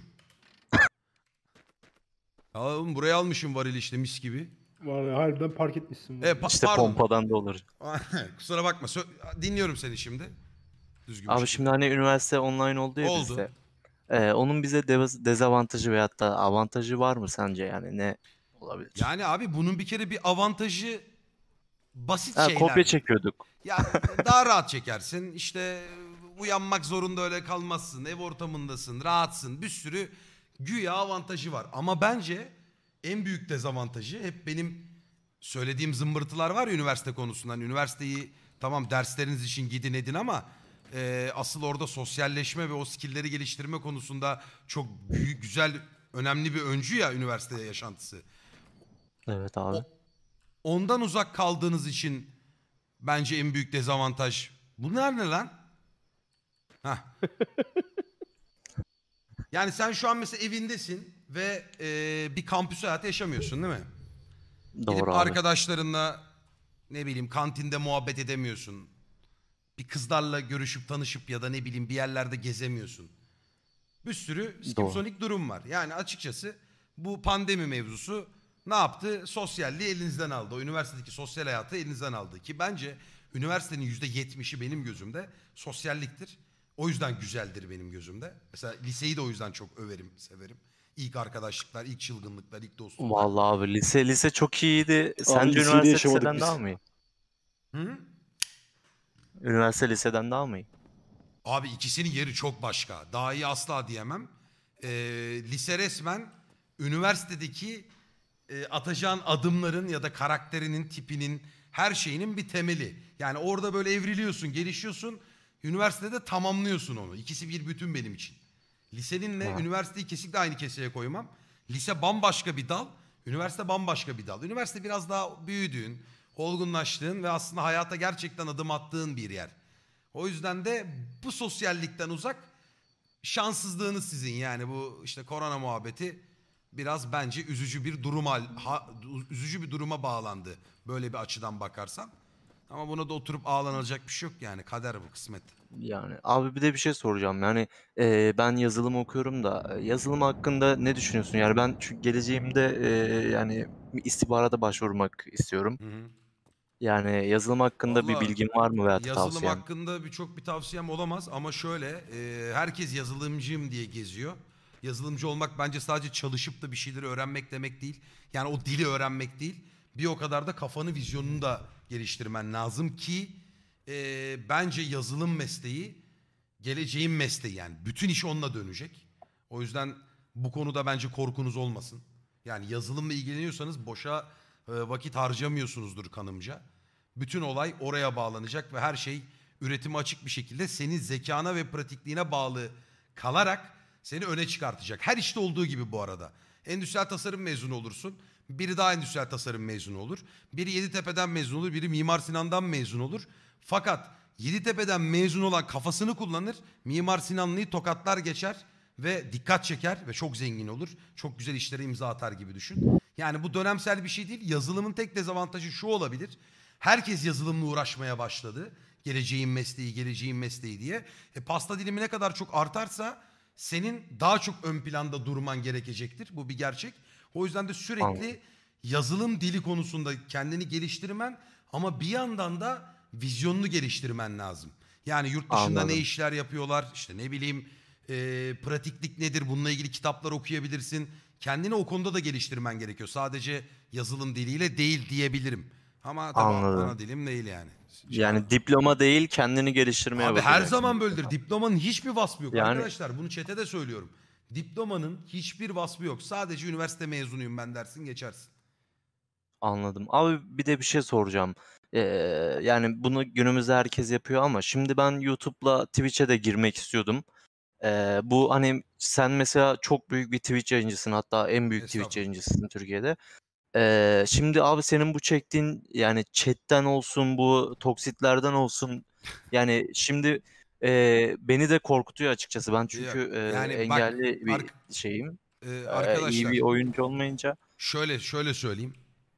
Ya oğlum buraya almışım varil işte mis gibi. Var ya, harbiden park etmişsin. E, pa- İşte pardon. pompadan da olur. Kusura bakma. Sö- dinliyorum seni şimdi. Düzgün bir Abi şekilde. şimdi hani üniversite online oldu ya Oldu. bizde. Ee, onun bize dez- dezavantajı veyahut da avantajı var mı sence, yani ne olabilir? Yani abi bunun bir kere bir avantajı basit Ha, şeyler. kopya çekiyorduk. Ya daha rahat çekersin. İşte uyanmak zorunda öyle kalmazsın. Ev ortamındasın, rahatsın. Bir sürü güya avantajı var. Ama bence en büyük dezavantajı hep benim söylediğim zımbırtılar var ya üniversite konusundan. Üniversiteyi tamam dersleriniz için gidin edin ama e, asıl orada sosyalleşme ve o skillleri geliştirme konusunda çok gü- güzel, önemli bir öncü ya üniversite yaşantısı. Evet abi. O- Ondan uzak kaldığınız için bence en büyük dezavantaj. Bunlar ne lan? Hah. Yani sen şu an mesela evindesin ve e, bir kampüs hayatı yaşamıyorsun değil mi? Gidip Doğru abi. arkadaşlarınla ne bileyim kantinde muhabbet edemiyorsun. Bir kızlarla görüşüp tanışıp ya da ne bileyim bir yerlerde gezemiyorsun. Bir sürü skimsonik durum var. Yani açıkçası bu pandemi mevzusu ne yaptı? Sosyalliği elinizden aldı. O üniversitedeki sosyal hayatı elinizden aldı. Ki bence üniversitenin yüzde yetmişi benim gözümde sosyalliktir. O yüzden güzeldir benim gözümde. Mesela liseyi de o yüzden çok överim, severim. İlk arkadaşlıklar, ilk çılgınlıklar, ilk dostluklar. Vallahi abi lise lise çok iyiydi. Sence liseyi de üniversite yaşamadık liseden biz. daha mı iyi? Hı? Üniversite liseden daha mı iyi? Abi ikisinin yeri çok başka. Daha iyi asla diyemem. Ee, lise resmen üniversitedeki e, atacağın adımların ya da karakterinin, tipinin, her şeyinin bir temeli. Yani orada böyle evriliyorsun, gelişiyorsun. Üniversitede tamamlıyorsun onu. İkisi bir bütün benim için. Liseninle Ha. üniversiteyi kesinlikle aynı keseye koymam. Lise bambaşka bir dal, üniversite bambaşka bir dal. Üniversite biraz daha büyüdüğün, olgunlaştığın ve aslında hayata gerçekten adım attığın bir yer. O yüzden de bu sosyallikten uzak, şanssızlığınız sizin. Yani bu işte korona muhabbeti biraz bence üzücü bir durum hal- ha- üzücü bir duruma bağlandı. Böyle bir açıdan bakarsan. Ama buna da oturup ağlanacak bir şey yok yani. Kader bu, kısmet. Yani abi bir de bir şey soracağım. Yani e, ben yazılım okuyorum da e, yazılım hakkında ne düşünüyorsun? Yani ben çünkü geleceğimde e, yani istihbarata başvurmak istiyorum. Hı hı. Yani yazılım hakkında bir Vallahi bilgin var mı veya yazılım tavsiyen? hakkında birçok bir tavsiyem olamaz ama şöyle, e, herkes yazılımcıyım diye geziyor. Yazılımcı olmak bence sadece çalışıp da bir şeyleri öğrenmek demek değil. Yani o dili öğrenmek değil. Bir o kadar da kafanı, vizyonunu da geliştirmen lazım ki e, bence yazılım mesleği geleceğin mesleği, yani bütün iş onunla dönecek. O yüzden bu konuda bence korkunuz olmasın. Yani yazılımla ilgileniyorsanız boşa e, vakit harcamıyorsunuzdur kanımca. Bütün olay oraya bağlanacak ve her şey üretime açık bir şekilde senin zekana ve pratikliğine bağlı kalarak seni öne çıkartacak. Her işte olduğu gibi bu arada. Endüstriyel tasarım mezunu olursun. Biri daha endüstriyel tasarım mezunu olur. Biri Yeditepe'den mezun olur. Biri Mimar Sinan'dan mezun olur. Fakat Yeditepe'den mezun olan kafasını kullanır. Mimar Sinanlı'yı tokatlar geçer ve dikkat çeker ve çok zengin olur. Çok güzel işlere imza atar gibi düşün. Yani bu dönemsel bir şey değil. Yazılımın tek dezavantajı şu olabilir. Herkes yazılımla uğraşmaya başladı. Geleceğin mesleği, geleceğin mesleği diye. E, pasta dilimi ne kadar çok artarsa senin daha çok ön planda durman gerekecektir. Bu bir gerçek. O yüzden de sürekli Anladım. yazılım dili konusunda kendini geliştirmen ama bir yandan da vizyonunu geliştirmen lazım. Yani yurt dışında Anladım. ne işler yapıyorlar, işte ne bileyim e, pratiklik nedir, bununla ilgili kitaplar okuyabilirsin. Kendini o konuda da geliştirmen gerekiyor. Sadece yazılım diliyle değil diyebilirim. Ama tabii Anladım. ana dilim değil yani. Yani diploma değil kendini geliştirmeye Abi her bakacaksın. zaman böyledir. Diplomanın hiçbir vasfı yok Yani- arkadaşlar. Bunu chat'e de söylüyorum. Diplomanın hiçbir vasfı yok. Sadece üniversite mezunuyum ben dersin, geçersin. Anladım. Abi bir de bir şey soracağım. Ee, yani bunu günümüzde herkes yapıyor ama şimdi ben YouTube'la Twitch'e de girmek istiyordum. Ee, bu hani sen mesela çok büyük bir Twitch yayıncısın, hatta en büyük Twitch Estağfurullah. yayıncısın Türkiye'de. Ee, şimdi abi senin bu çektiğin yani chatten olsun, bu toksitlerden olsun, yani şimdi e, beni de korkutuyor açıkçası. Ben çünkü e, yani bak, engelli bir ark- şeyim. Ee, Ee, iyi arkadaşlar bir oyuncu olmayınca. şöyle şöyle söyleyeyim.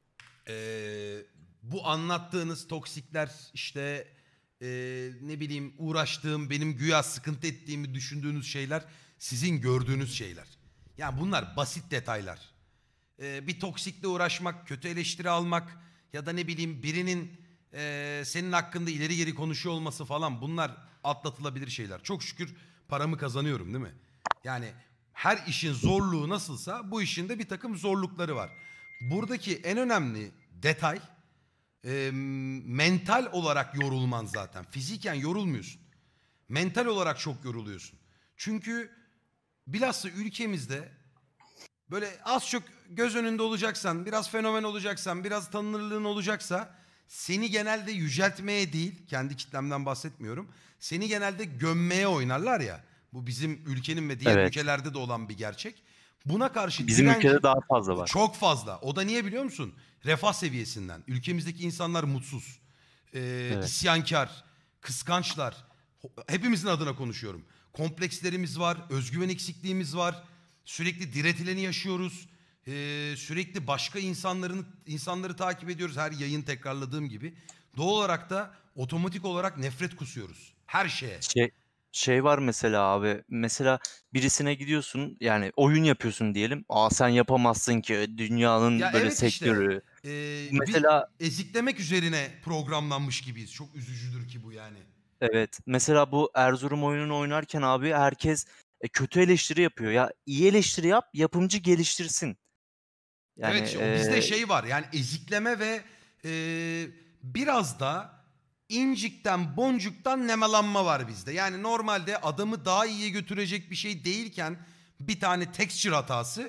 Ee, bu anlattığınız toksikler işte ee, ne bileyim uğraştığım, benim güya sıkıntı ettiğimi düşündüğünüz şeyler sizin gördüğünüz şeyler. Yani bunlar basit detaylar. Ee, bir toksikle uğraşmak, kötü eleştiri almak ya da ne bileyim birinin ee, senin hakkında ileri geri konuşuyor olması falan, bunlar atlatılabilir şeyler. Çok şükür paramı kazanıyorum değil mi? Yani her işin zorluğu nasılsa bu işin de bir takım zorlukları var. Buradaki en önemli detay e, mental olarak yorulman zaten. Fiziken yorulmuyorsun. Mental olarak çok yoruluyorsun. Çünkü bilhassa ülkemizde böyle az çok göz önünde olacaksan, biraz fenomen olacaksan, biraz tanınırlığın olacaksa seni genelde yüceltmeye değil, kendi kitlemden bahsetmiyorum, seni genelde gömmeye oynarlar ya. Bu bizim ülkenin ve diğer Evet. ülkelerde de olan bir gerçek. Buna karşı Bizim direnci- ülkede daha fazla var. Çok fazla. O da niye biliyor musun? Refah seviyesinden. Ülkemizdeki insanlar mutsuz, ee, Evet. isyankar, kıskançlar. Ho- Hepimizin adına konuşuyorum. Komplekslerimiz var, özgüven eksikliğimiz var. Sürekli diretileni yaşıyoruz. Ee, sürekli başka insanların insanları takip ediyoruz. Her yayın tekrarladığım gibi. Doğal olarak da otomatik olarak nefret kusuyoruz. Her şeye. Şey şey var mesela abi. Mesela birisine gidiyorsun, yani oyun yapıyorsun diyelim. Aa sen yapamazsın ki, dünyanın Ya böyle evet işte. sektörü. Ee, Mesela bir eziklemek üzerine programlanmış gibiyiz. Çok üzücüdür ki bu yani. evet. Mesela bu Erzurum oyununu oynarken abi herkes e, kötü eleştiri yapıyor. Ya iyi eleştiri yap, yapımcı geliştirsin. Yani Evet, o bizde e, şey var yani ezikleme ve e, biraz da incikten boncuktan nemalanma var bizde. Yani normalde adamı daha iyiye götürecek bir şey değilken bir tane texture hatası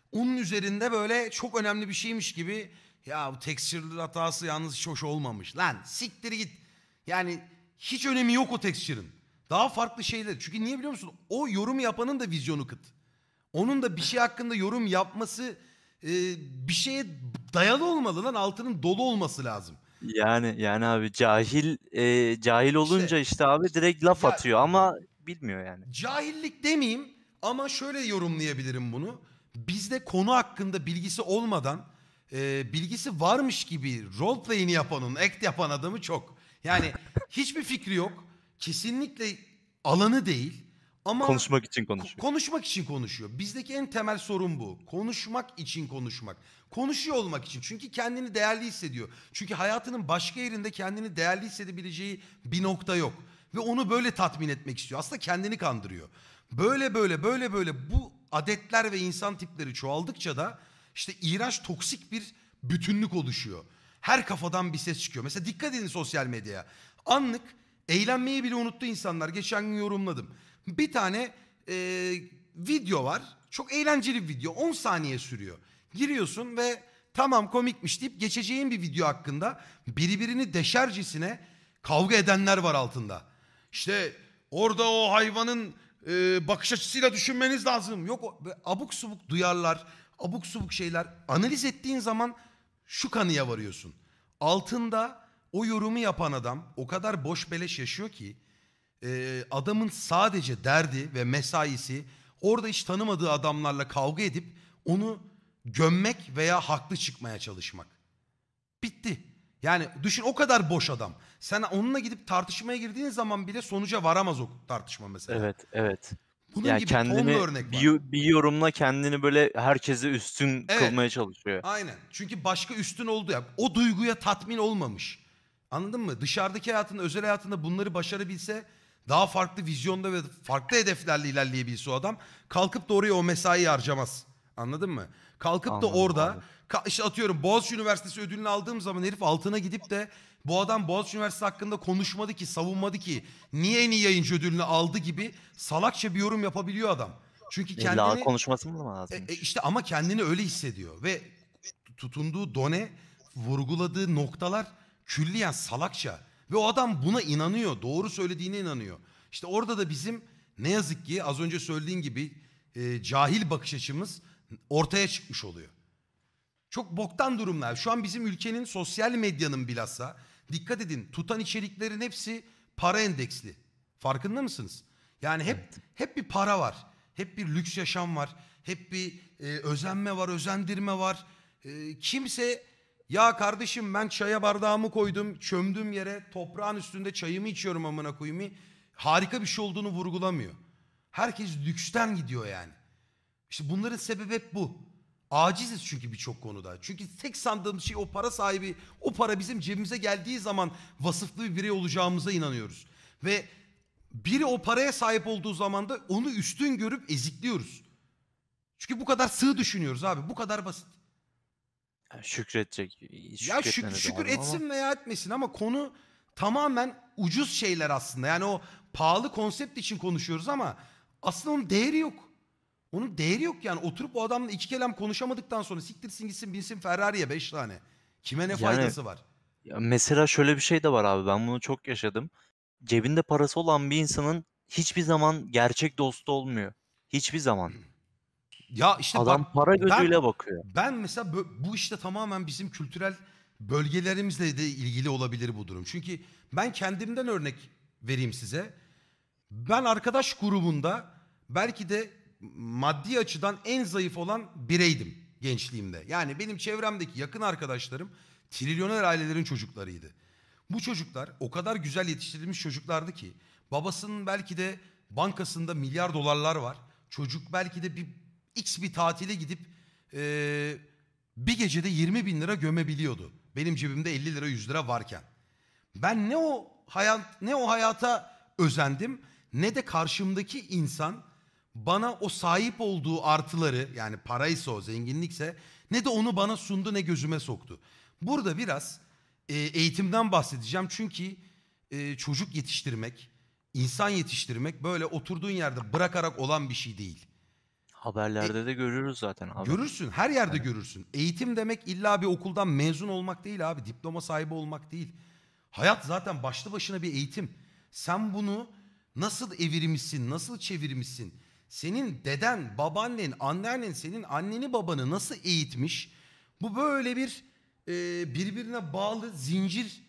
Onun üzerinde böyle çok önemli bir şeymiş gibi ya bu texture hatası yalnız hiç hoş olmamış. Lan siktir git. Yani hiç önemi yok o texture'ın. Daha farklı şeyler. Çünkü niye biliyor musun? O yorum yapanın da vizyonu kıt. Onun da bir şey hakkında yorum yapması e, bir şeye dayalı olmalı lan. Altının dolu olması lazım. Yani yani abi cahil e, cahil olunca işte, abi direkt laf Ya- atıyor ama bilmiyor yani. Cahillik demeyeyim ama şöyle yorumlayabilirim bunu. Bizde konu hakkında bilgisi olmadan e, bilgisi varmış gibi roleplay'ini yapanın, act yapan adamı çok. Yani hiçbir fikri yok. Kesinlikle alanı değil. Ama Konuşmak için konuşuyor. konuşmak için konuşuyor. Bizdeki en temel sorun bu. Konuşmak için konuşmak. Konuşuyor olmak için. Çünkü kendini değerli hissediyor. Çünkü hayatının başka yerinde kendini değerli hissedebileceği bir nokta yok. Ve onu böyle tatmin etmek istiyor. Aslında kendini kandırıyor. Böyle böyle böyle böyle bu adetler ve insan tipleri çoğaldıkça da işte iğrenç toksik bir bütünlük oluşuyor. Her kafadan bir ses çıkıyor. Mesela dikkat edin sosyal medyaya. Anlık eğlenmeyi bile unuttu insanlar. Geçen gün yorumladım. Bir tane e, video var. Çok eğlenceli bir video. on saniye sürüyor. Giriyorsun ve tamam komikmiş deyip geçeceğin bir video hakkında birbirini deşercesine kavga edenler var altında. İşte orada o hayvanın e, bakış açısıyla düşünmeniz lazım. Yok o, abuk subuk duyarlar, abuk subuk şeyler. Analiz ettiğin zaman şu kanıya varıyorsun. Altında o yorumu yapan adam o kadar boş beleş yaşıyor ki e, adamın sadece derdi ve mesaisi orada hiç tanımadığı adamlarla kavga edip onu gömmek veya haklı çıkmaya çalışmak. Bitti. Yani düşün o kadar boş adam. Sen onunla gidip tartışmaya girdiğin zaman bile sonuca varamaz o tartışma mesela. Evet, evet. Bunun Yani gibi tonlu kendini örnek var. bir, bir yorumla kendini böyle herkese üstün Evet. kılmaya çalışıyor. Aynen. Çünkü başka üstün oldu ya. O duyguya tatmin olmamış. Anladın mı? Dışarıdaki hayatında, özel hayatında bunları başarabilse, daha farklı vizyonda ve farklı hedeflerle ilerleyebilse o adam kalkıp da oraya o mesaiyi harcamaz. Anladın mı? Kalkıp da Anladım orada abi. ka- işte atıyorum Boğaziçi Üniversitesi ödülünü aldığım zaman herif altına gidip de bu adam Boğaziçi Üniversitesi hakkında konuşmadı ki, savunmadı ki, niye en iyi yayıncı ödülünü aldı gibi salakça bir yorum yapabiliyor adam. Çünkü İlla kendini konuşması mı lazım? e, e, işte ama kendini öyle hissediyor ve tutunduğu done, vurguladığı noktalar külliyen salakça ve o adam buna inanıyor, doğru söylediğine inanıyor. İşte orada da bizim ne yazık ki az önce söylediğin gibi e, cahil bakış açımız ortaya çıkmış oluyor. Çok boktan durumlar. Şu an bizim ülkenin sosyal medyanın bilhassa dikkat edin tutan içeriklerin hepsi para endeksli. Farkında mısınız? Yani hep hep bir para var. Hep bir lüks yaşam var. Hep bir e, özenme var, özendirme var. E, kimse ya kardeşim ben çaya bardağımı koydum, çömdüğüm yere toprağın üstünde çayımı içiyorum amına koyayım. Harika bir şey olduğunu vurgulamıyor. Herkes lüksten gidiyor yani. İşte bunların sebebi hep bu. Aciziz çünkü birçok konuda. Çünkü tek sandığımız şey o para sahibi, o para bizim cebimize geldiği zaman vasıflı bir birey olacağımıza inanıyoruz. Ve biri o paraya sahip olduğu zaman da onu üstün görüp ezikliyoruz. Çünkü bu kadar sığ düşünüyoruz abi. Bu kadar basit. Yani şükredecek. Ya şük- şükür etsin veya etmesin ama konu tamamen ucuz şeyler aslında. Yani o pahalı konsept için konuşuyoruz ama aslında onun değeri yok. Onun değeri yok yani. Oturup o adamla iki kelam konuşamadıktan sonra siktirsin gitsin binsin Ferrari'ye beş tane. Kime ne Yani- faydası var? Ya mesela şöyle bir şey de var abi. Ben bunu çok yaşadım. Cebinde parası olan bir insanın hiçbir zaman gerçek dostu olmuyor. Hiçbir zaman. Ya işte Adam bak, para ben- gözüyle bakıyor. Ben mesela bu, bu işte tamamen bizim kültürel bölgelerimizle de ilgili olabilir bu durum. Çünkü ben kendimden örnek vereyim size. Ben arkadaş grubunda belki de maddi açıdan en zayıf olan bireydim gençliğimde. Yani benim çevremdeki yakın arkadaşlarım trilyoner ailelerin çocuklarıydı. Bu çocuklar o kadar güzel yetiştirilmiş çocuklardı ki babasının belki de bankasında milyar dolarlar var. Çocuk belki de bir X bir tatile gidip eee, bir gecede yirmi bin lira gömebiliyordu. Benim cebimde elli lira yüz lira varken. Ben ne o hayat ne o hayata özendim ne de karşımdaki insan bana o sahip olduğu artıları yani paraysa o zenginlikse ne de onu bana sundu ne gözüme soktu. Burada biraz e, eğitimden bahsedeceğim çünkü e, çocuk yetiştirmek, insan yetiştirmek böyle oturduğun yerde bırakarak olan bir şey değil. Haberlerde de görürüz zaten abi. Görürsün. Her yerde Aynen. görürsün. Eğitim demek illa bir okuldan mezun olmak değil abi. Diploma sahibi olmak değil. Hayat zaten başlı başına bir eğitim. Sen bunu nasıl evirmişsin, nasıl çevirmişsin? Senin deden, babaannen, anneannen senin anneni babanı nasıl eğitmiş? Bu böyle bir e, birbirine bağlı zincir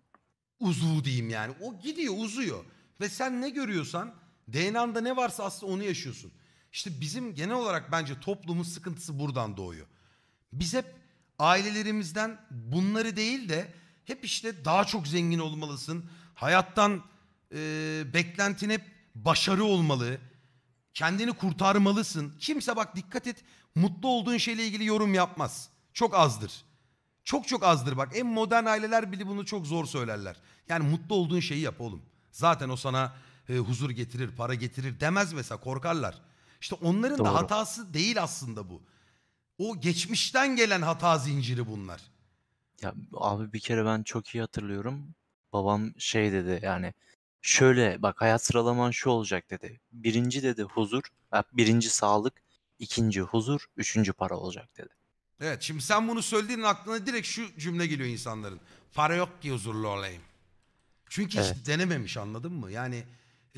uzvu diyeyim yani. O gidiyor, uzuyor. Ve sen ne görüyorsan D N A'nda ne varsa aslında onu yaşıyorsun. İşte bizim genel olarak bence toplumun sıkıntısı buradan doğuyor. Biz hep ailelerimizden bunları değil de hep işte daha çok zengin olmalısın. Hayattan e, beklentin hep başarı olmalı. Kendini kurtarmalısın. Kimse bak dikkat et, mutlu olduğun şeyle ilgili yorum yapmaz. Çok azdır. Çok çok azdır bak. En modern aileler bile bunu çok zor söylerler. Yani mutlu olduğun şeyi yap oğlum. Zaten o sana e, huzur getirir, para getirir demez mesela, korkarlar. İşte onların Doğru. da hatası değil aslında bu. O geçmişten gelen hata zinciri bunlar. Ya abi bir kere ben çok iyi hatırlıyorum. Babam şey dedi yani şöyle bak hayat sıralaman şu olacak dedi. Birinci dedi huzur, ha, birinci sağlık, ikinci huzur, üçüncü para olacak dedi. Evet, şimdi sen bunu söylediğin aklına direkt şu cümle geliyor insanların. Para yok ki huzurlu olayım. Çünkü hiç Evet. denememiş, anladın mı? Yani e,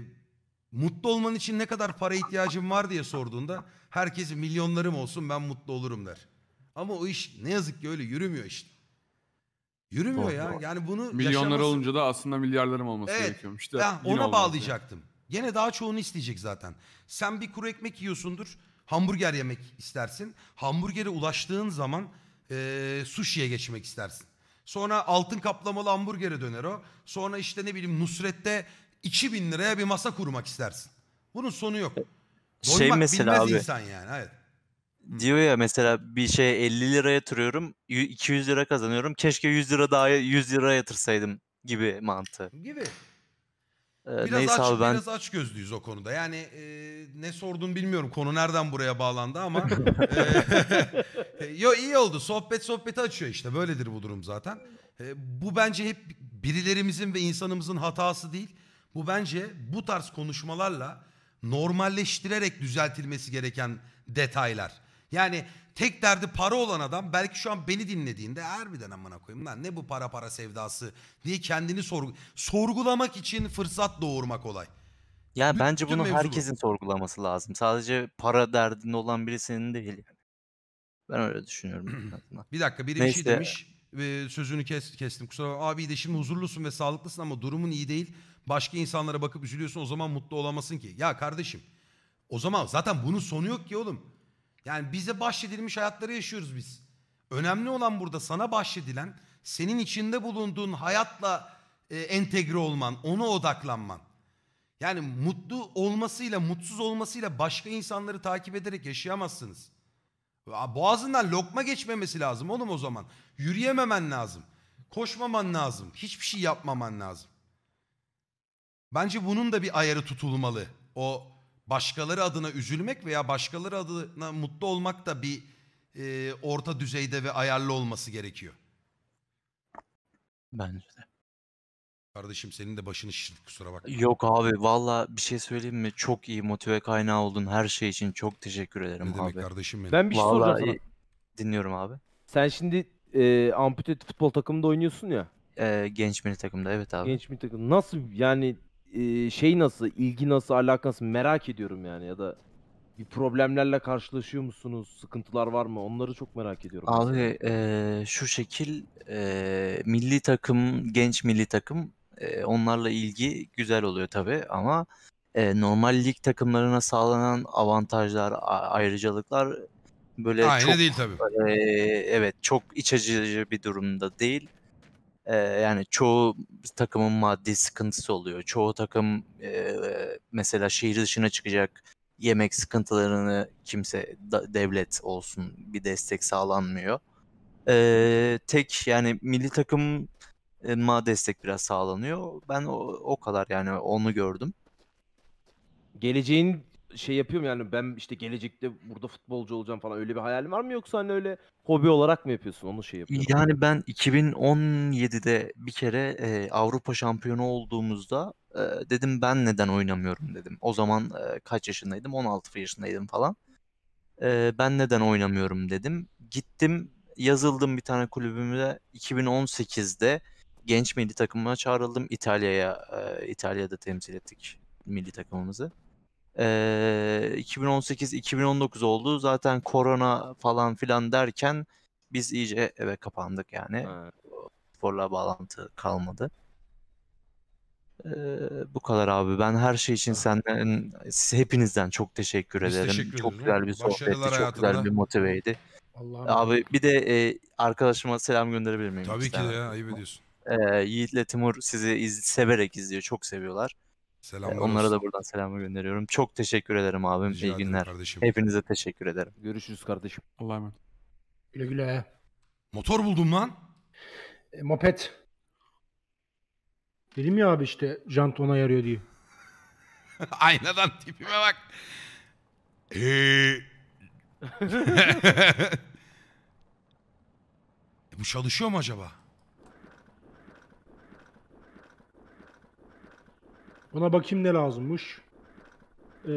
mutlu olman için ne kadar para ihtiyacın var diye sorduğunda herkes milyonlarım olsun ben mutlu olurum der. Ama o iş ne yazık ki öyle yürümüyor işte. Yürümüyor Doğru, ya. doğru. Yani bunu Milyonlar yaşaması- olunca da aslında milyarlarım olması Evet. gerekiyormuş. İşte Ya yine ona olmaz bağlayacaktım. Gene daha çoğunu isteyecek zaten. Sen bir kuru ekmek yiyorsundur. Hamburger yemek istersin. Hamburgere ulaştığın zaman eee sushi'ye geçmek istersin. Sonra altın kaplamalı hamburgere döner o. Sonra işte ne bileyim Nusret'te iki bin liraya bir masa kurmak istersin. Bunun sonu yok. Şey Doymak mesela bilmez abi. insan yani. Evet. Diyor ya mesela bir şey elli lira yatırıyorum, y- iki yüz lira kazanıyorum. Keşke yüz lira daha yüz lira yatırsaydım gibi mantığı. Gibi. Ee, Biraz neyse aç, abi ben biraz aç gözlüyüz o konuda. Yani e, ne sordun bilmiyorum. Konu nereden buraya bağlandı ama e, yo iyi oldu. Sohbet sohbeti açıyor işte. Böyledir bu durum zaten. E, bu bence hep birilerimizin ve insanımızın hatası değil. Bu bence bu tarz konuşmalarla normalleştirerek düzeltilmesi gereken detaylar. Yani tek derdi para olan adam belki şu an beni dinlediğinde harbiden amına koyayım lan ne bu para para sevdası diye kendini sorgu sorgulamak için fırsat doğurmak olay. ya Bü- bence bütün bunu mevzu bu. herkesin sorgulaması lazım. Sadece para derdinde olan birisinin değil yani. Ben öyle düşünüyorum en azından. Bir dakika biri bir şey Neyse. demiş ve sözünü kes, kestim kusura bakma. Abi de şimdi huzurlusun ve sağlıklısın ama durumun iyi değil. Başka insanlara bakıp üzülüyorsun, o zaman mutlu olamazsın ki. Ya kardeşim o zaman zaten bunun sonu yok ki oğlum. Yani bize bahşedilmiş hayatları yaşıyoruz biz. Önemli olan burada sana bahşedilen, senin içinde bulunduğun hayatla e, entegre olman, ona odaklanman. Yani mutlu olmasıyla, mutsuz olmasıyla başka insanları takip ederek yaşayamazsınız. Boğazından lokma geçmemesi lazım oğlum o zaman. Yürüyememen lazım. Koşmaman lazım. Hiçbir şey yapmaman lazım. Bence bunun da bir ayarı tutulmalı. O başkaları adına üzülmek veya başkaları adına mutlu olmak da bir e, orta düzeyde ve ayarlı olması gerekiyor. Bence de. Kardeşim senin de başını şişirdik kusura bakma. Yok abi valla bir şey söyleyeyim mi? Çok iyi motive kaynağı oldun her şey için. Çok teşekkür ederim Ne demek abi. kardeşim benim. Ben bir şey Vallahi soracağım sana. iyi- dinliyorum abi. Sen şimdi e, ampute futbol takımında oynuyorsun ya. Ee, genç milli takımda evet abi. Genç bir takım. Nasıl yani e, şey nasıl, ilgi nasıl, alakası merak ediyorum yani ya da bir problemlerle karşılaşıyor musunuz? Sıkıntılar var mı? Onları çok merak ediyorum. mesela. Abi eee, şu şekil eee, milli takım, genç milli takım eee, onlarla ilgi güzel oluyor tabii ama eee, normal lig takımlarına sağlanan avantajlar, a- ayrıcalıklar böyle Aynı çok değil tabii. eee, evet çok iç açıcı bir durumda değil. Eee, yani çoğu takımın maddi sıkıntısı oluyor. Çoğu takım eee, mesela şehir dışına çıkacak. Yemek sıkıntılarını kimse da- devlet olsun bir destek sağlanmıyor. Ee, tek yani milli takıma destek biraz sağlanıyor. Ben o, o kadar yani onu gördüm. Geleceğin şey yapıyorum yani ben işte gelecekte burada futbolcu olacağım falan öyle bir hayalin var mı yoksa hani öyle hobi olarak mı yapıyorsun onu şey yapıyorum. Yani ben iki bin on yedide bir kere e, Avrupa şampiyonu olduğumuzda Ee, dedim ben neden oynamıyorum dedim. O zaman e, kaç yaşındaydım? on altı yaşındaydım falan. Ee, ben neden oynamıyorum dedim. Gittim yazıldım bir tane kulübümde. iki bin on sekizde genç milli takımına çağrıldım. İtalya'ya, e, İtalya'da temsil ettik milli takımımızı. Ee, iki bin on sekiz iki bin on dokuz oldu. Zaten korona falan filan derken biz iyice eve kapandık yani. Ha. Sporla bağlantı kalmadı. Ee, bu kadar abi. Ben her şey için senden, siz hepinizden çok teşekkür Biz ederim. teşekkür çok ederiz güzel oğlum. bir sohbetti, Başarılar çok güzel hayatında. bir motiveydi. Allah'ım. Abi bir de e, arkadaşıma selam gönderebilir miyim? Tabii İki ki de tane ya, arkadaşıma. ayıp ediyorsun. Ee, Yiğit'le Timur sizi iz- severek izliyor. Çok seviyorlar. Ee, Selamlar onlara olsun. da buradan selamı gönderiyorum. Çok teşekkür ederim abim. Rica İyi ederim günler. kardeşim. Hepinize teşekkür ederim. Görüşürüz kardeşim. Allah'a emanet. Güle güle. Motor buldum lan. E, moped. Dedim ya abi işte jant ona yarıyor diye. Aynadan tipime bak. Ee... Bu çalışıyor mu acaba? Ona bakayım ne lazımmış. Ee,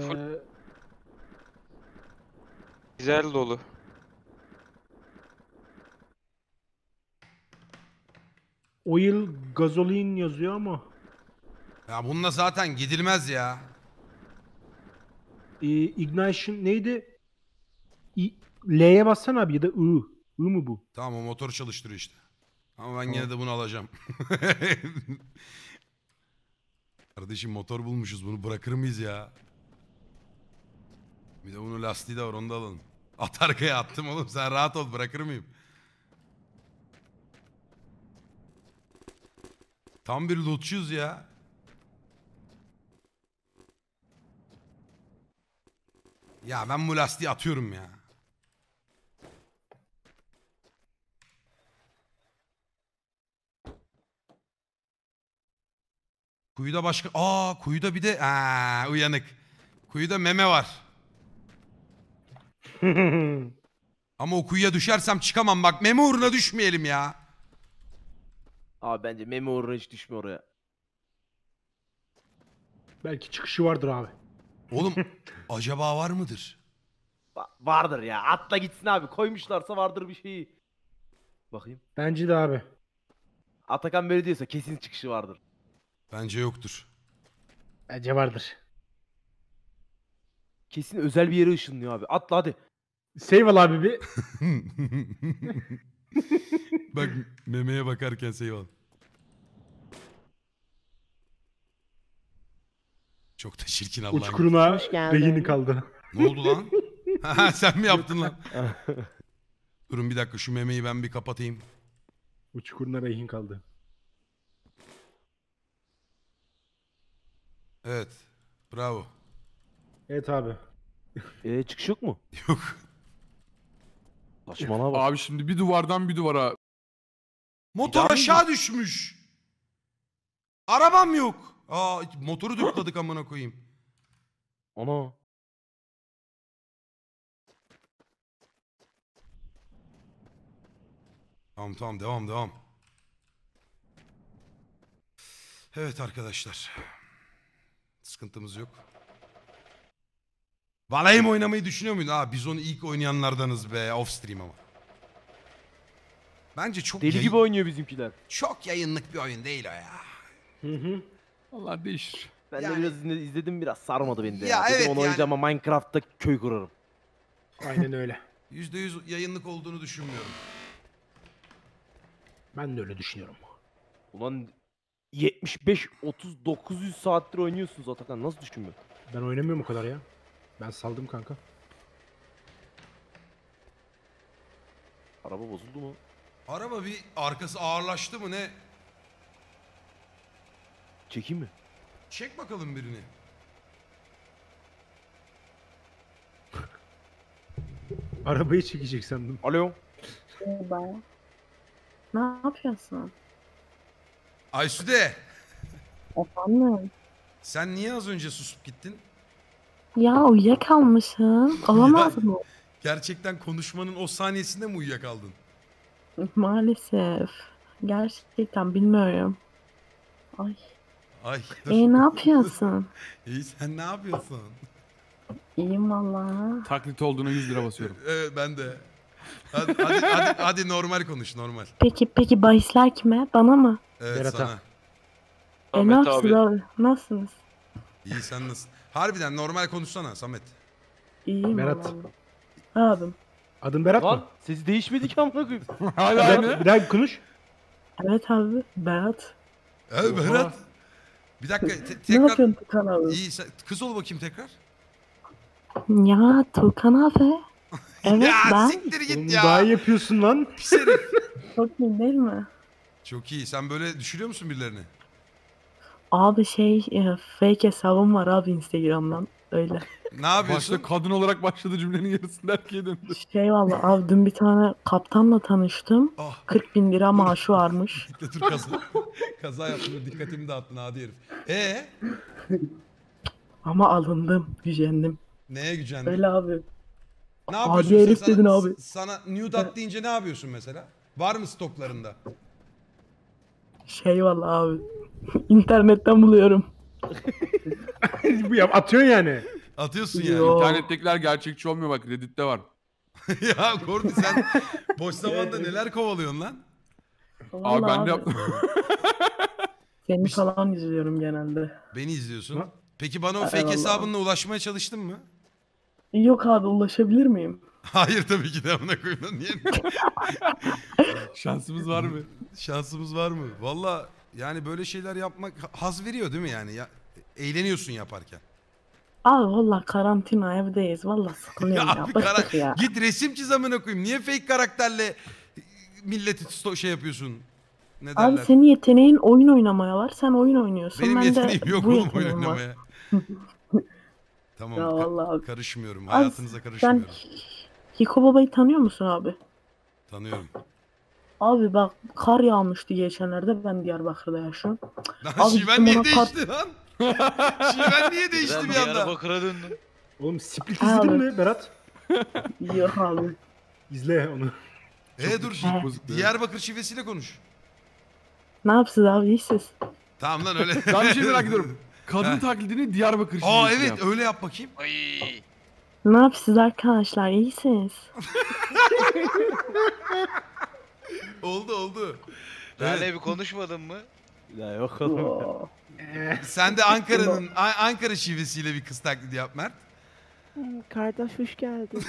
Güzel dolu. oil, gazolin yazıyor ama Ya bununla zaten gidilmez ya. e, ignition neydi? İ, L'ye bassana abi ya da I. I mı bu? Tamam o motor çalıştırıyor işte. Ama ben Tamam. yine de bunu alacağım. Kardeşim motor bulmuşuz, bunu bırakır mıyız ya? Bir de bunun lastiği de var, onu da alalım. At arkaya attım oğlum, sen rahat ol, bırakır mıyım? Tam bir lootçuyuz ya. Ya ben bu lastiği atıyorum ya. Kuyuda başka... Aa kuyuda bir de... Aa, uyanık. Kuyuda meme var. Ama o kuyuya düşersem çıkamam bak. Meme uğruna düşmeyelim ya. Abi bence meme uğruna hiç düşme oraya. Belki çıkışı vardır abi. Oğlum acaba var mıdır? Va- vardır ya. Atla gitsin abi. Koymuşlarsa vardır bir şeyi. Bakayım. Bence de abi. Atakan böyle diyorsa kesin çıkışı vardır. Bence yoktur. Bence vardır. Kesin özel bir yere ışınlıyor abi. Atla hadi. Save al abi bir. Bak memeye bakarken save al. Çok da çirkin Allah'ın. Uçkuruna Hoş rehini kaldı. Ne oldu lan? Ha, sen mi yaptın lan? Durun bir dakika, şu memeyi ben bir kapatayım. Uçkuruna rehin kaldı. Evet. Bravo. Evet abi. Eee çıkış yok mu? Yok. Saçmalama bak. Abi şimdi bir duvardan bir duvara. Motor daha mı aşağı düşmüş. Arabam yok. Aa motoru dürtladık amına koyayım. Ana. Tamam tamam devam devam. Evet arkadaşlar. Sıkıntımız yok. Valheim oynamayı düşünüyor muydun? Aa biz onu ilk oynayanlardanız be, off stream ama. Bence çok Deli yayın- gibi oynuyor bizimkiler. Çok yayınlık bir oyun değil o ya. Hı hı. Allah değişir. Ben Yani- de biraz izle- izledim, biraz sarmadı beni de. Ya Ya, Dedim evet onu yani- oynayacağım ama Minecraft'ta köy kurarım. Aynen öyle. yüzde yüz yayınlık olduğunu düşünmüyorum. Ben de öyle düşünüyorum. Ulan yetmiş beş otuz dokuz yüz saattir oynuyorsunuz Atakan. Nasıl düşünmüyorsun? Ben oynamıyorum o kadar ya. Ben saldım kanka. Araba bozuldu mu? Araba bir arkası ağırlaştı mı ne? Çekeyim mi? Çek bakalım birini. Arabayı çekecek sandım. Alo. Merhaba. Ne yapıyorsun? Aysude, Efendim? sen niye az önce susup gittin? Ya uyuyakalmışım. Olamaz mı? Gerçekten konuşmanın o saniyesinde mi uyuyakaldın? Maalesef. Gerçekten bilmiyorum. Ay. Ay dur. İyi ne yapıyorsun? İyi sen ne yapıyorsun? İyiyim vallahi. Taklit olduğuna yüz lira basıyorum. Evet ben de. Hadi, hadi, hadi, hadi normal konuş normal. Peki peki bahisler kime? Bana mı? Evet Berat'a. sana. E ne yapsın abi? Nasılsınız? İyi sen nasılsın? Harbiden normal konuşsana Samet. İyiyim Berat. vallahi. Abim. Adın Berat Lan mı? sesi değişmedi ki amına koyayım. Hala Berat, aynı. bir daha konuş. Evet abi. Berat. Evet Oha. Berat. Bir dakika te- Ne tekrar. yapıyorsun Tukan abi? İyi sen, kız ol bakayım tekrar. Ya Tukan abi. Evet ya ben. siktir git Oğlum ya. daha iyi yapıyorsun lan. Pis herif. Çok iyi değil mi? Çok iyi. Sen böyle düşürüyor musun birilerini? Abi şey e, fake hesabım var abi Instagram'dan. Öyle. Ne yapıyorsun? Başta kadın olarak başladı cümlenin yarısında erkeğe döndü. Şey valla abi dün bir tane kaptanla tanıştım. Oh. kırk bin lira maaşı varmış. Dur kaza. kaza yaptım. Dikkatimi dağıttın hadi herif. Ee? Ama alındım. Gücendim. Neye gücendin? Öyle abi. Ne yapıyorsun? Adi sen? herif sana, dedin abi. Sana nude at deyince ne yapıyorsun mesela? Var mı stoklarında? Şey valla abi. İnternetten buluyorum. Bu yap atıyorsun yani. Atıyorsun yani. Yo. İnternettekiler gerçekçi olmuyor bak Reddit'te var. ya Kordi sen boş zamanda neler kovalıyorsun lan? Vallahi Abi ben de yaptım. Seni falan izliyorum genelde. Beni izliyorsun. Ha? Peki bana o fake Eyvallah. hesabınla ulaşmaya çalıştın mı? Yok abi ulaşabilir miyim? Hayır tabii ki de amına koyayım lan. Niye? Şansımız var mı? Şansımız var mı? Valla yani böyle şeyler yapmak haz veriyor değil mi yani? Ya, eğleniyorsun yaparken. Abi valla karantina evdeyiz. Valla sıkılıyorum ya. abi Bıktık kara- ya. Git resim çiz amına koyayım. Niye fake karakterle milleti sto- şey yapıyorsun? Ne derler? Abi senin yeteneğin oyun oynamaya var. Sen oyun oynuyorsun. Benim ben yeteneğim de yok bu oğlum oyun yeteneğim var. oynamaya. Tamam. Ya ka- vallahi abi. karışmıyorum. Abi Hayatınıza sen karışmıyorum. Hiko Baba'yı tanıyor musun abi? Tanıyorum. Abi bak kar yağmıştı geçenlerde ben Diyarbakır'da yaşıyorum. Lan Abi şiven niye gittim ona değişti lan? şiven niye değişti bir anda? Diyarbakır'a döndüm. Oğlum Split izledin Abi. mi Berat? Yok abi. İzle onu. E dur. He. Diyarbakır şivesiyle konuş. Ne yapsınız abi iyisiniz? Tamam lan öyle. Ben bir şey merak ediyorum. Kadın He. taklidini Diyarbakır Aa şivesiyle evet yap. öyle yap bakayım. Ay. Ne yapsınız arkadaşlar iyisiniz? Oldu oldu. Lale bir konuşmadın mı? Ya yok oğlum. Oo. Sen de Ankara'nın A- Ankara şivesiyle bir kız taklidi yap Mert. Kardeş hoş geldin.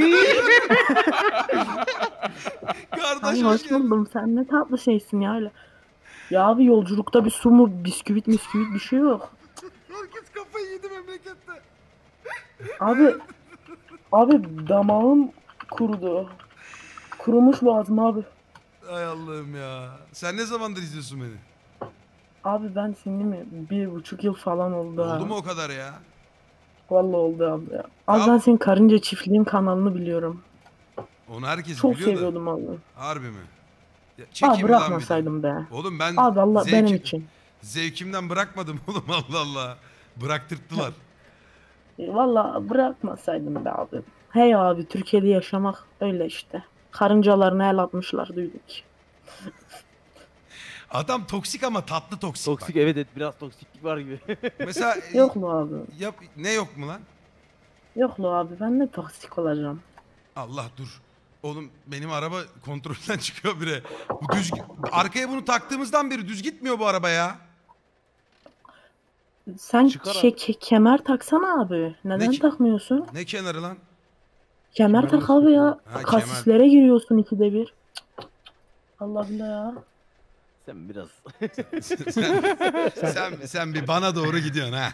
Kardeş Ay hoş hoş geldin. buldum. Sen ne tatlı şeysin ya öyle. Ya abi yolculukta bir su mu bisküvit misküvit bir şey yok. Herkes kafayı yedi memlekette. Abi abi damağım kurudu. Kurumuş boğazım abi. Ay Allah'ım ya. Sen ne zamandır izliyorsun beni? Abi ben seni mi bir buçuk yıl falan oldu ha. Oldu mu o kadar ya? Vallahi oldu abi ya. Abi Ya ben bu- senin Karınca Çiftliğin kanalını biliyorum. Onu herkes Çok biliyor da. seviyordum abi. Harbi mi? Ya, Abi çekeyim lan bir de. bırakmasaydım be. Oğlum ben Abi Allah zevkim- benim için. zevkimden bırakmadım oğlum Allah Allah. Bıraktırttılar. Valla bırakmasaydım be abi. Hey abi Türkiye'de yaşamak öyle işte. Karıncalarına el atmışlar duyduk. Adam toksik ama tatlı toksik. Toksik bak. evet evet biraz toksiklik var gibi. Mesela Yok mu abi? yap ne yok mu lan? Yok mu abi ben ne toksik olacağım. Allah dur. Oğlum benim araba kontrolden çıkıyor bire. Bu düz arkaya bunu taktığımızdan beri düz gitmiyor bu araba ya. Sen Çıkar şey, abi. ke- kemer taksana abi. Neden ki- takmıyorsun? Ne kenarı lan? Kemer Kemer tak abi ya. Ha, Kasislere giriyorsun ikide bir. Allah billah ya. Sen biraz. sen, sen, sen bir bana doğru gidiyorsun ha.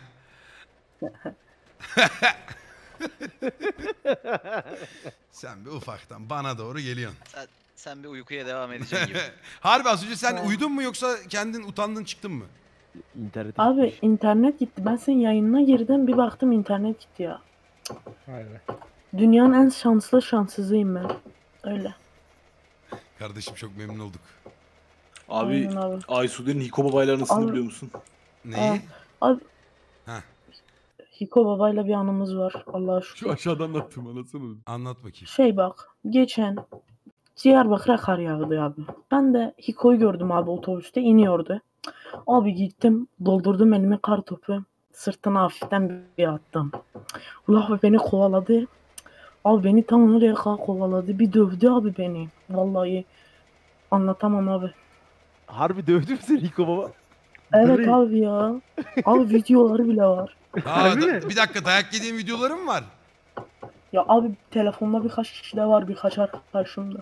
Sen bir ufaktan bana doğru geliyorsun. Sen, sen bir uykuya devam edeceksin gibi. Harbi az önce sen Ha. uyudun mu yoksa kendin utandın çıktın mı? İnternet Abi gitmiş. internet gitti. Ben senin yayınına girdim bir baktım internet gitti ya. Vay be. Dünyanın en şanslı şanssızıyım ben. Öyle. Kardeşim çok memnun olduk. Abi Aynen abi. Aysu'nun Hiko babayla anısını Abi- biliyor musun? Neyi? Abi Ha, Hiko babayla bir anımız var. Allah'a şükür. Şu aşağıdan anlattım anasını. anlat bakayım. Şey bak geçen Diyarbakır'a kar yağdı abi. Ben de Hiko'yu gördüm abi otobüste iniyordu. Abi gittim doldurdum elime kar topu. Sırtına hafiften bir attım. Ulan abi beni kovaladı. Abi beni tam oraya kadar kovaladı. Bir dövdü abi beni. Vallahi anlatamam abi. Harbi dövdü mü seni İko baba? Evet Direkt. abi ya. Abi videoları bile var. Aa, da- bir dakika dayak yediğin videoları mı var? Ya abi telefonda birkaç kişi de var, birkaç arkadaşım da.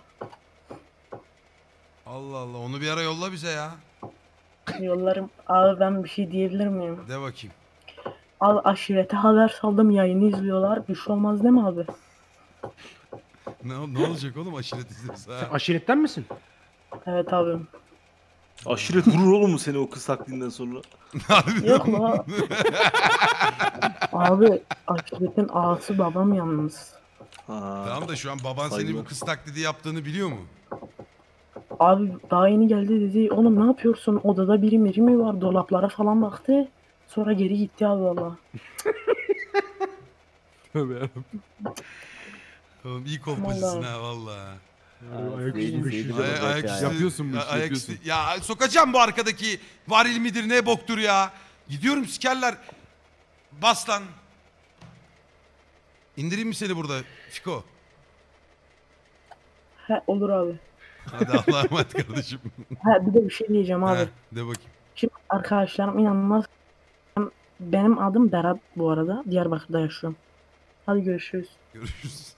Allah Allah onu bir ara yolla bize ya. Yollarım. Abi ben bir şey diyebilir miyim? De bakayım. Abi aşirete haber saldım, yayını izliyorlar. Bir şey olmaz değil mi abi? Ne, ne olacak oğlum aşiret izliyorsa ha? Aşiretten misin? Evet abi. Aşiret vurur oğlum mu seni o kız taklidinden sonra? Yok la. Abi aşiretin ağası babam yalnız. Tamam da şu an baban senin bu kız taklidi yaptığını biliyor mu? Abi daha yeni geldi dedi. Oğlum ne yapıyorsun? Odada biri miri mi var? Dolaplara falan baktı. Sonra geri gitti abi valla. Tövbe yarabbim. Oğlum iyi kolpacısın Vallahi. ha valla. Ayaküstü güçlü. Ay- ayaküstü- Yapıyorsun bu işi, ay- yapıyorsun. ayaküstü- Ya sokacağım bu arkadaki varil midir ne boktur ya. Gidiyorum sikerler. Bas lan. İndireyim mi seni burada Fiko? He olur abi. Hadi Allah'a emanet kardeşim. He bir de bir şey diyeceğim abi. Ha, de bakayım. Şimdi arkadaşlarım inanmaz. Benim adım Berat bu arada. Diyarbakır'da yaşıyorum. Hadi görüşürüz. Görüşürüz.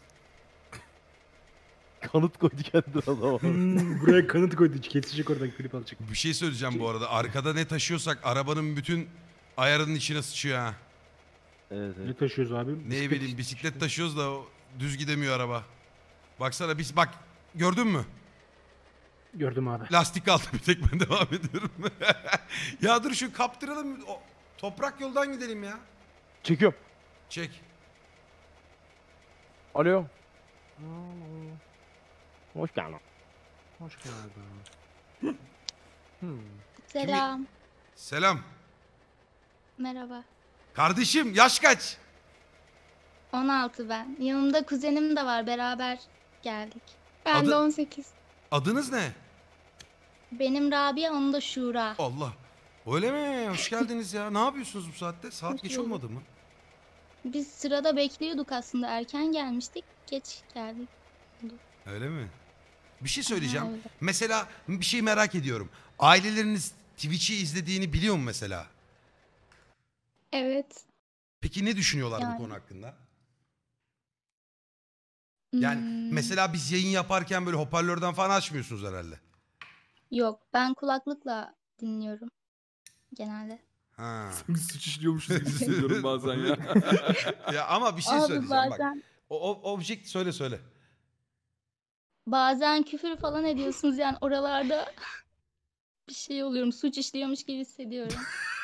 Kanıt koydu kendine adama. Hmm, buraya kanıt koydu. Kesecek oradan klip alacak. Bir şey söyleyeceğim bu arada. Arkada ne taşıyorsak arabanın bütün ayarının içine sıçıyor ha. Evet, Ne evet. taşıyoruz abi? Ne Bisiklet- bileyim bisiklet taşıyoruz da o düz gidemiyor araba. Baksana biz bak gördün mü? Gördüm abi. Lastik aldı bir tek ben devam ediyorum. Ya dur şu kaptıralım. O, toprak yoldan gidelim ya. Çekiyorum. Çek. Alo. Hoş geldin. Hoş geldin. Selam. Selam. Merhaba. Kardeşim yaş kaç? on altı ben. Yanımda kuzenim de var. Beraber geldik. Ben Adı- de on sekiz. Adınız ne? Benim Rabia, onun da Şura. Allah. Öyle mi? Hoş geldiniz ya. Ne yapıyorsunuz bu saatte? Saat Hoş geç bulduk. olmadı mı? Biz sırada bekliyorduk aslında. Erken gelmiştik. Geç geldik. Öyle mi? Bir şey söyleyeceğim. Ha, öyle. Mesela bir şey merak ediyorum. Aileleriniz Twitch'i izlediğini biliyor mu mesela? Evet. Peki ne düşünüyorlar Yani. bu konu hakkında? Yani Hmm, mesela biz yayın yaparken böyle hoparlörden falan açmıyorsunuz herhalde. Yok, ben kulaklıkla dinliyorum. Genelde. Ha. Suç işliyormuşuz gibi hissediyorum bazen ya. Ya ama bir şey Abi söyleyeceğim bazen- bak. O, o object söyle söyle. Bazen küfür falan ediyorsunuz yani oralarda bir şey oluyorum. Suç işliyormuş gibi hissediyorum.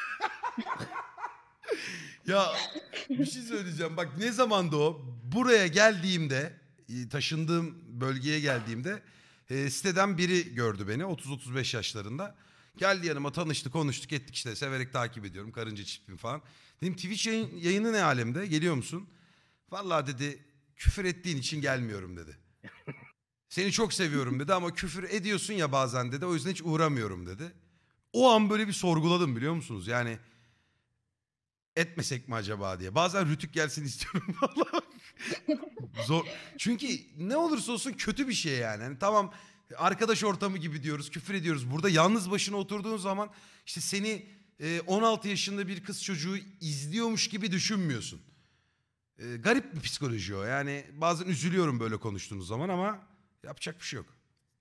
Ya bir şey söyleyeceğim. Bak ne zamandı o? Buraya geldiğimde, e, taşındığım bölgeye geldiğimde e, siteden biri gördü beni. otuz otuz beş yaşlarında. Geldi yanıma tanıştık, konuştuk, ettik işte. Severek takip ediyorum. Karınca çiftliğim falan. Dedim Twitch yayın, yayını ne alemde? Geliyor musun? Vallahi dedi küfür ettiğin için gelmiyorum dedi. Seni çok seviyorum dedi ama küfür ediyorsun ya bazen dedi. O yüzden hiç uğramıyorum dedi. O an böyle bir sorguladım biliyor musunuz? Yani etmesek mi acaba diye. Bazen rütük gelsin istiyorum vallahi. Zor. Çünkü ne olursa olsun kötü bir şey yani. Hani tamam arkadaş ortamı gibi diyoruz, küfür ediyoruz. Burada yalnız başına oturduğun zaman işte seni e, on altı yaşında bir kız çocuğu izliyormuş gibi düşünmüyorsun. E, garip bir psikoloji o. Yani bazen üzülüyorum böyle konuştuğunuz zaman ama yapacak bir şey yok.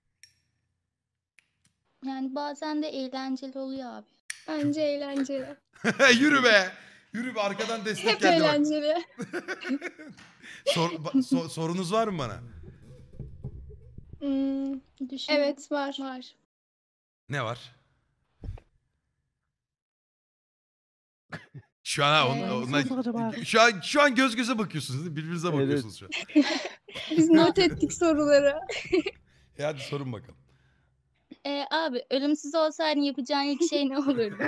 Yani bazen de eğlenceli oluyor abi. Bence eğlenceli. Yürü be. Yürü be arkadan destek Hep geldi bak. eğlenceli. Sor- ba- so- sorunuz var mı bana? Hmm, evet var. Var. Ne var? Şu an ha, on- Ee, ondan- sorsak acaba? şu an şu an göz göze bakıyorsunuz değil mi? Birbirinize Evet. bakıyorsunuz şu an. Biz not ettik soruları. E hadi sorun bakalım. Ee, abi ölümsüz olsaydın yapacağın ilk şey ne olurdu?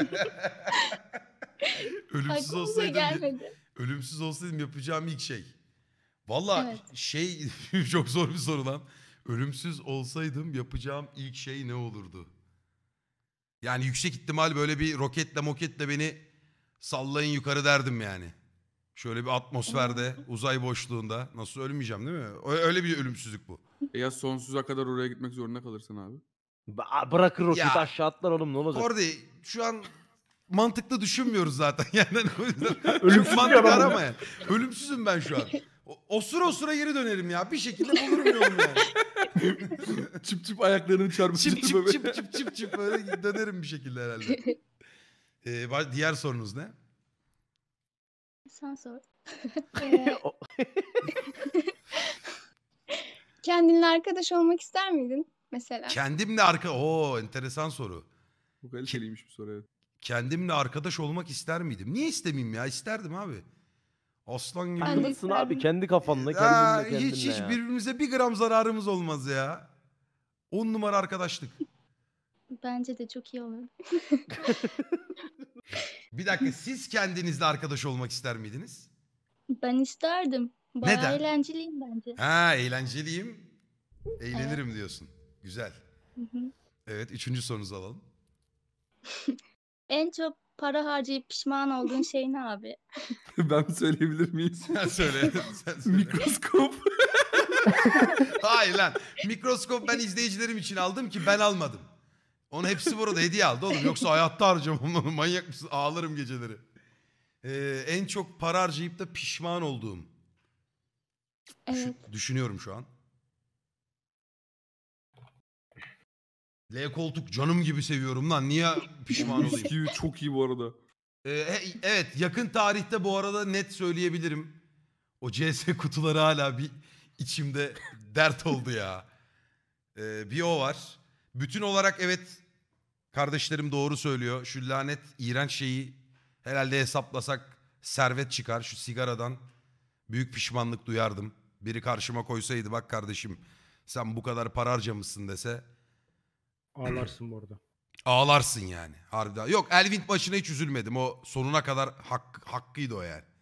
Ölümsüz Aklımıza olsaydım gelmedi. ölümsüz olsaydım yapacağım ilk şey. Vallahi Evet. şey çok zor bir soru lan. Ölümsüz olsaydım yapacağım ilk şey ne olurdu? Yani yüksek ihtimal böyle bir roketle moketle beni sallayın yukarı derdim yani. Şöyle bir atmosferde, uzay boşluğunda. Nasıl ölmeyeceğim değil mi? Ö- Öyle bir ölümsüzlük bu. E ya sonsuza kadar oraya gitmek zorunda kalırsın abi. Ba- Bırakır roketi Ya, aşağı atlar oğlum ne olacak? Orada şu an mantıklı düşünmüyoruz zaten. Yani o yüzden Ölümsüz mantık bir adam. arama yani. Ölümsüzüm ben şu an. O, osura osura geri dönerim ya. Bir şekilde bulurum yolumu yani. Çıp çıp ayaklarını çarpıcı Çıp çıp çıp çıp çıp çıp böyle dönerim bir şekilde herhalde. Ee, ba- diğer sorunuz ne? Sen sor. Ee, Kendinle arkadaş olmak ister miydin mesela? Kendimle arka... Oo, enteresan soru. Bu kaliteliymiş bir soru evet. Kendimle arkadaş olmak ister miydim? Niye istemeyeyim ya? İsterdim abi. Aslan gibi. Ben de Takılırsın abi isterdim. kendi kafanla Ya, kendinle kendinle hiç hiç ya. birbirimize bir gram zararımız olmaz ya. On numara arkadaşlık. Bence de çok iyi olur. Bir dakika, siz kendinizle arkadaş olmak ister miydiniz? Ben isterdim. Bayağı Neden? eğlenceliyim bence. Ha, eğlenceliyim. Eğlenirim diyorsun. Güzel. Hı hı. Evet, üçüncü sorunuzu alalım. En çok para harcayıp pişman olduğun şey ne abi? Ben mi söyleyebilir miyim? Sen söyle. Sen söyle. Mikroskop. Hayır lan. Mikroskop ben izleyicilerim için aldım ki ben almadım. Onu hepsi burada hediye aldı oğlum. Yoksa hayatta harcamam onu. Manyak mısın? Ağlarım geceleri. Ee, en çok para harcayıp da pişman olduğum. Düşün- Evet. düşünüyorum şu an. L koltuk canım gibi seviyorum lan. Niye pişman olayım? Bisküvi çok iyi bu arada. Ee, he- evet, yakın tarihte bu arada net söyleyebilirim. O C S kutuları hala bir içimde dert oldu ya. Ee, bir o var. Bütün olarak evet, kardeşlerim doğru söylüyor. Şu lanet iğrenç şeyi herhalde hesaplasak servet çıkar. Şu sigaradan büyük pişmanlık duyardım. Biri karşıma koysaydı, bak kardeşim sen bu kadar para harcamışsın dese. Ağlarsın bu arada. Ağlarsın yani harbiden. Yok, Elvin başına hiç üzülmedim. O sonuna kadar hak, hakkıydı o yani.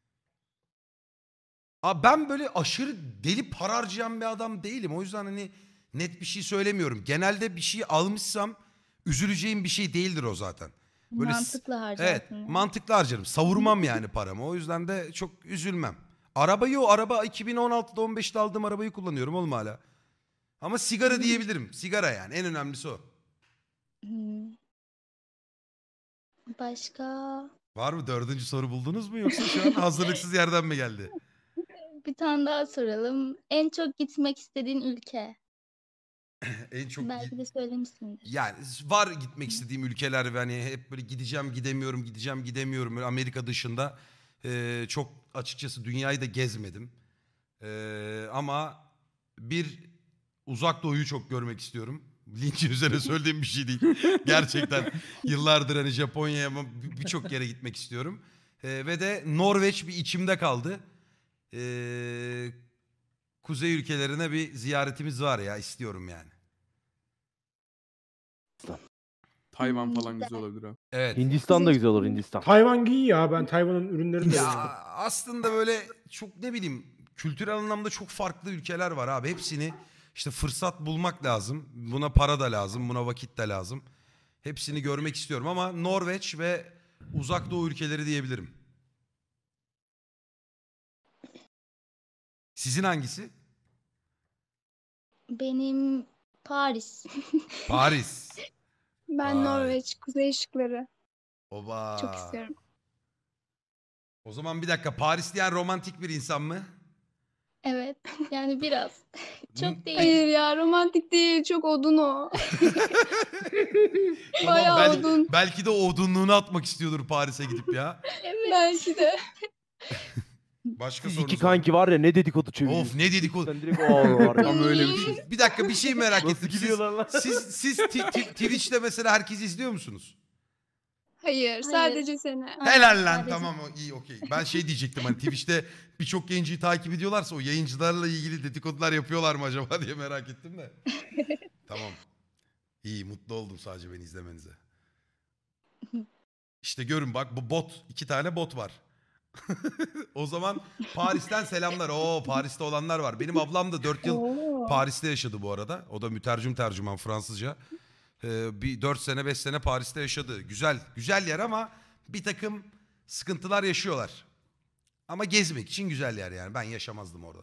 Abi ben böyle aşırı deli para harcayan bir adam değilim. O yüzden hani net bir şey söylemiyorum. Genelde bir şey almışsam üzüleceğim bir şey değildir o zaten. Böyle s- Mantıklı harcarsın. Evet, yani. mantıklı harcarım. Savurmam yani paramı. O yüzden de çok üzülmem. Arabayı o araba iki bin on altıda on beşte aldığım arabayı kullanıyorum oğlum hala. Ama sigara diyebilirim. Sigara yani en önemlisi o. Hmm. Başka? Var mı? Dördüncü soru buldunuz mu yoksa şu an hazırlıksız yerden mi geldi? Bir tane daha soralım. En çok gitmek istediğin ülke? En çok Belki de söylemişsindir. yani var gitmek istediğim ülkeler ve hani hep böyle gideceğim gidemiyorum gideceğim gidemiyorum. Böyle Amerika dışında e, çok açıkçası dünyayı da gezmedim. E, ama bir uzak doğuyu çok görmek istiyorum. Linç üzerine söylediğim bir şey değil. Gerçekten yıllardır hani Japonya'ya bir- birçok yere gitmek istiyorum. E, ve de Norveç bir içimde kaldı. E, kuzey ülkelerine bir ziyaretimiz var ya, istiyorum yani. Tayvan falan güzel olabilir abi. Evet. Hindistan da güzel olur Hindistan. Tayvan giy ya. Ben Tayvan'ın ürünlerini de Ya beğeniyorum. aslında böyle çok ne bileyim kültürel anlamda çok farklı ülkeler var abi. Hepsini işte fırsat bulmak lazım. Buna para da lazım, buna vakit de lazım. Hepsini görmek istiyorum ama Norveç ve uzak doğu ülkeleri diyebilirim. Sizin hangisi? Benim Paris. Paris. Ben Vay. Norveç, kuzey ışıkları. Oba. Çok istiyorum. O zaman bir dakika, Paris diyen romantik bir insan mı? Evet. Yani biraz. Çok değil. Hayır ya, romantik değil, çok odun o. Tamam, Bayağı bel- odun. belki de o odunluğunu atmak istiyordur Paris'e gidip ya. Evet. Belki de. Başka Siz sorunuz iki var mı? kanki var ya ne dedikodu çeviriyorsunuz. Of ne dedikodu. Sen direkt o var. Tam öyle bir şey. Bir dakika, bir şey merak Nasıl ettim. Siz, gidiyorlar lan? siz, siz ti- ti- Twitch'te mesela herkesi izliyor musunuz? Hayır, sadece seni. Helal lan, sadece. tamam o iyi, okey. Ben şey diyecektim, hani Twitch'te birçok yayıncıyı takip ediyorlarsa o yayıncılarla ilgili dedikodular yapıyorlar mı acaba diye merak ettim de. Tamam. İyi, mutlu oldum sadece beni izlemenize. İşte görün bak, bu bot, iki tane bot var. O zaman Paris'ten selamlar. Oo, Paris'te olanlar var. Benim ablam da dört yıl Oo. Paris'te yaşadı bu arada. O da mütercim tercüman Fransızca. Ee, bir dört sene beş sene Paris'te yaşadı. Güzel güzel yer ama bir takım sıkıntılar yaşıyorlar. Ama gezmek için güzel yer yani. Ben yaşamazdım orada.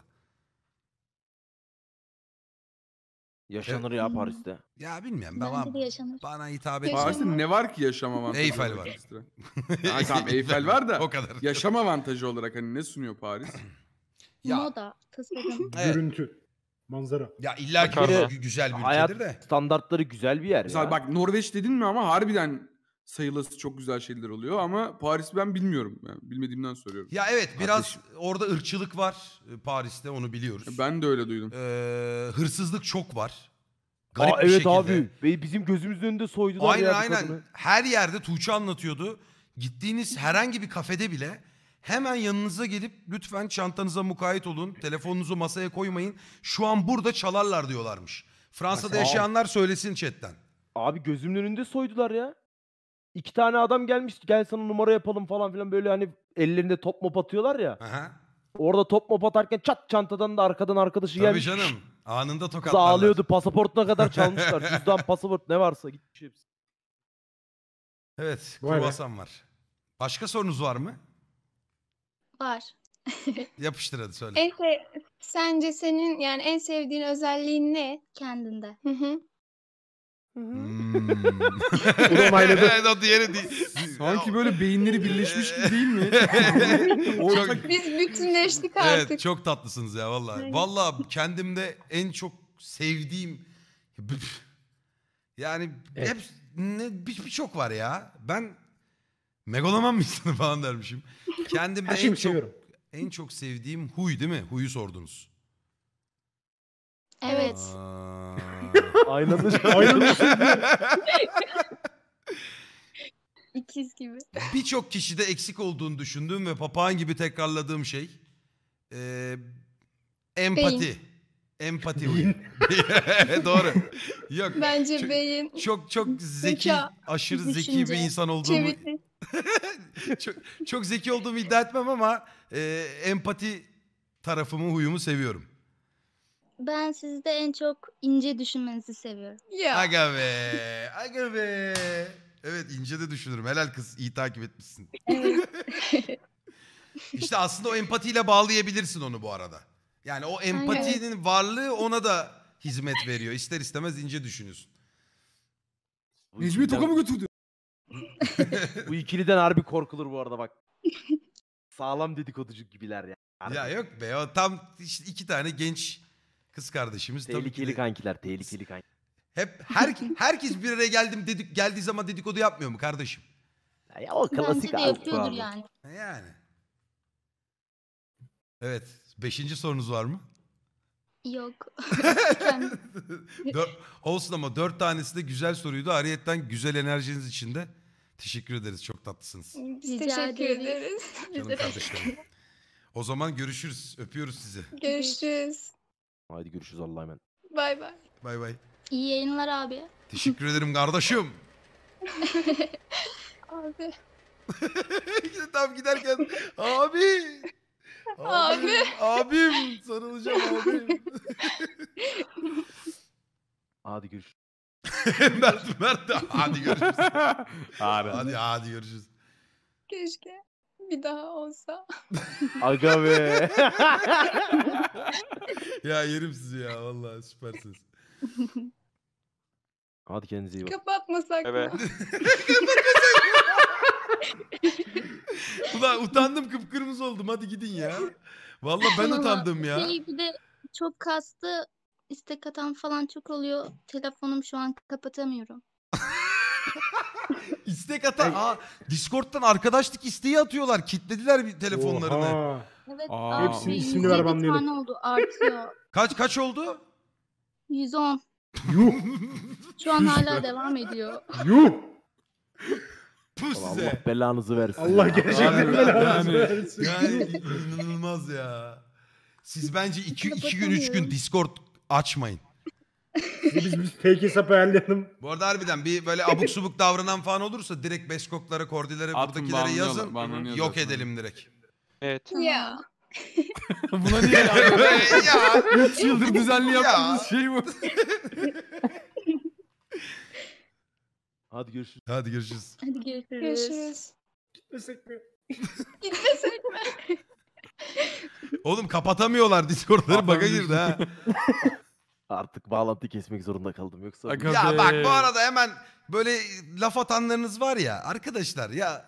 Yaşanır ya Paris'te. Ya bilmiyorum. Ben, Bence de yaşanır. bana hitap etmiyor. Paris'te ne var ki yaşam avantajı? Eyfel olarak var. ekstra? Ha, tamam Eyfel var da O kadar. yaşam avantajı olarak hani ne sunuyor Paris? Ya. Moda, tasarım. Evet. Görüntü. Manzara. Ya illa ki Makarna. gü- güzel bir Hayat ülkedir de. standartları güzel bir yer Mesela ya. bak Norveç dedin mi ama harbiden sayılası çok güzel şeyler oluyor ama Paris'i ben bilmiyorum. Yani bilmediğimden soruyorum. Ya evet biraz Kardeşim. orada ırkçılık var e, Paris'te onu biliyoruz. Ben de öyle duydum. Ee, hırsızlık çok var. Garip Aa, bir evet şekilde. abi. Ve bizim gözümüzün önünde soydular Aynen ya bir aynen. kadını. Her yerde Tuğçe anlatıyordu. Gittiğiniz herhangi bir kafede bile hemen yanınıza gelip lütfen çantanıza mukayyet olun. Telefonunuzu masaya koymayın. Şu an burada çalarlar diyorlarmış. Fransa'da Nasıl? yaşayanlar söylesin chatten. Abi gözümün önünde soydular ya. İki tane adam gelmiş, gel sana numara yapalım falan filan, böyle hani ellerinde top mop atıyorlar ya. Aha. Orada top mop atarken çat çantadan da arkadan arkadaşı Tabii gelmiş. canım. Anında Kız tokatlarlar. ağlıyordu, pasaportuna kadar çalmışlar. Cüzdan, pasaport ne varsa gitmiş hepsi. Evet, Vay be. kruvasan var. Başka sorunuz var mı? Var. Yapıştır hadi söyle. En se- sence senin yani en sevdiğin özelliğin ne? Kendinde. Hı hı. Hmm. Bu da onayladı. Evet, o diğeri değil. Sanki böyle beyinleri birleşmiş gibi değil mi? Ortak Biz bütünleştik Evet, artık. çok tatlısınız ya vallahi. Aynen. Vallahi kendimde en çok sevdiğim yani Evet. hep ne bir- birçok var ya. Ben megaloman bir insanım falan dermişim. Kendimde Her en şeyimi çok seviyorum. en çok sevdiğim huy değil mi? Huyu sordunuz. Evet. Aa. Aynı anda Aynı anda İkiz gibi. Birçok kişide eksik olduğunu düşündüğüm ve papağan gibi tekrarladığım şey eee, empati. Beyin. Empati huyu. Doğru. Yok. Bence çok, beyin. çok çok zeki, Zeka, aşırı zeki bir düşünce, insan olduğumu Çeviri. çok, çok zeki olduğumu iddia etmem ama eee, empati tarafımı, huyumu seviyorum. Ben sizde en çok ince düşünmenizi seviyorum. Ya. Aga be. Aga be. Evet, ince de düşünürüm. Helal kız, iyi takip etmişsin. Evet. İşte aslında o empatiyle bağlayabilirsin onu bu arada. Yani o empatinin varlığı ona da hizmet veriyor. İster istemez ince düşünüyorsun. Necmi Toka mı götürdü? Bu ikiliden harbi korkulur bu arada bak. Sağlam dedikoducu gibiler ya. Harbi. Ya yok be, o tam işte iki tane genç kız kardeşimiz. Tabii ki Tehlikeli de kankiler, tehlikeli kankiler. hep her herkes bir araya geldim dedik, geldiği zaman dedikodu yapmıyor mu kardeşim? Ya o klasik Bence de abi bu yapıyordur abi. yani. Yani. Evet. Beşinci sorunuz var mı? Yok. Dör, olsun ama dört tanesi de güzel soruydu. Ariyetten güzel enerjiniz için de teşekkür ederiz. Çok tatlısınız. Biz Rica teşekkür ederiz. ederiz. Canım kardeşlerim. O zaman görüşürüz. Öpüyoruz sizi. Görüşürüz. Haydi görüşürüz, Allah'a emanet. Bay bay. Bay bay. İyi yayınlar abi. Teşekkür ederim kardeşim. Abi. Tam giderken abi. Abi. Abim. Sarılacağım abim. Hadi görüşürüz. Mert, Mert de hadi görüşürüz. Abi. Hadi hadi görüşürüz. Keşke bir daha olsa. Aga be. Ya yerim sizi ya vallahi süpersiniz. Hadi kendinize iyi bakın. Kapatmasak Evet. mı? Ulan utandım, kıpkırmızı oldum. Hadi gidin ya. Vallahi ben Ama utandım ya. Şey, bir de çok kastı, istek atan falan çok oluyor. Telefonum şu an kapatamıyorum. İstek atan. Aa, Discord'dan arkadaşlık isteği atıyorlar. Kitlediler bir telefonlarını. Oha. Evet Aa. abi, Hepsinin yüz ismini ver, yedi banlayalım. tane oldu, artıyor. Kaç kaç oldu? yüz on. Yuh. Şu an hala devam ediyor. Yuh. Puh Allah size. belanızı versin. Allah ya. gerçekten Abi, belanızı yani- versin. Yani inanılmaz ya. Siz bence iki, iki gün üç gün Discord açmayın. Biz biz fake hesap ayarlayalım. Bu arada harbiden bir böyle abuk subuk davranan falan olursa direkt Beskok'lara, Kordilere, Atın, buradakilere banlıyorlar, yazın. banlanıyor Yok zaten. edelim direkt. Evet. Ya. Buna niye ya? ya. üç yıldır düzenli Ya. yaptığımız şey bu. Hadi görüşürüz. Hadi görüşürüz. Hadi görüşürüz. Görüşürüz. Gitmesek mi? Gitmesek mi? Oğlum kapatamıyorlar Discord'ları bug'a girdi ha. Artık bağlantıyı kesmek zorunda kaldım yoksa. Aga Ya be. bak bu arada hemen böyle laf atanlarınız var ya arkadaşlar ya.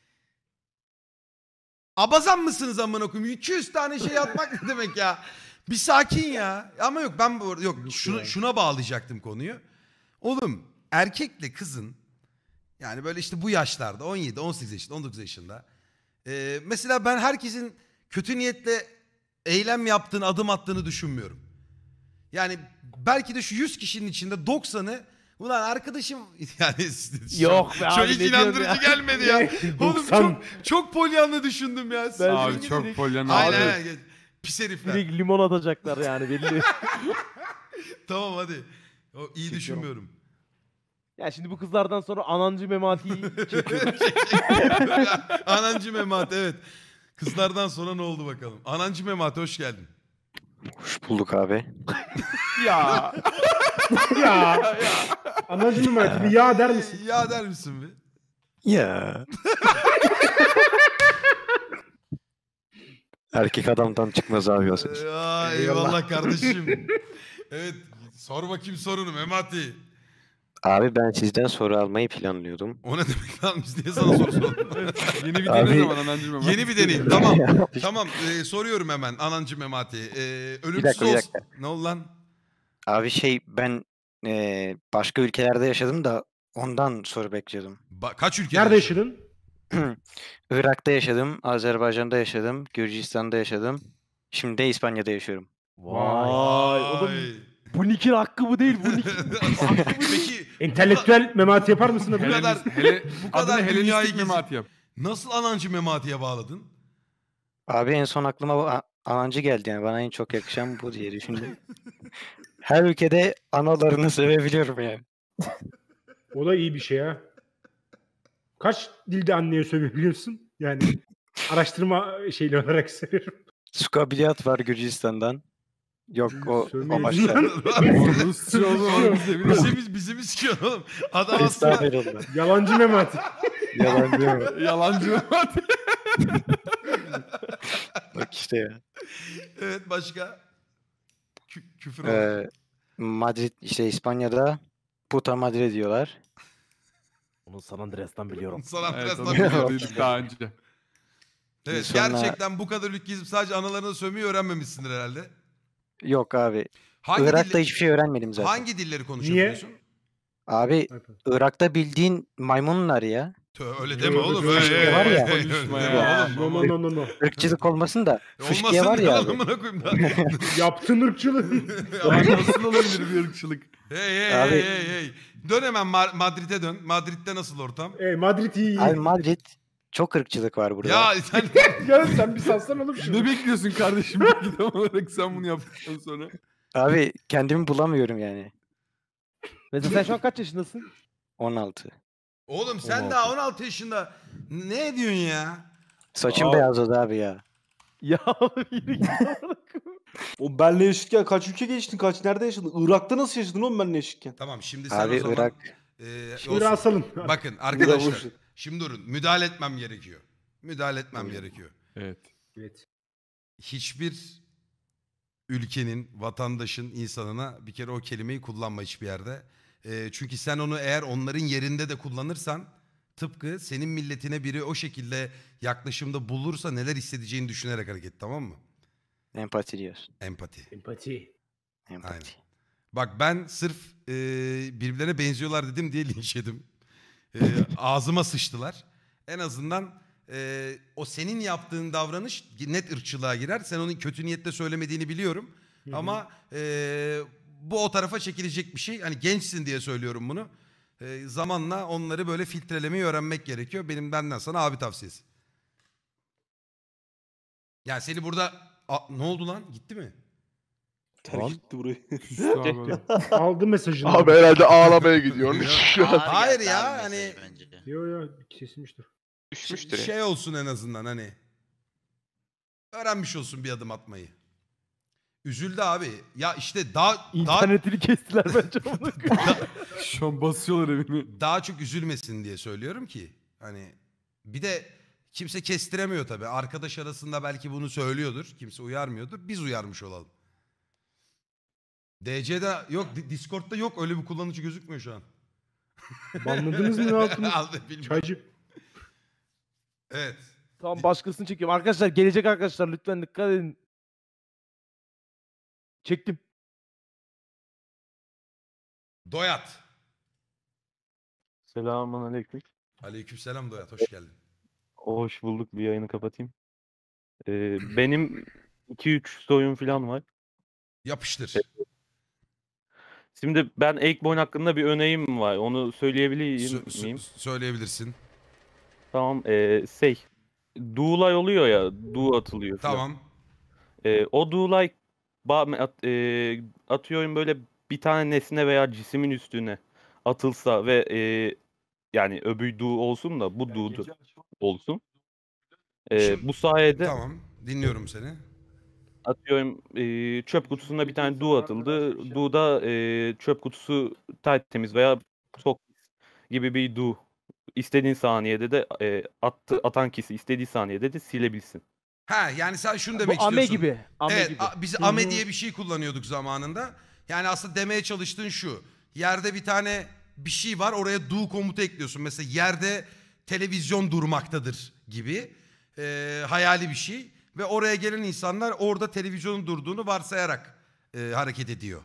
Abazan mısınız amına koyayım? iki yüz tane şey atmak ne demek ya? Bir sakin ya. Ama yok ben bu yok şunu, şuna bağlayacaktım konuyu. Oğlum erkekle kızın yani böyle işte bu yaşlarda on yedi on sekiz yaşında on dokuz yaşında. Ee, mesela ben herkesin kötü niyetle eylem yaptığını adım attığını düşünmüyorum. Yani belki de şu yüz kişinin içinde doksanı ulan arkadaşım yani Yok be çok abi, hiç ne inandırıcı diyorsun ya? gelmedi ya. Oğlum doksan. çok çok polyanlı düşündüm ya. Ben Abi direkt- çok direkt- polyanlı. Aynen Abi. aynen. Pis herifler. Direkt limon atacaklar yani belli. Tamam hadi. O iyi Çekiyorum. düşünmüyorum. Ya şimdi bu kızlardan sonra anancı mematiyi çekiyorum. Anancı Memati evet. Kızlardan sonra ne oldu bakalım. Anancı Memati hoş geldin. Hoş bulduk abi. ya. Ya. Anacım Mert bir ya der misin? Ya der misin bir? Ya. Erkek adamdan çıkmaz abi o ses. Ya, eyvallah kardeşim. Evet sor bakayım sorunu Memati. Abi ben sizden soru almayı planlıyordum. O ne demek lan biz niye sana soru soralım? Yeni bir Abi- deney zaman anancım ama. Yeni bir deneyim tamam. Tamam e, soruyorum hemen Anancı Memati. E, ölümsüz dakika, bir olsun. dakika. Ne oldu lan? Abi şey ben eee, başka ülkelerde yaşadım da ondan soru bekliyordum. Ba- kaç ülkede Nerede yaşadın? Irak'ta yaşadım, Azerbaycan'da yaşadım, Gürcistan'da yaşadım. Şimdi de İspanya'da yaşıyorum. Vay oğlum. Bu nickin hakkı bu değil. Bu nickin Peki Entelektüel memati yapar mısın? bu adını? kadar Hele, bu kadar adını dünyayı Helenistik gezip memati yap. nasıl Anancı Memati'ye bağladın? Abi en son aklıma bu a- anancı geldi yani bana en çok yakışan bu diye düşündüm. Her ülkede analarını sevebiliyorum yani. O da iyi bir şey ha. Kaç dilde anneye söyleyebiliyorsun? Yani araştırma şeyli olarak söylüyorum. Skabiliyat var Gürcistan'dan. Yok o, o Sövmeyin. başka. Rusça o zaman biz de biliyoruz. Bizi biz bizi mi sikiyorsun oğlum? Adam aslında Estağfurullah. Yalancı memati. Yalancı mı? Yalancı memati. Bak işte ya. evet başka Kü- küfür oldu. Ee, Madrid işte İspanya'da Puta Madre diyorlar. Onu San Andreas'tan biliyorum. Sana Evet biraz onu daha biliyorduk daha önce. Evet Sonra- gerçekten bu kadar ülke gezip sadece analarını sövmeyi öğrenmemişsindir herhalde. Yok abi. Hangi Irak'ta dille- hiçbir şey öğrenmedim zaten. Hangi dilleri konuşabiliyorsun? Abi Irak'ta bildiğin maymunlar ya. Tö, öyle deme Yok, oğlum. yok, Öyle, yok, var ya. öyle, öyle Konuşma deme ya. oğlum. No no no no no. Irkçılık olmasın da fışkiye Olmasın var ya ya abi. amına koyayım da. Yaptığın ırkçılığı. Abi nasıl olabilir bir ırkçılık? hey hey Abi- hey hey hey. Dön hemen Ma- Madrid'e dön. Madrid'de nasıl ortam? e, Madrid iyi. Abi Madrid çok ırkçılık var burada. Ya sen Ya sen bir salsan oğlum şunu. Ne bekliyorsun kardeşim peki tam olarak sen bunu yaptıktan sonra? Abi kendimi bulamıyorum yani. Mesela sen şu an kaç yaşındasın? on altı. oğlum sen on altı. daha on altı yaşında ne ediyorsun ya? Saçım Abi- beyazladı abi ya. Ya yürü git. O benle yaşıtken kaç ülke geçtin? Kaç nerede yaşadın? Irak'ta nasıl yaşadın oğlum benle yaşıtken? Tamam şimdi sen Abi o zaman Irak. e, Şimdi olsun. asalım. Bakın Irak arkadaşlar boş ver. şimdi durun müdahale etmem gerekiyor. Müdahale etmem gerekiyor. Evet. Evet. Hiçbir ülkenin, vatandaşın, insanına bir kere o kelimeyi kullanma hiçbir yerde. Ee, çünkü sen onu eğer onların yerinde de kullanırsan tıpkı senin milletine biri o şekilde yaklaşımda bulursa neler hissedeceğini düşünerek hareket, tamam mı? Empati diyorsun. Empati. Empati. Empati. Aynen. Bak ben sırf e, birbirlerine benziyorlar dedim diye linç yedim. E, ağzıma sıçtılar. En azından e, o senin yaptığın davranış net ırkçılığa girer. Sen onun kötü niyetle söylemediğini biliyorum. Hı hı. Ama e, bu o tarafa çekilecek bir şey. Hani gençsin diye söylüyorum bunu. E, zamanla onları böyle filtrelemeyi öğrenmek gerekiyor. Benim benden sana abi tavsiyesi. Yani seni burada... A- ne oldu lan? Gitti mi? Terk etti burayı. Aldı mesajını. Abi herhalde ağlamaya gidiyorsun. Şu an. Hayır ya hani Yo yo kesilmiştir. Düşmüştür ya. şey olsun en azından hani. Öğrenmiş olsun bir adım atmayı. Üzüldü abi. Ya işte daha... İnternetini kestiler bence. Şu an basıyorlar evini. Daha çok üzülmesin diye söylüyorum ki. Hani bir de kimse kestiremiyor tabii. Arkadaş arasında belki bunu söylüyordur. Kimse uyarmıyordur. Biz uyarmış olalım. D C'de yok, Discord'da yok. Öyle bir kullanıcı gözükmüyor şu an. Banladınız mı ne yaptınız? Aldı, bilmiyorum. Çaycı. Evet. Tamam başkasını çekiyorum. Arkadaşlar gelecek arkadaşlar lütfen dikkat edin. Çektim. Doyat. Selamun aleyküm. Aleykümselam Doyat. Hoş geldin. Hoş bulduk. Bir yayını kapatayım. Ee, benim iki üç soyum falan var. Yapıştır. Şimdi ben Eggbone hakkında bir öneğim var. Onu söyleyebilir Sö- miyim? sö- söyleyebilirsin. Tamam. Ee, şey. Duğulay oluyor ya. Duğ atılıyor falan. Tamam. Ee, o duğulay ba- at- e, atıyorum böyle bir tane nesne veya cismin üstüne atılsa ve e, yani öbür duğ olsun da bu duğ da olsun. Ee, bu sayede Tamam. Dinliyorum seni. atıyorum e, çöp kutusuna bir tane duğ atıldı. Duğda e, çöp kutusu tertemiz veya çok gibi bir duğ. İstediğin saniyede de e, attı, atan kişi istediği saniyede de silebilsin. Ha yani sen şunu demek Bu ame istiyorsun. gibi. Ame evet, gibi. a- biz Hı ame hı. diye bir şey kullanıyorduk zamanında. Yani aslında demeye çalıştığın şu. Yerde bir tane bir şey var, oraya do komutu ekliyorsun. Mesela yerde televizyon durmaktadır gibi. Ee, hayali bir şey. Ve oraya gelen insanlar orada televizyonun durduğunu varsayarak e, hareket ediyor.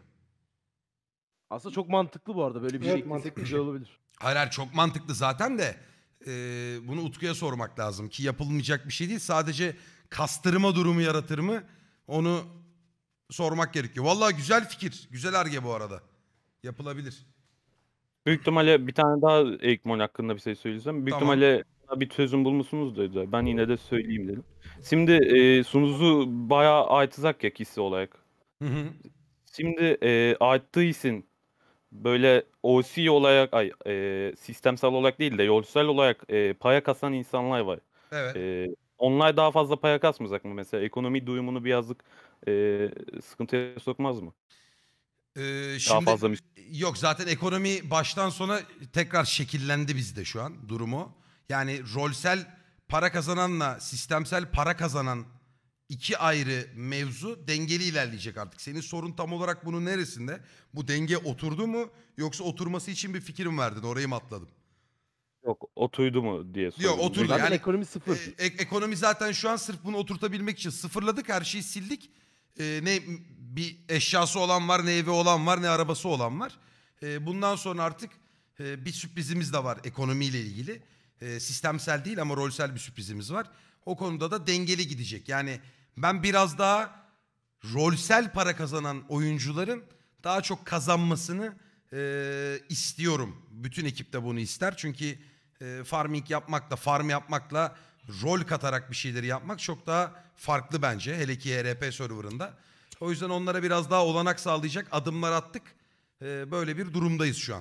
Aslında çok mantıklı bu arada. Böyle bir Evet, şey eklesek mantıklı. güzel olabilir. Hayır hayır, çok mantıklı zaten de e, bunu Utku'ya sormak lazım ki yapılmayacak bir şey değil. Sadece kastırma durumu yaratır mı onu sormak gerekiyor. Vallahi güzel fikir. Güzel arge bu arada. Yapılabilir. Büyük ihtimalle bir tane daha Egmont hakkında bir şey söyleyeceğim. Büyük Tamam. ihtimalle bir çözüm bulmuşsunuzdur da ben yine de söyleyeyim dedim. Şimdi e, sunucu bayağı artacak ya kişi olarak. Hı hı. Şimdi e, arttığı için böyle O C olarak ay e, sistemsel olarak değil de yolsal olarak e, para kasan insanlar var. Evet. E, onlar daha fazla para kasmayacak mı mesela? Ekonomi duyumunu birazcık e, sıkıntıya sokmaz mı? Ee, Daha şimdi fazla mı? yok zaten ekonomi baştan sona tekrar şekillendi bizde şu an durumu. Yani rolsel para kazananla sistemsel para kazanan iki ayrı mevzu dengeli ilerleyecek artık. Senin sorun tam olarak bunun neresinde? Bu denge oturdu mu yoksa oturması için bir fikrim verdin, orayı mı atladım? Yok oturdu mu diye sordum. Yok oturdu. Zaten Yani ekonomi sıfır. e, ek- ekonomi zaten şu an sırf bunu oturtabilmek için sıfırladık. Her şeyi sildik. E, ne bir eşyası olan var, ne evi olan var, ne arabası olan var. E, bundan sonra artık e, bir sürprizimiz de var ekonomiyle ilgili. E, sistemsel değil ama rolsel bir sürprizimiz var. O konuda da dengeli gidecek. Yani ben biraz daha rolsel para kazanan oyuncuların daha çok kazanmasını e, istiyorum. Bütün ekip de bunu ister. Çünkü e, farming yapmakla, farm yapmakla rol katarak bir şeyleri yapmak çok daha farklı bence. Hele ki H R P serverında. O yüzden onlara biraz daha olanak sağlayacak adımlar attık. E, böyle bir durumdayız şu an.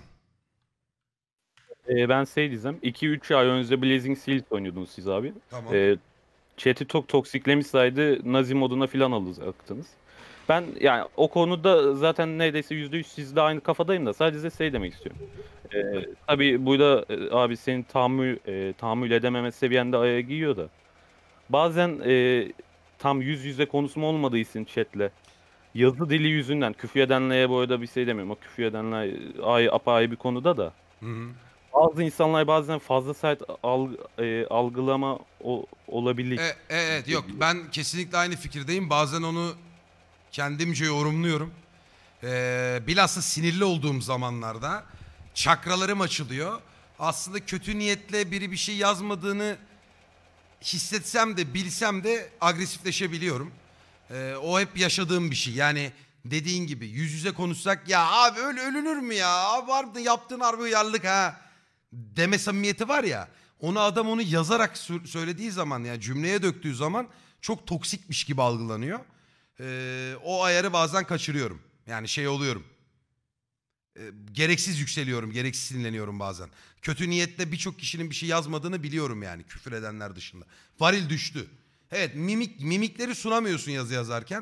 Ee, ben şey diyeceğim. iki üç ay önce Blazing Steel oynuyordunuz siz abi. Tamam. Ee, chat'i çok toksiklemişsaydı Nazi moduna falan alacaktınız. Ben yani o konuda zaten neredeyse yüzde yüz sizle aynı kafadayım da sadece şey demek istiyorum. Ee, tabii burada e, abi senin tahammül, e, tahammül edememe seviyende aya giyiyor da. Bazen e, tam yüz yüze konuşma olmadığı için chat'le yazı dili yüzünden küfür edenlere bu arada bir şey demiyorum. O küfür edenler ay apayrı bir konuda da. Hı hı. Bazı insanlar bazen fazla sert alg, e, algılama o, olabilir. E, evet yok ben kesinlikle aynı fikirdeyim. Bazen onu kendimce yorumluyorum. Ee, bilhassa sinirli olduğum zamanlarda çakralarım açılıyor. Aslında kötü niyetle biri bir şey yazmadığını hissetsem de bilsem de agresifleşebiliyorum. Ee, o hep yaşadığım bir şey. Yani dediğin gibi yüz yüze konuşsak ya abi öyle ölünür mü ya? Abi harbiden yaptığın harbi uyarlık ha. Deme samimiyeti var ya. Onu adam onu yazarak söylediği zaman yani cümleye döktüğü zaman çok toksikmiş gibi algılanıyor. Ee, o ayarı bazen kaçırıyorum. Yani şey oluyorum. Ee, gereksiz yükseliyorum, gereksiz sinirleniyorum bazen. Kötü niyetle birçok kişinin bir şey yazmadığını biliyorum yani küfür edenler dışında. Varil düştü. Evet mimik mimikleri sunamıyorsun yazı yazarken.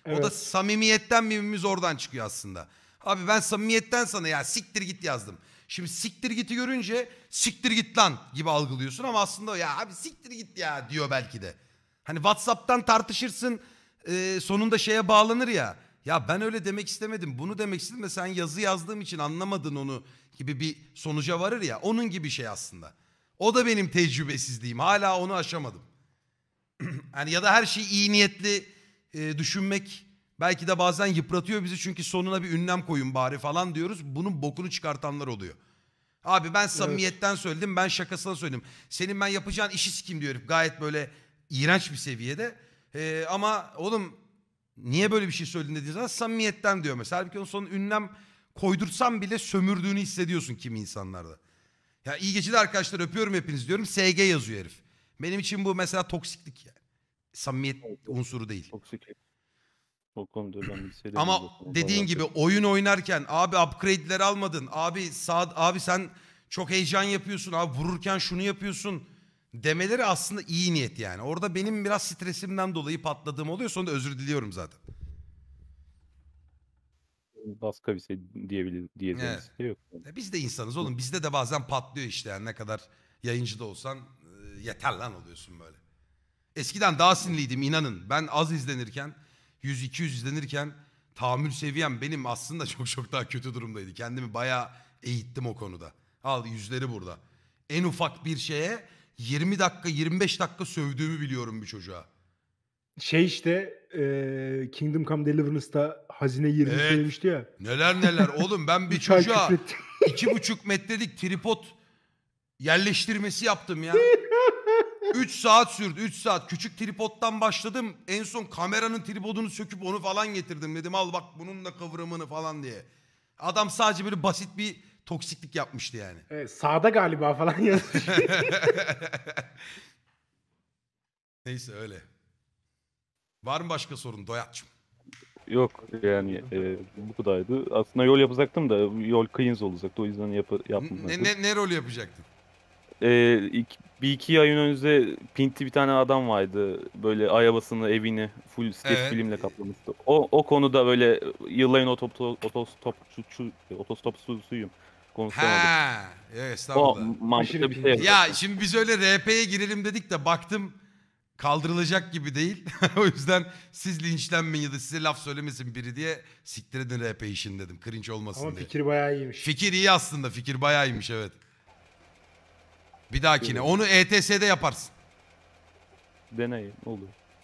O da Evet. samimiyetten mimimiz oradan çıkıyor aslında. Abi ben samimiyetten sana ya siktir git yazdım. Şimdi siktir giti görünce siktir git lan gibi algılıyorsun ama aslında ya abi siktir git ya diyor belki de. Hani WhatsApp'tan tartışırsın e, sonunda şeye bağlanır ya. Ya ben öyle demek istemedim bunu demek istedim de sen yazı yazdığım için anlamadın onu gibi bir sonuca varır ya. Onun gibi şey aslında. O da benim tecrübesizliğim. Hala onu aşamadım. Yani ya da her şeyi iyi niyetli e, düşünmek belki de bazen yıpratıyor bizi çünkü sonuna bir ünlem koyun bari falan diyoruz. Bunun bokunu çıkartanlar oluyor. Abi ben samimiyetten söyledim, ben şakasına söyledim. Senin ben yapacağın işi sikim diyor herif. Gayet böyle iğrenç bir seviyede. E, ama oğlum niye böyle bir şey söyledin dediğin zaman samimiyetten diyor mesela. Halbuki onun sonuna ünlem koydursam bile sömürdüğünü hissediyorsun kimi insanlarda. Ya iyi geceler arkadaşlar öpüyorum hepiniz diyorum. S G yazıyor herif. Benim için bu mesela toksiklik yani. Samimiyet unsuru değil. Toksiklik. O konuda ben bir şey Ama demiyorum. O dediğin da gibi var. oyun oynarken abi upgrade'leri almadın. Abi sağ, abi sen çok heyecan yapıyorsun. Abi vururken şunu yapıyorsun. Demeleri aslında iyi niyet yani. Orada benim biraz stresimden dolayı patladığım oluyor. Sonra da özür diliyorum zaten. Başka bir şey diyebilir diyeceğimiz Evet. şey yok. E Biz de insanız oğlum. Bizde de bazen patlıyor işte. Yani ne kadar yayıncı da olsan e, yeter lan oluyorsun böyle. Eskiden daha sinirliydim inanın. Ben az izlenirken yüz iki yüz izlenirken tahammül seviyem benim aslında çok çok daha kötü durumdaydı. Kendimi bayağı eğittim o konuda. Al yüzleri burada. En ufak bir şeye yirmi dakika yirmi beş dakika sövdüğümü biliyorum bir çocuğa. Şey işte e, Kingdom Come Deliverance'da hazine yerini Evet. söylemişti ya. Neler neler oğlum ben bir Üç ay çocuğa küfrettim. iki buçuk metrelik tripod yerleştirmesi yaptım ya. üç saat sürdü üç saat. Küçük tripodtan başladım. En son kameranın tripodunu söküp onu falan getirdim. Dedim al bak bunun da kıvrımını falan diye. Adam sadece böyle basit bir toksiklik yapmıştı yani. Evet, sağda galiba falan yazmış. Neyse öyle. Var mı başka sorun Doyatçım? Yok yani e, bu kadardı. Aslında yol yapacaktım da yol Queens olacaktı. O yüzden yap yapmadım. Ne, ne, ne rol yapacaktın? E, iki, bir iki ay önce Pinti bir tane adam vardı. Böyle arabasını, evini full sketch Evet. filmle kaplamıştı. O o konuda böyle yılların otostop otostopçu otostopçusuyum. Konuşamadım. Ha, evet, O estağfurullah. mantıklı bir şey. Ya şimdi biz öyle R P'ye girelim dedik de baktım kaldırılacak gibi değil. O yüzden siz linçlenmeyin ya da size laf söylemesin biri diye siktir edin R P işini dedim. Cringe olmasın Ama diye. fikir bayağı iyiymiş. Fikir iyi aslında. Fikir bayağı iyiymiş evet. Bir dahakine. Onu E T S'de yaparsın. Deneyin olur.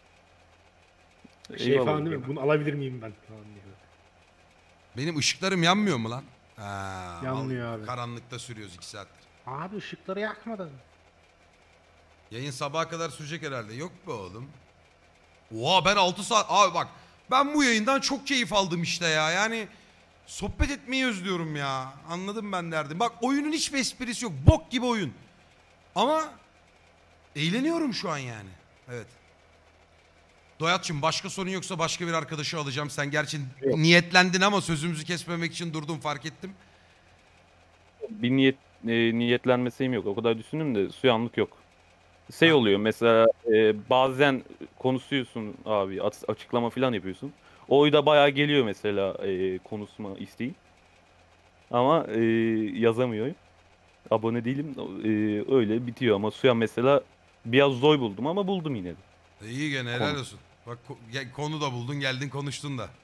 Şey falan değil mi? Bunu alabilir miyim ben? Falan diyor. Benim ışıklarım yanmıyor mu lan? Ha, Yanmıyor al- abi. Karanlıkta sürüyoruz iki saattir. Abi ışıkları yakmadın. Yayın sabaha kadar sürecek herhalde. Yok be oğlum. Oha ben altı saat... Abi bak ben bu yayından çok keyif aldım işte ya. Yani sohbet etmeyi özlüyorum ya. Anladım ben derdim. Bak oyunun hiçbir esprisi yok. Bok gibi oyun. Ama eğleniyorum şu an yani. Evet. Doyatçım başka sorun yoksa başka bir arkadaşı alacağım. Sen gerçi niyetlendin ama sözümüzü kesmemek için durdum fark ettim. Bir niyet e, niyetlenmeseyim yok. O kadar düşündüm de suyanlık yok. Şey oluyor mesela e, bazen konuşuyorsun abi at- açıklama falan yapıyorsun. O da bayağı geliyor mesela e, konuşma isteği. Ama e, yazamıyor. Abone değilim. E, öyle bitiyor ama suyan mesela biraz zor buldum ama buldum yine de. İyi gene helal Konu. olsun. Bak ko- gel- konu da buldun geldin konuştun da.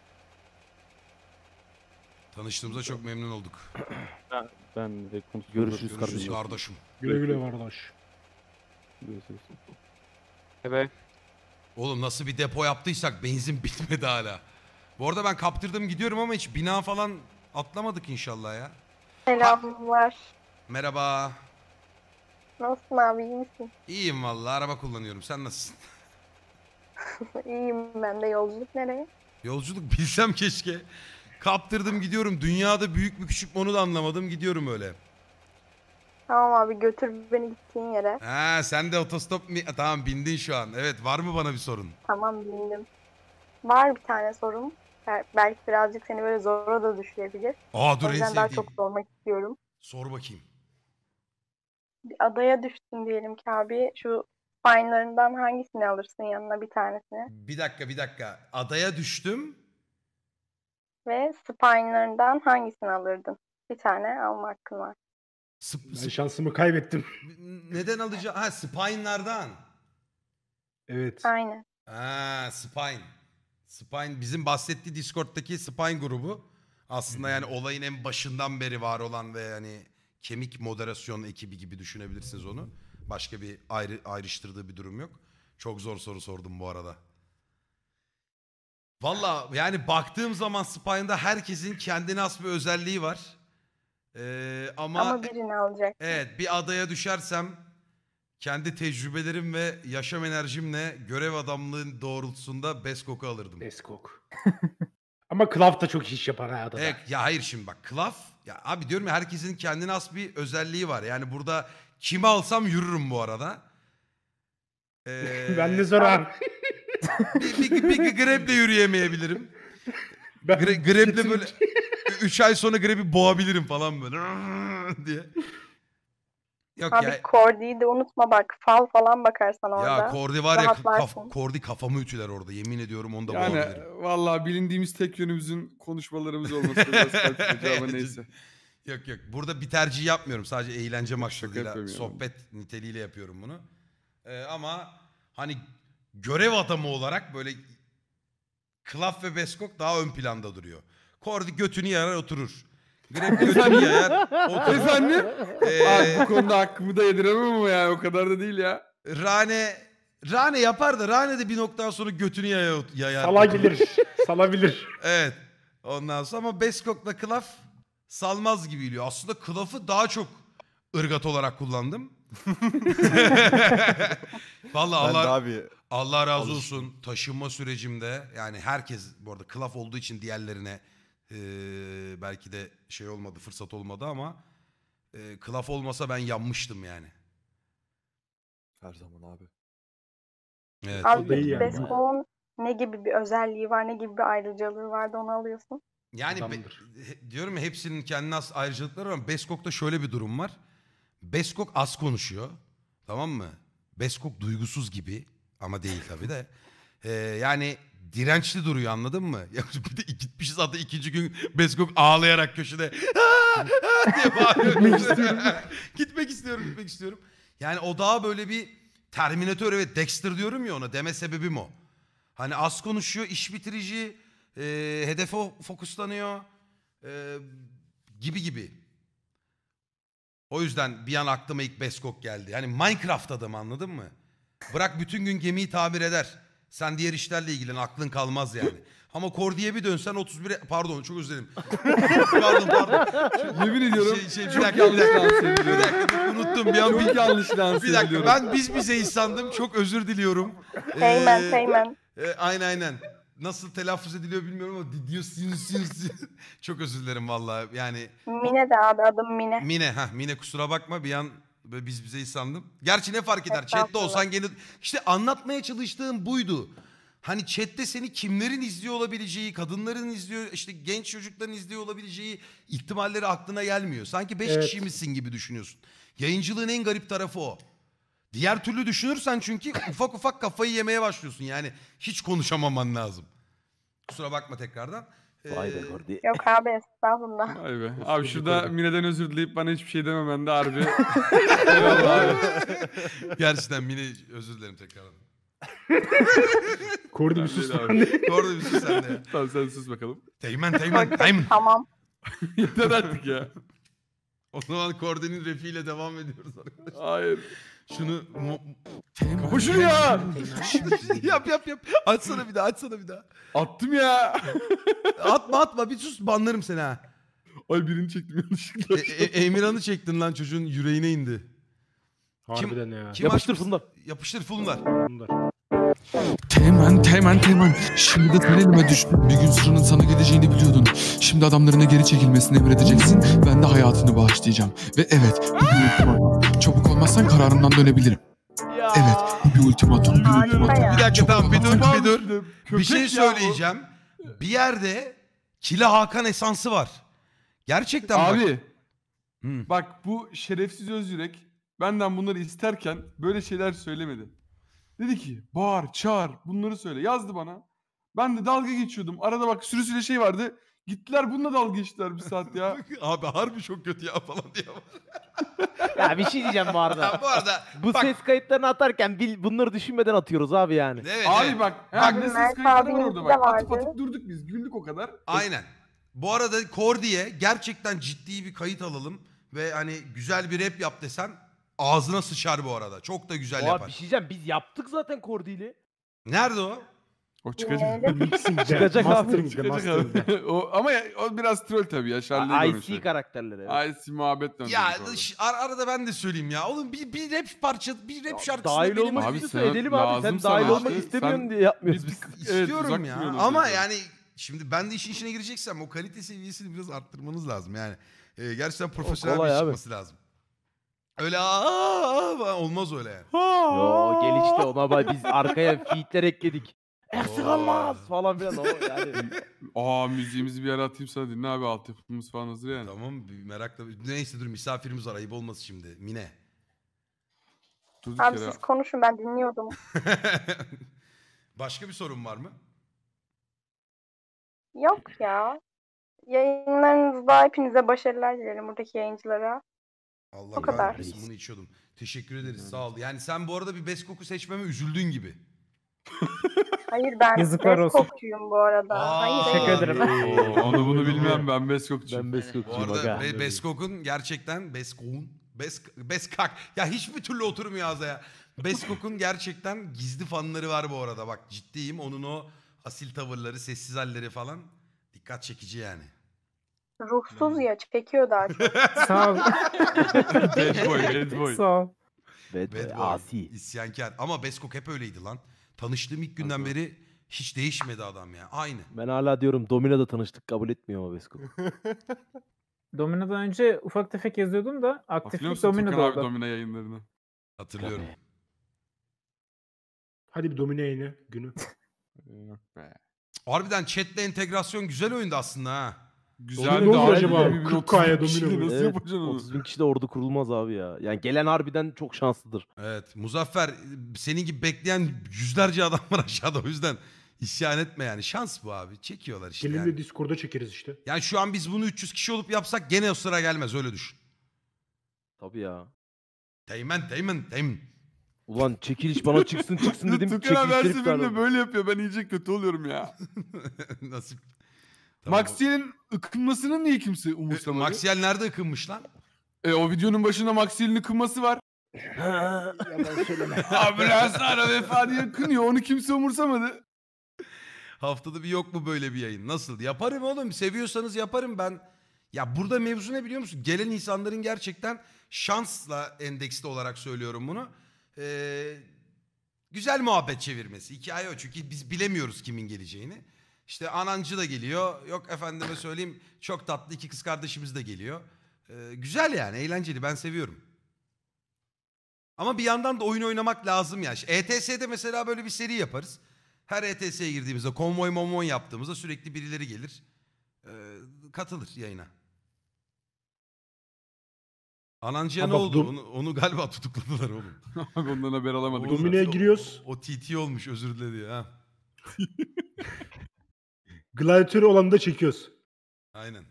Tanıştığımıza çok memnun olduk. Ben, ben de konuşuyorum. Görüşürüz Görüşürüz kardeşim. kardeşim. Güle güle kardeş. Görüşürüz. Evet. Oğlum nasıl bir depo yaptıysak benzin bitmedi hala. Bu arada ben kaptırdım gidiyorum ama hiç bina falan atlamadık inşallah ya. Selamlar. Merhaba. Nasılsın abi, iyi misin? İyiyim vallahi araba kullanıyorum. Sen nasılsın? İyiyim ben de. Yolculuk nereye? Yolculuk bilsem keşke. Kaptırdım gidiyorum. Dünyada büyük mü küçük mü onu da anlamadım. Gidiyorum öyle. Tamam abi, götür beni gittiğin yere. Ha sen de otostop mi? Tamam bindin şu an. Evet var mı bana bir sorun? Tamam, bindim. Var bir tane sorum. Bel- Belki birazcık seni böyle zora da düşürebilir. Aa dur O en yüzden daha sevdiğim. çok sormak istiyorum. Sor bakayım. Bir adaya düştün diyelim ki abi. Şu Spine'larından hangisini alırsın yanına bir tanesini? Bir dakika bir dakika. Adaya düştüm. Ve Spine'larından hangisini alırdın? Bir tane alma hakkın var. Ben şansımı kaybettim. Neden alacağım? Ha Spine'lardan. Evet. Aynen. Ha Spine. Spine bizim bahsettiği Discord'daki Spine grubu. Aslında yani olayın en başından beri var olan ve yani kemik moderasyon ekibi gibi düşünebilirsiniz onu. Başka bir ayrı, ayrıştırdığı bir durum yok. Çok zor soru sordum bu arada. Valla yani baktığım zaman Spine'da herkesin kendine has bir özelliği var. Ee, ama, Ama birini alacak. evet bir adaya düşersem kendi tecrübelerim ve yaşam enerjimle görev adamlığın doğrultusunda Beskok'u alırdım. Beskok. Ama Klav da çok iş yapar ha adada. Evet, ya hayır şimdi bak Klav ya abi diyorum ya herkesin kendine has bir özelliği var. Yani burada kimi alsam yürürüm bu arada. Ee, Ben de zor abi. bir, bir, bir, bir greble yürüyemeyebilirim. Gre, greble böyle üç ay sonra grebi boğabilirim falan böyle diye. Yok Abi ya. Cordy'yi de unutma bak. Fal falan bakarsan orada. Ya Kordi var ya kaf, rahatlarsın. Kordi kafamı ütüler orada. Yemin ediyorum onu da Yani boğabilirim. vallahi bilindiğimiz tek yönümüzün konuşmalarımız olması biraz saçma ama neyse. Yok yok. Burada bir tercih yapmıyorum. Sadece eğlence maksadıyla, yapıyorum sohbet niteliğiyle yapıyorum bunu. Ee, ama hani görev adamı olarak böyle Klav ve Beskok daha ön planda duruyor. Kordi götünü yarar oturur. Grep götünü yayar oturur. Efendim? Ee, Abi bu konuda hakkımı da yediremem ama ya o kadar da değil ya. Rane Rane yapar da Rane de bir noktadan sonra götünü yayar. yayar Salabilir. Salabilir. Evet. Ondan sonra ama Beskok'la Klav salmaz gibi geliyor. Aslında Klav'ı daha çok ırgat olarak kullandım. Vallahi Ben de Allah abi Allah razı alış- olsun taşınma sürecimde yani herkes bu arada Klav olduğu için diğerlerine e, belki de şey olmadı fırsat olmadı ama e, Klav olmasa ben yanmıştım yani. Her zaman abi. Evet. Abi peki Beskok'un ne gibi bir özelliği var, ne gibi bir ayrıcalığı var da onu alıyorsun? Yani be- he- diyorum ya hepsinin kendine has ayrıcalıkları var ama Beskok'ta şöyle bir durum var. Beskok az konuşuyor. Tamam mı? Beskok duygusuz gibi ama değil tabii de. Ee, yani dirençli duruyor anladın mı? Ya bir de gitmişiz hatta ikinci gün Beskok ağlayarak köşede "Aa, aa!" diye bağırıyor. Gitmek istiyorum. gitmek istiyorum, gitmek istiyorum. Yani o daha böyle bir Terminator ve Dexter diyorum ya ona deme sebebim o. Hani az konuşuyor, iş bitirici, e, hedefe fokuslanıyor e, gibi gibi. O yüzden bir an aklıma ilk Beskok geldi. Hani Minecraft adamı anladın mı? Bırak bütün gün gemiyi tamir eder. Sen diğer işlerle ilgilen aklın kalmaz yani. Ama Kordi'ye bir dönsen otuz bire pardon çok özür dilerim. pardon pardon. Yemin ediyorum Şey, şey, bir çok dakika, bir yanlış dakika. lanse Bir ediliyorum. dakika dur, unuttum bir an. Çok bir, yanlış lanse Bir dakika ediliyorum. ben biz bizeyiz sandım çok özür diliyorum. Teğmen, Ee, teğmen. e, aynen aynen. Nasıl telaffuz ediliyor bilmiyorum ama diyorsun çok özür dilerim vallahi yani. Mine de abi adım Mine. Mine ha Mine kusura bakma bir an böyle biz bizeyiz sandım. Gerçi ne fark eder chatte Estağfurullah. olsan gene işte anlatmaya çalıştığım buydu. Hani chatte seni kimlerin izliyor olabileceği, kadınların izliyor, işte genç çocukların izliyor olabileceği ihtimalleri aklına gelmiyor. Sanki beş Evet. kişiymişsin gibi düşünüyorsun. Yayıncılığın en garip tarafı o. Diğer türlü düşünürsen çünkü ufak ufak kafayı yemeye başlıyorsun. Yani hiç konuşamaman lazım. Kusura bakma tekrardan. Vay be Kordi. Yok abi estağfurullah. Vay be. Abi şurada Mine'den özür dileyip bana hiçbir şey dememen de harbi. Eyvallah abi. Gerçekten Mine özür dilerim tekrardan. Kordi bir sus lan. Kordi bir sus sen de ya. Tamam sen sus bakalım. Teğmen teğmen teğmen. Tamam. Yeter artık ya. O zaman Kordi'nin refiyle devam ediyoruz arkadaşlar. Hayır. Şunu... Kapa şunu ya. yap yap yap. Açsana bir daha açsana bir daha. Attım ya. Atma atma bir sus banlarım seni ha. Ay birini çektim yanlışlıkla. E, e, Emirhan'ı çektin lan çocuğun yüreğine indi. Harbiden ya. Yapıştır açmış? Funda. Yapıştır Funda. Teğmen, teğmen, teğmen. Şimdi de sen elime düştün. Bir gün sıranın sana geleceğini biliyordun. Şimdi adamlarına geri çekilmesini emredeceksin. Ben de hayatını bağışlayacağım. Ve evet, bu bir ultimatum. Çabuk olmazsan kararımdan dönebilirim. Evet, bu bir ultimatum, bir ultimatum. Bir dakika Çabuk tamam bir dur olmazsan- bir dur. Bir şey söyleyeceğim. Bir yerde Kila Hakan esansı var. Gerçekten bak. Abi. Bak bu şerefsiz Özyürek benden bunları isterken böyle şeyler söylemedi. Dedi ki bağır, çağır, bunları söyle. Yazdı bana. Ben de dalga geçiyordum. Arada bak sürüsüyle şey vardı. Gittiler bununla dalga geçtiler bir saat ya. Abi harbi çok kötü ya falan diye. Ya bir şey diyeceğim bu arada. Ya bu arada Bu bak- ses kayıtlarını atarken bil, bunları düşünmeden atıyoruz abi yani. Evet, Abi evet. bak. Bak- Bak, ne ses Mert kayıtları var abinin orada de bak. Atıp vardı. atıp durduk biz. Güldük o kadar. Aynen. Bu arada Kordi'ye gerçekten ciddi bir kayıt alalım ve hani güzel bir rap yap desen ağzına sıçar bu arada. Çok da güzel Oha, yapar. bir şey diyeceğim. Biz yaptık zaten Kordi'yle. Nerede o? O çıkacak. Mixing'de, Çıkacak abi. mastering'de, Çıkacak mastering'de. abi. o, ama ya, o biraz troll tabii ya. Charlie'yi I C karakterleri. Evet. Evet. I C muhabbet döndü. Ya ş- ar- arada ben de söyleyeyim ya. Oğlum bir, bir rap parça, bir rap şarkısında Dahil benim olmak Abi istiyorsa sen- edelim abi. Sen lazım dahil sana olmak işte. istemiyorsun Sen- diye yapmıyoruz biz- biz. Evet, istiyorum uzak ya. duruyorsun Ama zaten. yani şimdi ben de işin içine gireceksem o kalite seviyesini biraz arttırmanız lazım. Yani e, gerçekten profesyonel kolay bir iş abi. çıkması lazım. Öyle aa, aa, olmaz öyle yani. Yo gel işte ona bak biz arkaya featler ekledik. Eksik olmaz falan filan o yani. Aa müziğimizi bir ara atayım sana dinle abi. Altyapımız falan hazır yani. Tamam bir merakla. Neyse dur misafirimiz var ayıp olmasın şimdi. Mine. Durduk Abi yere. siz konuşun ben dinliyordum. Başka bir sorun var mı? Yok ya. Yayınlarınızda hepinize başarılar dilerim buradaki yayıncılara. Allah O kadar. kahretsin bunu içiyordum. Teşekkür ederiz sağ ol. Yani sen bu arada bir best koku seçmeme üzüldün gibi. Hayır ben Yazıklar best olsun. kokçuyum bu arada. Aa, Hayır, Teşekkür hayır. ederim. Oo, onu bunu bilmem ben Beskokçuyum. Ben Bu Beskokçuyum arada aga. Be- Beskok'un gerçekten Beskok'un Besk Beskak ya hiçbir türlü oturmuyor ağza ya. Beskok'un gerçekten gizli fanları var bu arada. Bak ciddiyim onun o asil tavırları, sessiz halleri falan dikkat çekici yani. Ruhsuz ya çekiyor daha çok. Sağ ol. Bad boy, bad boy. Sağ ol. Bad Bad boy, boy, asi. isyankar. Ama Beskok hep öyleydi lan. Tanıştığım ilk günden beri hiç değişmedi adam ya. Aynı. Ben hala diyorum Domino'da tanıştık kabul etmiyor ama Beskok. Domino'dan önce ufak tefek yazıyordum da Hatırlıyor aktiflik musun Tukan Domino'da abi oldu. Domino yayınlarını? Hatırlıyorum. Hadi bir domine yayını günü. Yok be. Harbiden chatle entegrasyon güzel oyundu aslında ha. Güzeldi ne olur abi. acaba? yirmi bin, kırk otuz bin K'ya kişiyle domino mu? Nasıl Evet, yapacaksın onu? otuz bin kişi de ordu kurulmaz abi ya. Yani gelen harbiden çok şanslıdır. Evet. Muzaffer senin gibi bekleyen yüzlerce adam var aşağıda o yüzden isyan etme yani. Şans bu abi. Çekiyorlar işte Gelin yani. de Discord'da çekeriz işte. Yani şu an biz bunu üç yüz kişi olup yapsak gene o sıra gelmez öyle düşün. Tabii ya. Teğmen teğmen teğmen. Ulan çekiliş bana çıksın çıksın dedim. Tukan abi her Çekilişler iptal seferinde oldu. böyle yapıyor. Ben iyice kötü oluyorum ya. Nasip. Tamam. Maxiel'in ıkınmasını niye kimse umursamadı? Maxiel nerede ıkınmış lan? E, o videonun başında Maxiel'in ıkınması var. Yalan söyleme. Abi Lansara vefa diye ıkınıyor. Onu kimse umursamadı. Haftada bir yok mu böyle bir yayın? Nasıl? Yaparım oğlum. Seviyorsanız yaparım ben. Ya burada mevzu ne biliyor musun? Gelen insanların gerçekten şansla endeksli olarak söylüyorum bunu. Ee, güzel muhabbet çevirmesi. Hikaye o. Çünkü biz bilemiyoruz kimin geleceğini. İşte anancı da geliyor. Yok efendime söyleyeyim çok tatlı iki kız kardeşimiz de geliyor. Ee, güzel yani eğlenceli ben seviyorum. Ama bir yandan da oyun oynamak lazım yani. E T S'de mesela böyle bir seri yaparız. Her E T S'ye girdiğimizde konvoy momon yaptığımızda sürekli birileri gelir. Ee, katılır yayına. Anancıya Ha ne bak, oldu? dom- Onu, onu galiba tutukladılar oğlum. Abi ondan haber alamadık. Domine'ye giriyoruz. O, o T T olmuş özür diledi ha. Gladiatörü olanı da çekiyoruz. Aynen.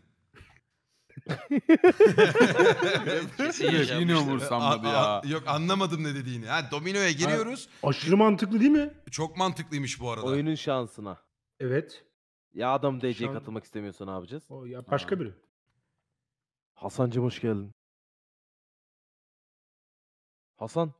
Evet, yine umursamadı A- ya. a- Yok anlamadım ne dediğini. Ha, domino'ya giriyoruz. Aşırı mantıklı değil mi? Çok mantıklıymış bu arada. Oyunun şansına. Evet. Ya adam D C'ye Şans- katılmak istemiyorsa ne yapacağız? O ya başka biri. Hasancım hoş geldin. Hasan.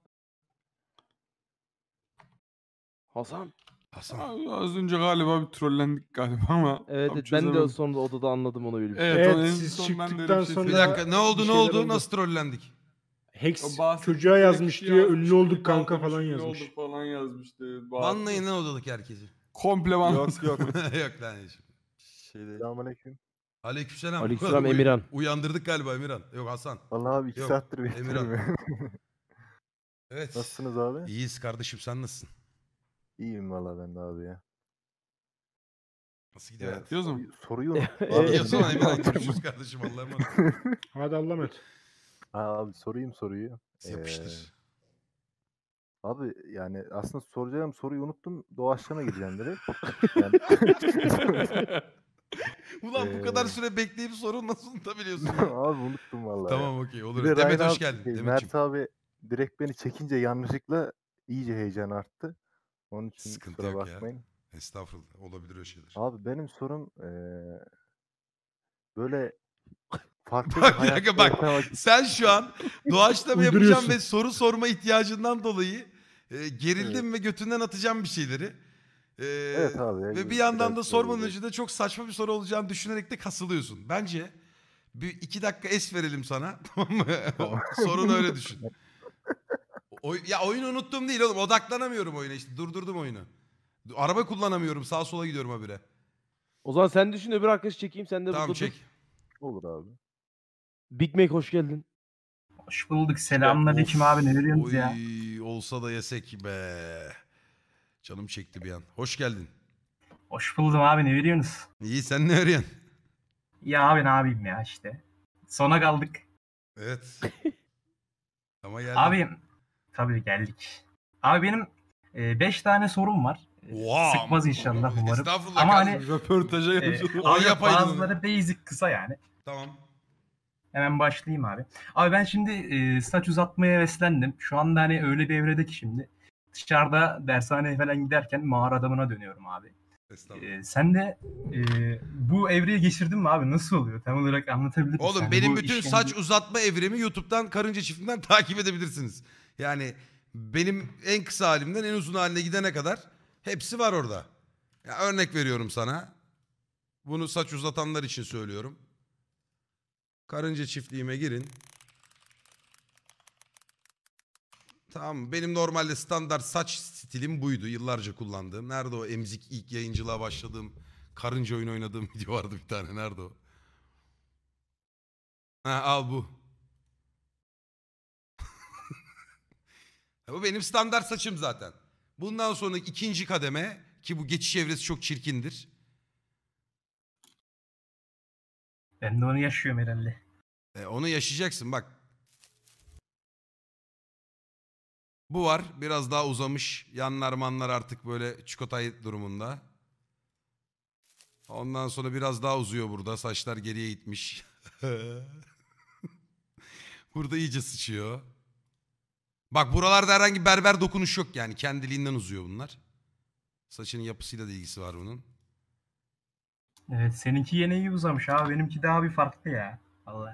Hasan. Hasan. Abi, az önce galiba bir trollendik galiba ama. Evet, tam evet ben de çözemedim. sonunda odada anladım onu öyle bir şey. Evet, Evet, o en siz son ben de öyle çıktıktan bir şey sonra- Bir söyledim. dakika ne oldu Bir ne şeyler oldu? oldu. Nasıl trollendik? Hex O bahsettiği çocuğa yazmış kişi diye yazmış, ünlü olduk biri kanka dalmış, falan ünlü yazmış. olduk falan yazmıştı. Banlayın ne odalık herkesi. Komple banlasın. Yok yok. Yok lan. Şeyde. Selamünaleyküm. Aleykümselam. Aleykümselam Uy- Emirhan. Uyandırdık galiba Emirhan. Yok Hasan. Vallahi abi iki Yok, saattir Emirhan. bekliyorum. Evet. Nasılsınız abi? İyiyiz kardeşim sen nasılsın? İyiyim vallahi ben de abi ya. Nasıl gidiyor? Ya, hayat? Diyorsun. soruyu, soruyu unuttum. Evet. İyi o zaman Emirhan görüşürüz kardeşim Allah'a emanet. Hadi Allah'a emanet. Abi sorayım soruyu. Ee, Yapıştır. Abi yani aslında soracağım soruyu unuttum. Doğaçlama gireceğim direkt. Yani... Ulan bu kadar Eee, süre bekleyip soru nasıl unutabiliyorsun ya? Abi unuttum vallahi ya. Tamam okey olur. Bir de Demet Ryan hoş abi, geldin. şey, Demetciğim. Mert abi direkt beni çekince yanlışlıkla iyice heyecan arttı. Onun için Sıkıntı kusura yok ya. bakmayın. Estağfurullah. Olabilir öyle şeyler. Abi benim sorum eee, böyle farklı bir Bak bir hayat dakika bak. yaşamak Sen şu an doğaçlama yapacağım Uyduruyorsun. ve soru sorma ihtiyacından dolayı e, gerildim Evet. ve götünden atacağım bir şeyleri. E, Evet abi ya, Ve bir biraz yandan da öyle sormadan olacak. önce de çok saçma bir soru olacağını düşünerek de kasılıyorsun. Bence bir iki dakika es verelim sana. Tamam mı? Tamam. Sorunu öyle düşün. O, ya oyunu unuttum değil oğlum. Odaklanamıyorum oyuna işte. Durdurdum oyunu. Araba kullanamıyorum. Sağa sola gidiyorum habire. O zaman sen düşün, öbür arkadaşı çekeyim, sen de Tamam burada çek. dur. Olur abi. Big Mac hoş geldin. Hoş bulduk. Selamünaleyküm abi. Ne veriyorsunuz ya? Oy, olsa da yesek be. Canım çekti bir an. Hoş geldin. Hoş buldum abi. Ne veriyorsunuz? İyi sen ne arıyorsun? Ya abi ne yapayım ya işte. Sona kaldık. Evet. Ama geldin. Abi tabii geldik. Abi benim beş tane sorum var. Oha, Sıkmaz inşallah umarım. Estağfurullah Ama kardeşim, hani röportaja e, yazılır. On abi yapaydın onu. bazıları basic kısa yani. Tamam. Hemen başlayayım abi. Abi ben şimdi e, saç uzatmaya heveslendim. Şu anda hani öyle bir evrede ki şimdi. Dışarıda dershaneye falan giderken mağara adamına dönüyorum abi. E, sen de e, bu evreyi geçirdin mi abi? Nasıl oluyor? Tam olarak anlatabilir misin? Oğlum Yani benim bu bütün işkence- saç uzatma evrimi YouTube'dan Karınca Çiftliği'nden takip edebilirsiniz. Yani benim en kısa halimden en uzun haline gidene kadar hepsi var orada. Ya örnek veriyorum sana. Bunu saç uzatanlar için söylüyorum. Karınca Çiftliğime girin. Tamam benim normalde standart saç stilim buydu. Yıllarca kullandığım. Nerede o emzik ilk yayıncılığa başladığım karınca oyun oynadığım video vardı bir tane. Nerede o? Ha al bu. Bu benim standart saçım zaten. Bundan sonraki ikinci kademe ki bu geçiş evresi çok çirkindir. Ben de onu yaşıyorum herhalde. E, onu yaşayacaksın bak. Bu var. Biraz daha uzamış. Yanlar manlar artık böyle çikolatay durumunda. Ondan sonra biraz daha uzuyor burada. Saçlar geriye gitmiş. Burada iyice sıçıyor. Bak buralarda herhangi bir berber dokunuş yok yani. Kendiliğinden uzuyor bunlar. Saçının yapısıyla da ilgisi var bunun. Evet seninki yine iyi uzamış abi. Benimki daha bir farklı ya. Vallahi.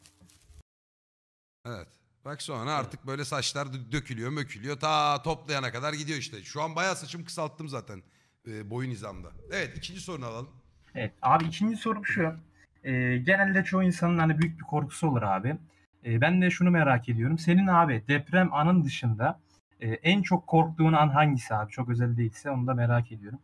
Evet. Bak sonra artık böyle saçlar dö- dökülüyor mökülüyor. Ta toplayana kadar gidiyor işte. Şu an bayağı saçımı kısalttım zaten. E, boyun hizamda. Evet ikinci sorunu alalım. Evet abi ikinci sorum şu. Ee, genelde çoğu insanın hani büyük bir korkusu olur abi. Ee, ben de şunu merak ediyorum. Senin abi deprem anın dışında e, en çok korktuğun an hangisi abi? Çok özel değilse onu da merak ediyorum.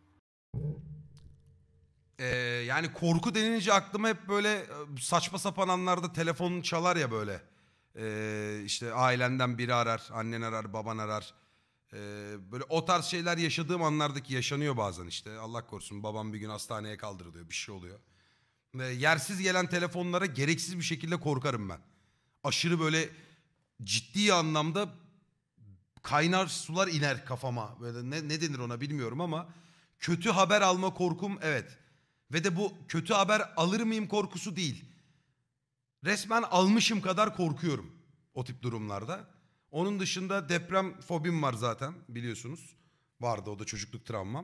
Ee, yani korku denilince aklıma hep böyle e, saçma sapan anlarda telefonun çalar ya böyle. Ee, işte ailenden biri arar, annen arar, baban arar. Ee, böyle o tarz şeyler yaşadığım anlardaki yaşanıyor bazen işte. Allah korusun babam bir gün hastaneye kaldırılıyor, bir şey oluyor. Ve yersiz gelen telefonlara gereksiz bir şekilde korkarım ben. Aşırı böyle ciddi anlamda kaynar sular iner kafama. Böyle ne, ne denir ona bilmiyorum ama kötü haber alma korkum evet. Ve de bu kötü haber alır mıyım korkusu değil. Resmen almışım kadar korkuyorum o tip durumlarda. Onun dışında deprem fobim var zaten biliyorsunuz. Vardı o da çocukluk travmam.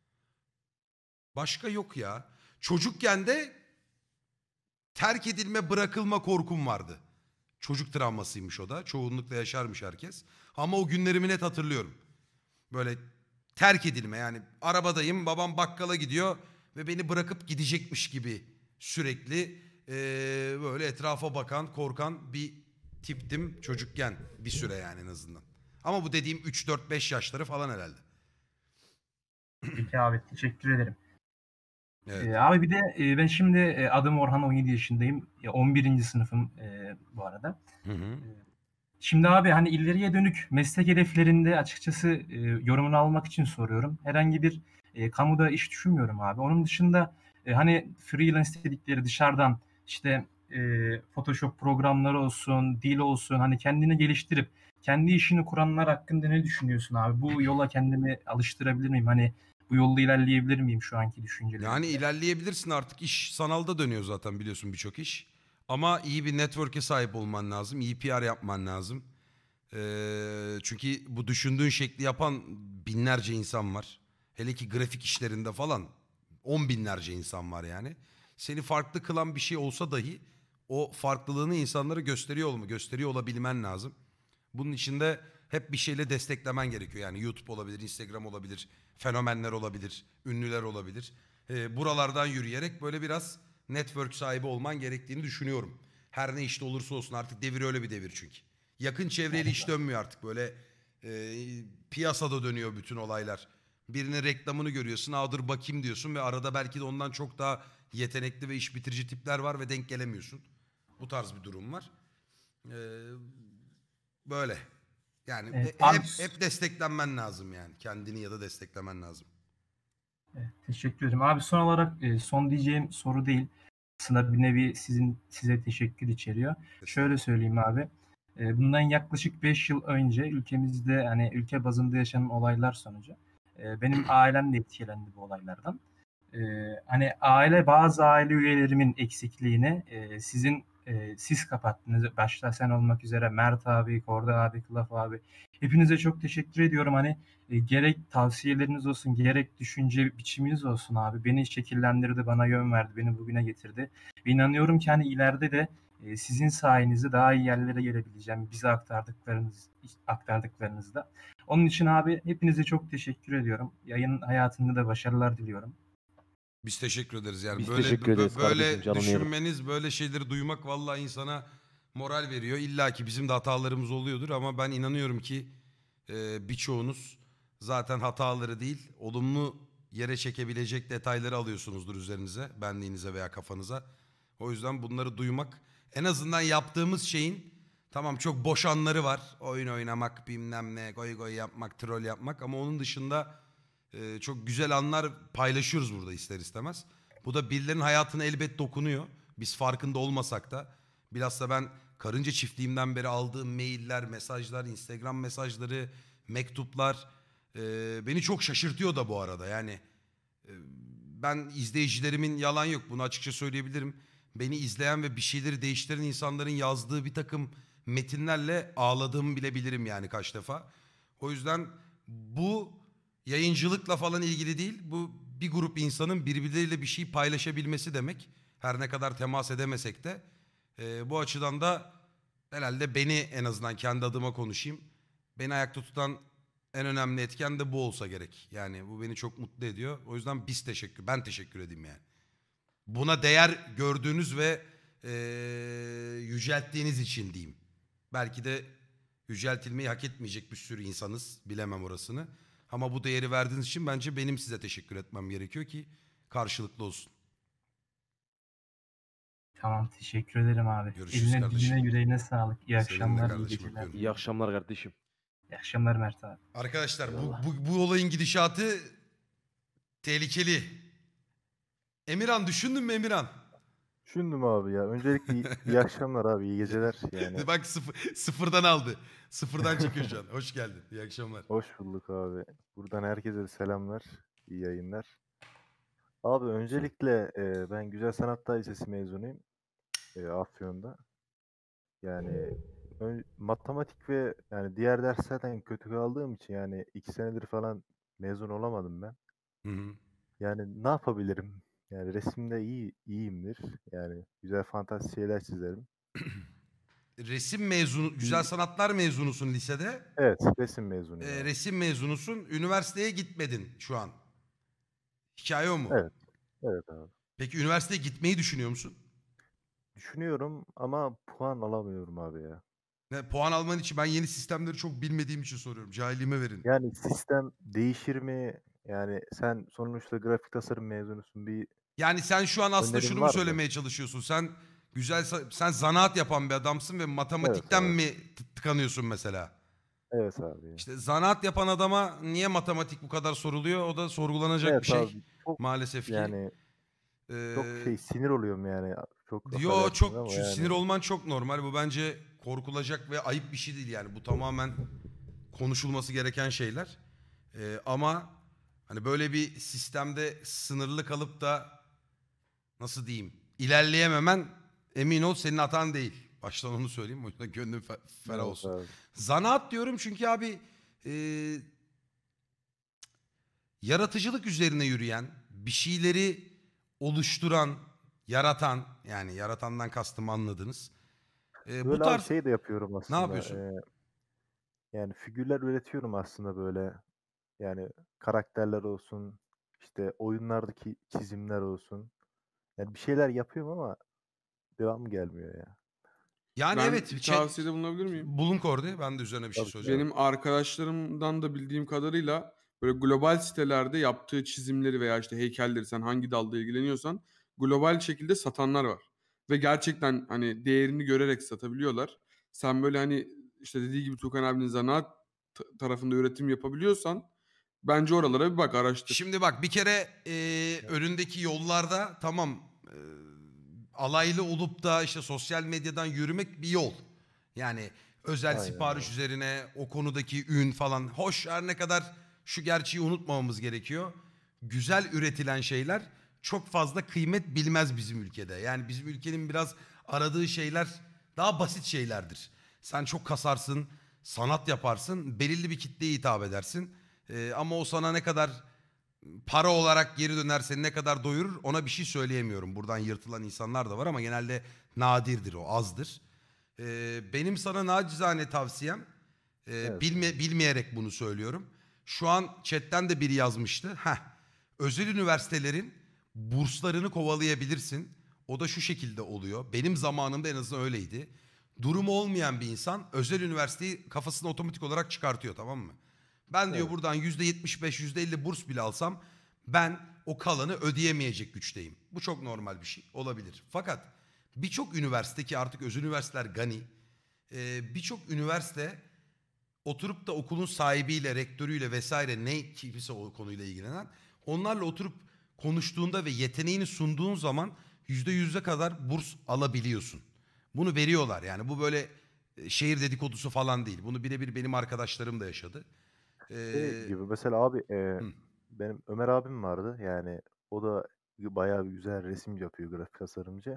Başka yok ya. Çocukken de terk edilme bırakılma korkum vardı. Çocuk travmasıymış o da. Çoğunlukla yaşarmış herkes. Ama o günlerimi net hatırlıyorum. Böyle terk edilme yani arabadayım babam bakkala gidiyor ve beni bırakıp gidecekmiş gibi sürekli ee, böyle etrafa bakan korkan bir tiptim çocukken bir süre yani en azından. Ama bu dediğim üç dört beş yaşları falan herhalde. Peki abi teşekkür ederim. Evet. Ee, abi bir de e, ben şimdi e, adım Orhan on yedi yaşındayım. E, on birinci sınıfım e, bu arada. Hı hı. Şimdi abi hani ileriye dönük meslek hedeflerinde açıkçası e, yorumunu almak için soruyorum. Herhangi bir e, kamuda iş düşünmüyorum abi. Onun dışında e, hani freelance dedikleri dışarıdan işte e, Photoshop programları olsun, dil olsun hani kendini geliştirip kendi işini kuranlar hakkında ne düşünüyorsun abi? Bu yola kendimi alıştırabilir miyim? Hani bu yolda ilerleyebilir miyim şu anki düşüncelerimle? Yani ilerleyebilirsin artık. İş sanalda dönüyor zaten biliyorsun birçok iş. Ama iyi bir network'e sahip olman lazım. İyi P R yapman lazım. Ee, çünkü bu düşündüğün şekli yapan binlerce insan var. Hele ki grafik işlerinde falan on binlerce insan var yani. Seni farklı kılan bir şey olsa dahi o farklılığını insanlara gösteriyor olma, gösteriyor olabilmen lazım. Bunun için de hep bir şeyle desteklemen gerekiyor. Yani YouTube olabilir, Instagram olabilir, fenomenler olabilir, ünlüler olabilir. Ee, buralardan yürüyerek böyle biraz network sahibi olman gerektiğini düşünüyorum. Her ne işte olursa olsun artık devir öyle bir devir çünkü. Yakın çevreyle iş dönmüyor artık böyle e, piyasada dönüyor bütün olaylar. Birinin reklamını görüyorsun, aa dur bakayım diyorsun ve arada belki de ondan çok daha yetenekli ve iş bitirici tipler var ve denk gelemiyorsun. Bu tarz bir durum var. Ee, böyle. Yani Evet, he- abi- hep, hep desteklenmen lazım yani. Kendini ya da desteklemen lazım. Evet, teşekkür ederim. Abi son olarak e, son diyeceğim soru değil. Aslında bir nevi sizin size teşekkür içeriyor. Şöyle söyleyeyim abi. E, bundan yaklaşık beş yıl önce ülkemizde hani ülke bazında yaşanan olaylar sonucu e, benim ailem de etkilendi bu olaylardan. E, hani aile bazı aile üyelerimin eksikliğini e, sizin e, siz kapattınız. Başta sen olmak üzere Mert abi, Korda abi, Klaf abi. Hepinize çok teşekkür ediyorum. Hani e, gerek tavsiyeleriniz olsun, gerek düşünce biçiminiz olsun abi. Beni şekillendirdi, bana yön verdi, beni bugüne getirdi. Ve inanıyorum ki hani ileride de e, sizin sayenizde daha iyi yerlere gelebileceğim. Bize aktardıklarınız, aktardıklarınızda. Onun için abi hepinize çok teşekkür ediyorum. Yayın hayatında da başarılar diliyorum. Biz teşekkür ederiz yani. Biz böyle teşekkür ederiz bö- böyle kardeşim, canını yerim. düşünmeniz, böyle şeyleri duymak vallahi insana moral veriyor. İlla ki bizim de hatalarımız oluyordur ama ben inanıyorum ki e, birçoğunuz zaten hataları değil, olumlu yere çekebilecek detayları alıyorsunuzdur üzerinize, benliğinize veya kafanıza. O yüzden bunları duymak, en azından yaptığımız şeyin tamam çok boş anları var. Oyun oynamak, bilmem ne, goy goy yapmak, troll yapmak ama onun dışında Ee, çok güzel anlar paylaşıyoruz burada ister istemez. Bu da birilerinin hayatına elbet dokunuyor. Biz farkında olmasak da. Bilhassa ben karınca çiftliğimden beri aldığım mailler, mesajlar, Instagram mesajları, mektuplar e, beni çok şaşırtıyor da bu arada. Yani e, ben izleyicilerimin, yalan yok bunu açıkça söyleyebilirim, beni izleyen ve bir şeyleri değiştiren insanların yazdığı bir takım metinlerle ağladığımı bile bilirim yani kaç defa. O yüzden bu yayıncılıkla falan ilgili değil. Bu bir grup insanın birbirleriyle bir şey paylaşabilmesi demek. Her ne kadar temas edemesek de. Ee, bu açıdan da herhalde beni, en azından kendi adıma konuşayım, beni ayakta tutan en önemli etken de bu olsa gerek. Yani bu beni çok mutlu ediyor. O yüzden biz teşekkür, ben teşekkür edeyim yani. Buna değer gördüğünüz ve ee, yücelttiğiniz için diyeyim. Belki de yüceltilmeyi hak etmeyecek bir sürü insanız. Bilemem orasını. Ama bu değeri verdiğiniz için bence benim size teşekkür etmem gerekiyor ki karşılıklı olsun. Tamam, teşekkür ederim abi. Görüşürüz Eline, kardeşim. diline, yüreğine sağlık. İyi Senin de akşamlar, iyi kardeşim, geceler. öpüyorum. İyi akşamlar kardeşim. İyi akşamlar Mert abi. Arkadaşlar bu, bu, bu olayın gidişatı tehlikeli. Emirhan, düşündün mü Emirhan? Düşündüm abi ya. Öncelikle iyi, iyi akşamlar abi, iyi geceler yani. Bak sıfır, sıfırdan aldı. Sıfırdan çekiyor şu an. Hoş geldin. İyi akşamlar. Hoş bulduk abi. Buradan herkese de selamlar, iyi yayınlar. Abi öncelikle e, ben Güzel Sanatlar Lisesi mezunuyum. E, Afyon'da. Yani ön- matematik ve yani diğer derslerden kötü kaldığım için yani iki senedir falan mezun olamadım ben. Hı hı. Yani ne yapabilirim? Yani resimde iyi iyiyimdir. Yani güzel fantastik şeyler çizerim. Resim mezunu, güzel sanatlar mezunusun lisede. Evet, resim mezunuyum. Ee, abi. resim mezunusun. Üniversiteye gitmedin şu an. Hikaye o mu? Evet. Evet abi. Peki üniversiteye gitmeyi düşünüyor musun? Düşünüyorum ama puan alamıyorum abi ya. Ne, puan alman için ben yeni sistemleri çok bilmediğim için soruyorum. Cahilliğime verin. Yani sistem değişir mi? Yani sen sonuçta grafik tasarım mezunusun. Bir Yani sen şu an aslında önerin şunu var mu mı? söylemeye çalışıyorsun? Sen güzel sa- sen zanaat yapan bir adamsın ve matematikten Evet, mi t- tıkanıyorsun mesela? Evet abi. ya. İşte zanaat yapan adama niye matematik bu kadar soruluyor? O da sorgulanacak Evet bir şey. abi, çok Maalesef ki. yani Ee, Çok şey sinir oluyorum yani. Çok Yo affedersiniz çok ama şu yani. sinir olman çok normal. Bu bence korkulacak ve ayıp bir şey değil yani. Bu tamamen konuşulması gereken şeyler. Ee, ama hani böyle bir sistemde sınırlı kalıp da nasıl diyeyim ilerleyememen emin ol senin hatan değil. Baştan onu söyleyeyim. O yüzden gönlün fe- ferah Evet olsun. abi. Zanaat diyorum çünkü abi e, yaratıcılık üzerine yürüyen, bir şeyleri oluşturan, yaratan, yani yaratandan kastım anladınız. E, bu Böyle tarz abi şey de yapıyorum aslında. yapıyorsun? eee, yani figürler üretiyorum aslında böyle. Yani karakterler olsun, işte oyunlardaki çizimler olsun. Yani bir şeyler yapıyorum ama devamı gelmiyor ya. Yani Ben evet. bir chat- tavsiyede bulunabilir miyim? Bulun Kordi. Ben de üzerine bir şey söyleyeceğim. Benim arkadaşlarımdan da bildiğim kadarıyla böyle global sitelerde yaptığı çizimleri veya işte heykelleri sen hangi dalda ilgileniyorsan global şekilde satanlar var. Ve gerçekten hani değerini görerek satabiliyorlar. Sen böyle hani işte dediği gibi Tukan abinin zanaat t- tarafında üretim yapabiliyorsan bence oralara bir bak araştır. Şimdi bak bir kere e, önündeki yollarda tamam e, alaylı olup da işte sosyal medyadan yürümek bir yol. Yani özel Aynen sipariş üzerine o konudaki ün falan. Hoş her ne kadar şu gerçeği unutmamamız gerekiyor. Güzel üretilen şeyler çok fazla kıymet bilmez bizim ülkede. Yani bizim ülkenin biraz aradığı şeyler daha basit şeylerdir. Sen çok kasarsın, sanat yaparsın, belirli bir kitleye hitap edersin. Ee, ama o sana ne kadar para olarak geri dönerse ne kadar doyurur ona bir şey söyleyemiyorum. Buradan yırtılan insanlar da var ama genelde nadirdir o, azdır. Ee, benim sana nacizane tavsiyem, e, bilme, bilmeyerek bunu söylüyorum. Şu an chatten de biri yazmıştı. Heh, özel üniversitelerin burslarını kovalayabilirsin. O da şu şekilde oluyor. Benim zamanımda en azından öyleydi. Durumu olmayan bir insan özel üniversiteyi kafasına otomatik olarak çıkartıyor, tamam mı? Ben diyor Evet. buradan yüzde yetmiş beş, yüzde elli burs bile alsam ben o kalanı ödeyemeyecek güçteyim. Bu çok normal bir şey olabilir. Fakat birçok üniversite ki artık özel üniversiteler gani, e, birçok üniversite oturup da okulun sahibiyle, rektörüyle vesaire ne kimse o konuyla ilgilenen onlarla oturup konuştuğunda ve yeteneğini sunduğun zaman yüzde yüze kadar burs alabiliyorsun. Bunu veriyorlar yani bu böyle e, şehir dedikodusu falan değil. Bunu birebir benim arkadaşlarım da yaşadı. Ee, Şey gibi mesela abi e, benim Ömer abim vardı yani o da bayağı bir güzel resim yapıyor, grafik tasarımcı.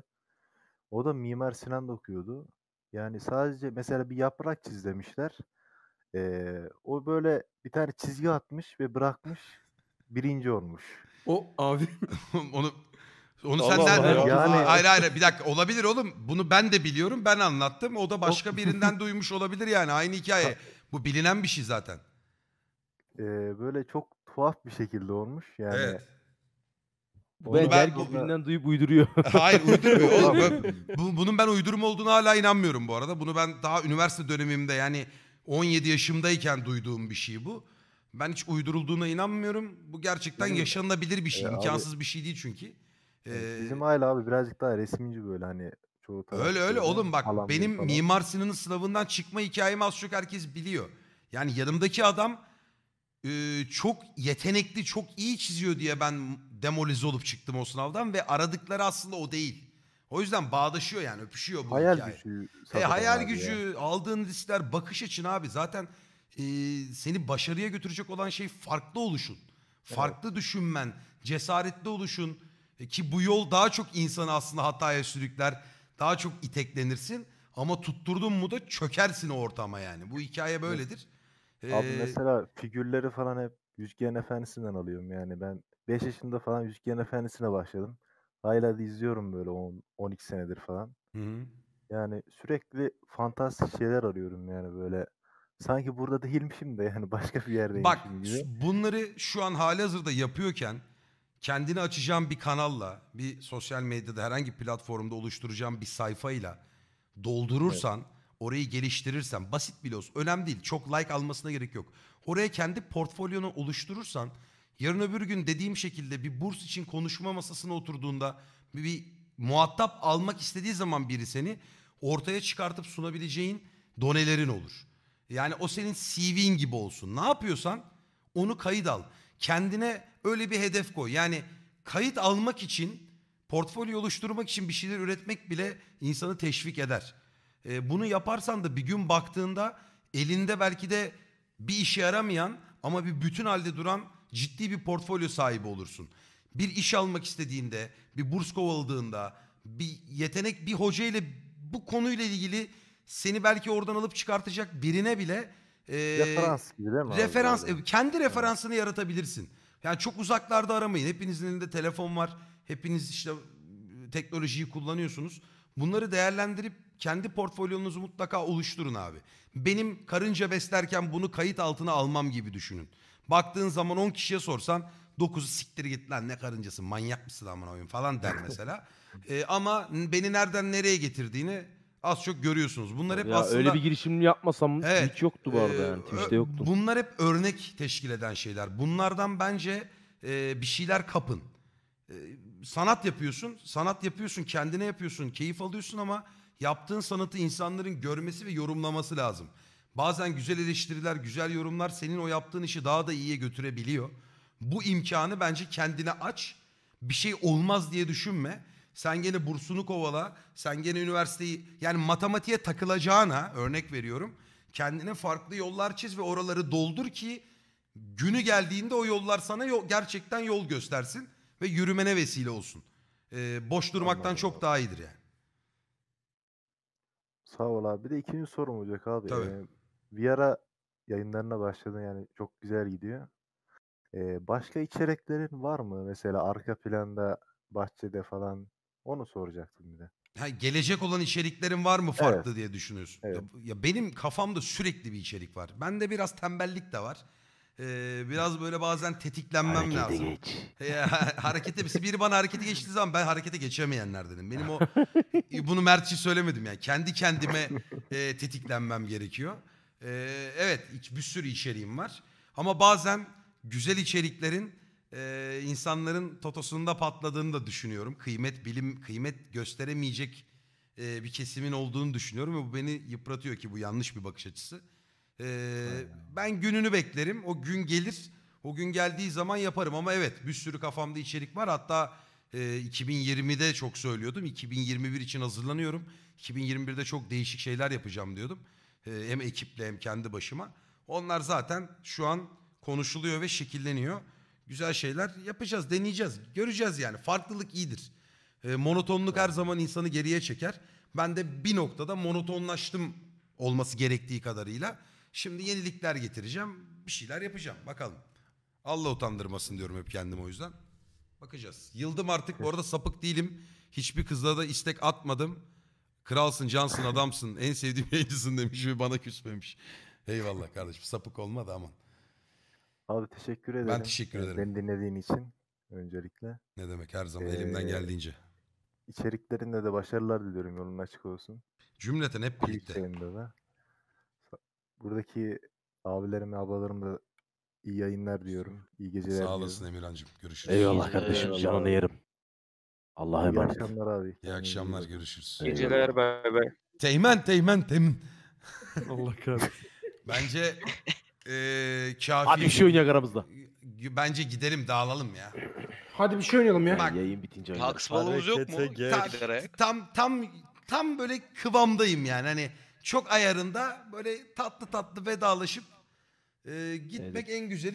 O da Mimar Sinan'da okuyordu. Yani sadece mesela bir yaprak çiz demişler. Ee, o böyle bir tane çizgi atmış ve bırakmış, birinci olmuş. O abi onu onu Allah sen Allah nereden? ya. Yani- Hayır hayır bir dakika olabilir oğlum. Bunu ben de biliyorum. Ben anlattım. O da başka birinden duymuş olabilir yani. Aynı hikaye. Bu bilinen bir şey zaten. Ee, böyle çok tuhaf bir şekilde olmuş yani. Evet. Onu Bence herkes birinden duyup uyduruyor. Hayır uydurmuyor oğlum. Ben- bu- bunun ben uydurma olduğunu hala inanmıyorum bu arada. Bunu ben daha üniversite dönemimde yani on yedi yaşımdayken duyduğum bir şey bu. Ben hiç uydurulduğuna inanmıyorum. Bu gerçekten Bizim- yaşanabilir bir şey. Ee, abi- İmkansız bir şey değil çünkü. Ee, Bizim aile abi birazcık daha resminci böyle hani çoğu taraf Öyle öyle böyle, oğlum bak falan benim böyle falan. Mimar Sinan'ın sınavından çıkma hikayemi az çok herkes biliyor. Yani yanımdaki adam e, çok yetenekli, çok iyi çiziyor diye ben demolize olup çıktım o sınavdan ve aradıkları aslında o değil. O yüzden bağdaşıyor yani öpüşüyor bu Hayal hikaye. gücü E, sataran hayal abi gücü, aldığın riskler, bakış açın abi. Zaten e, seni başarıya götürecek olan şey farklı oluşun. Farklı düşünmen, cesaretli oluşun. E, ki bu yol daha çok insanı aslında hataya sürükler. Daha çok iteklenirsin. Ama tutturdun mu da çökersin o ortama yani. Bu hikaye böyledir. Abi Ee, mesela figürleri falan hep Yüzüklerin Efendisi'nden alıyorum yani ben beş yaşında falan Yüzüklerin Efendisi'ne başladım. Hala da izliyorum böyle on on iki senedir falan. Hı hı. Yani sürekli fantastik şeyler arıyorum yani böyle. Sanki burada değilmişim de yani başka bir yerdeymişim Bak gibi. bunları şu an halihazırda yapıyorken kendini açacağım bir kanalla, bir sosyal medyada herhangi bir platformda oluşturacağım bir sayfayla doldurursan, orayı geliştirirsen, basit bile olsun, önemli değil. Çok like almasına gerek yok. Oraya kendi portfolyonu oluşturursan, yarın öbür gün dediğim şekilde bir burs için konuşma masasına oturduğunda bir, bir muhatap almak istediği zaman biri seni ortaya çıkartıp sunabileceğin donelerin olur. Yani o senin C V'in gibi olsun. Ne yapıyorsan onu kayıt al. Kendine öyle bir hedef koy. Yani kayıt almak için portfolyo oluşturmak için bir şeyler üretmek bile insanı teşvik eder. Ee, bunu yaparsan da bir gün baktığında elinde belki de bir işe yaramayan ama bir bütün halde duran ciddi bir portfolyo sahibi olursun. Bir iş almak istediğinde, bir burs kovaladığında, bir yetenek, bir hoca ile bu konuyla ilgili seni belki oradan alıp çıkartacak birine bile e, Referans gibi değil mi abi referans, böyle? e, kendi referansını yaratabilirsin. Yani çok uzaklarda aramayın. Hepinizin elinde telefon var. Hepiniz işte teknolojiyi kullanıyorsunuz. Bunları değerlendirip kendi portfolyonuzu mutlaka oluşturun abi. Benim karınca beslerken bunu kayıt altına almam gibi düşünün. Baktığın zaman on kişiye sorsan dokuzu siktir git lan ne karıncası manyak mısın amına koyayım falan der mesela. Ee, ama beni nereden nereye getirdiğini az çok görüyorsunuz. Bunlar hep Ya aslında... öyle bir girişim yapmasam Evet, hiç yoktu bu arada e, yani. Twitch'te yoktu. Bunlar hep örnek teşkil eden şeyler. Bunlardan bence e, bir şeyler kapın. E, sanat yapıyorsun, sanat yapıyorsun, kendine yapıyorsun, keyif alıyorsun ama yaptığın sanatı insanların görmesi ve yorumlaması lazım. Bazen güzel eleştiriler, güzel yorumlar senin o yaptığın işi daha da iyiye götürebiliyor. Bu imkanı bence kendine aç. Bir şey olmaz diye düşünme. Sen gene bursunu kovala. Sen gene üniversiteyi yani matematiğe takılacağına örnek veriyorum. Kendine farklı yollar çiz ve oraları doldur ki günü geldiğinde o yollar sana yol, gerçekten yol göstersin ve yürümene vesile olsun. Ee, boş durmaktan Anladım çok daha iyidir yani. Sağ ol abi. Bir de ikinci sorum olacak abi. Tabii. Ee, V R'a yayınlarına başladın yani çok güzel gidiyor. Ee, başka içeriklerin var mı? Mesela arka planda, bahçede falan. Onu soracaktım bir de. Ha, gelecek olan içeriklerin var mı farklı Evet. diye düşünüyorsun. Evet. Ya, ya benim kafamda sürekli bir içerik var. Bende biraz tembellik de var. Ee, biraz böyle bazen tetiklenmem Harekete lazım. geç. Ya, harekete biri bana harekete geçtiği zaman ben harekete geçemeyenlerdenim. Benim o bunu Mertçi söylemedim yani. Kendi kendime e, tetiklenmem gerekiyor. Ee, evet bir sürü içeriğim var. Ama bazen güzel içeriklerin e, insanların totosunda patladığını da düşünüyorum. Kıymet bilim kıymet gösteremeyecek e, bir kesimin olduğunu düşünüyorum ve bu beni yıpratıyor ki bu yanlış bir bakış açısı. Ee, ben gününü beklerim. O gün gelir. O gün geldiği zaman yaparım ama evet bir sürü kafamda içerik var. Hatta e, iki bin yirmide çok söylüyordum. iki bin yirmi bir için hazırlanıyorum. iki bin yirmi birde çok değişik şeyler yapacağım diyordum. E, hem ekiple hem kendi başıma. Onlar zaten şu an konuşuluyor ve şekilleniyor. Güzel şeyler yapacağız, deneyeceğiz. Göreceğiz yani. Farklılık iyidir. E, monotonluk her zaman insanı geriye çeker. Ben de bir noktada monotonlaştım olması gerektiği kadarıyla. Şimdi yenilikler getireceğim. Bir şeyler yapacağım. Bakalım. Allah utandırmasın diyorum hep kendime o yüzden. Bakacağız. Yıldım artık. Bu arada sapık değilim. Hiçbir kızla da istek atmadım. Kralsın, cansın, adamsın. En sevdiğim yayıncısın demiş ve bana küsmemiş. Eyvallah kardeşim. Sapık olmadı aman. Abi teşekkür ederim. Ben teşekkür Ee, ederim. Beni dinlediğin için öncelikle. Ne demek her zaman Ee, elimden geldiğince. İçeriklerinde de başarılar diliyorum. Yolun açık olsun. Cümleten hep birlikte. Twitch yayında da. Buradaki abilerime, ablalarıma da iyi yayınlar diyorum. İyi geceler Sağ olasın diyorum. Emirhancığım. Görüşürüz. Eyvallah kardeşim. Eyvallah Canını abi. yerim. Allah'a İyi emanet. akşamlar abi. İyi Kendinize akşamlar. bakın. Görüşürüz. Geceler bay bay. Teğmen, teğmen, temin. Allah kahretsin. Bence eee kafi. Hadi bir şey oynayak aramızda. Bence gidelim dağılalım ya. Hadi bir şey oynayalım ya. Bak, Yayın bitince oynarız. Haks balımız yok mu? tam, tam tam tam böyle kıvamdayım yani hani çok ayarında böyle tatlı tatlı vedalaşıp e, gitmek en güzeli.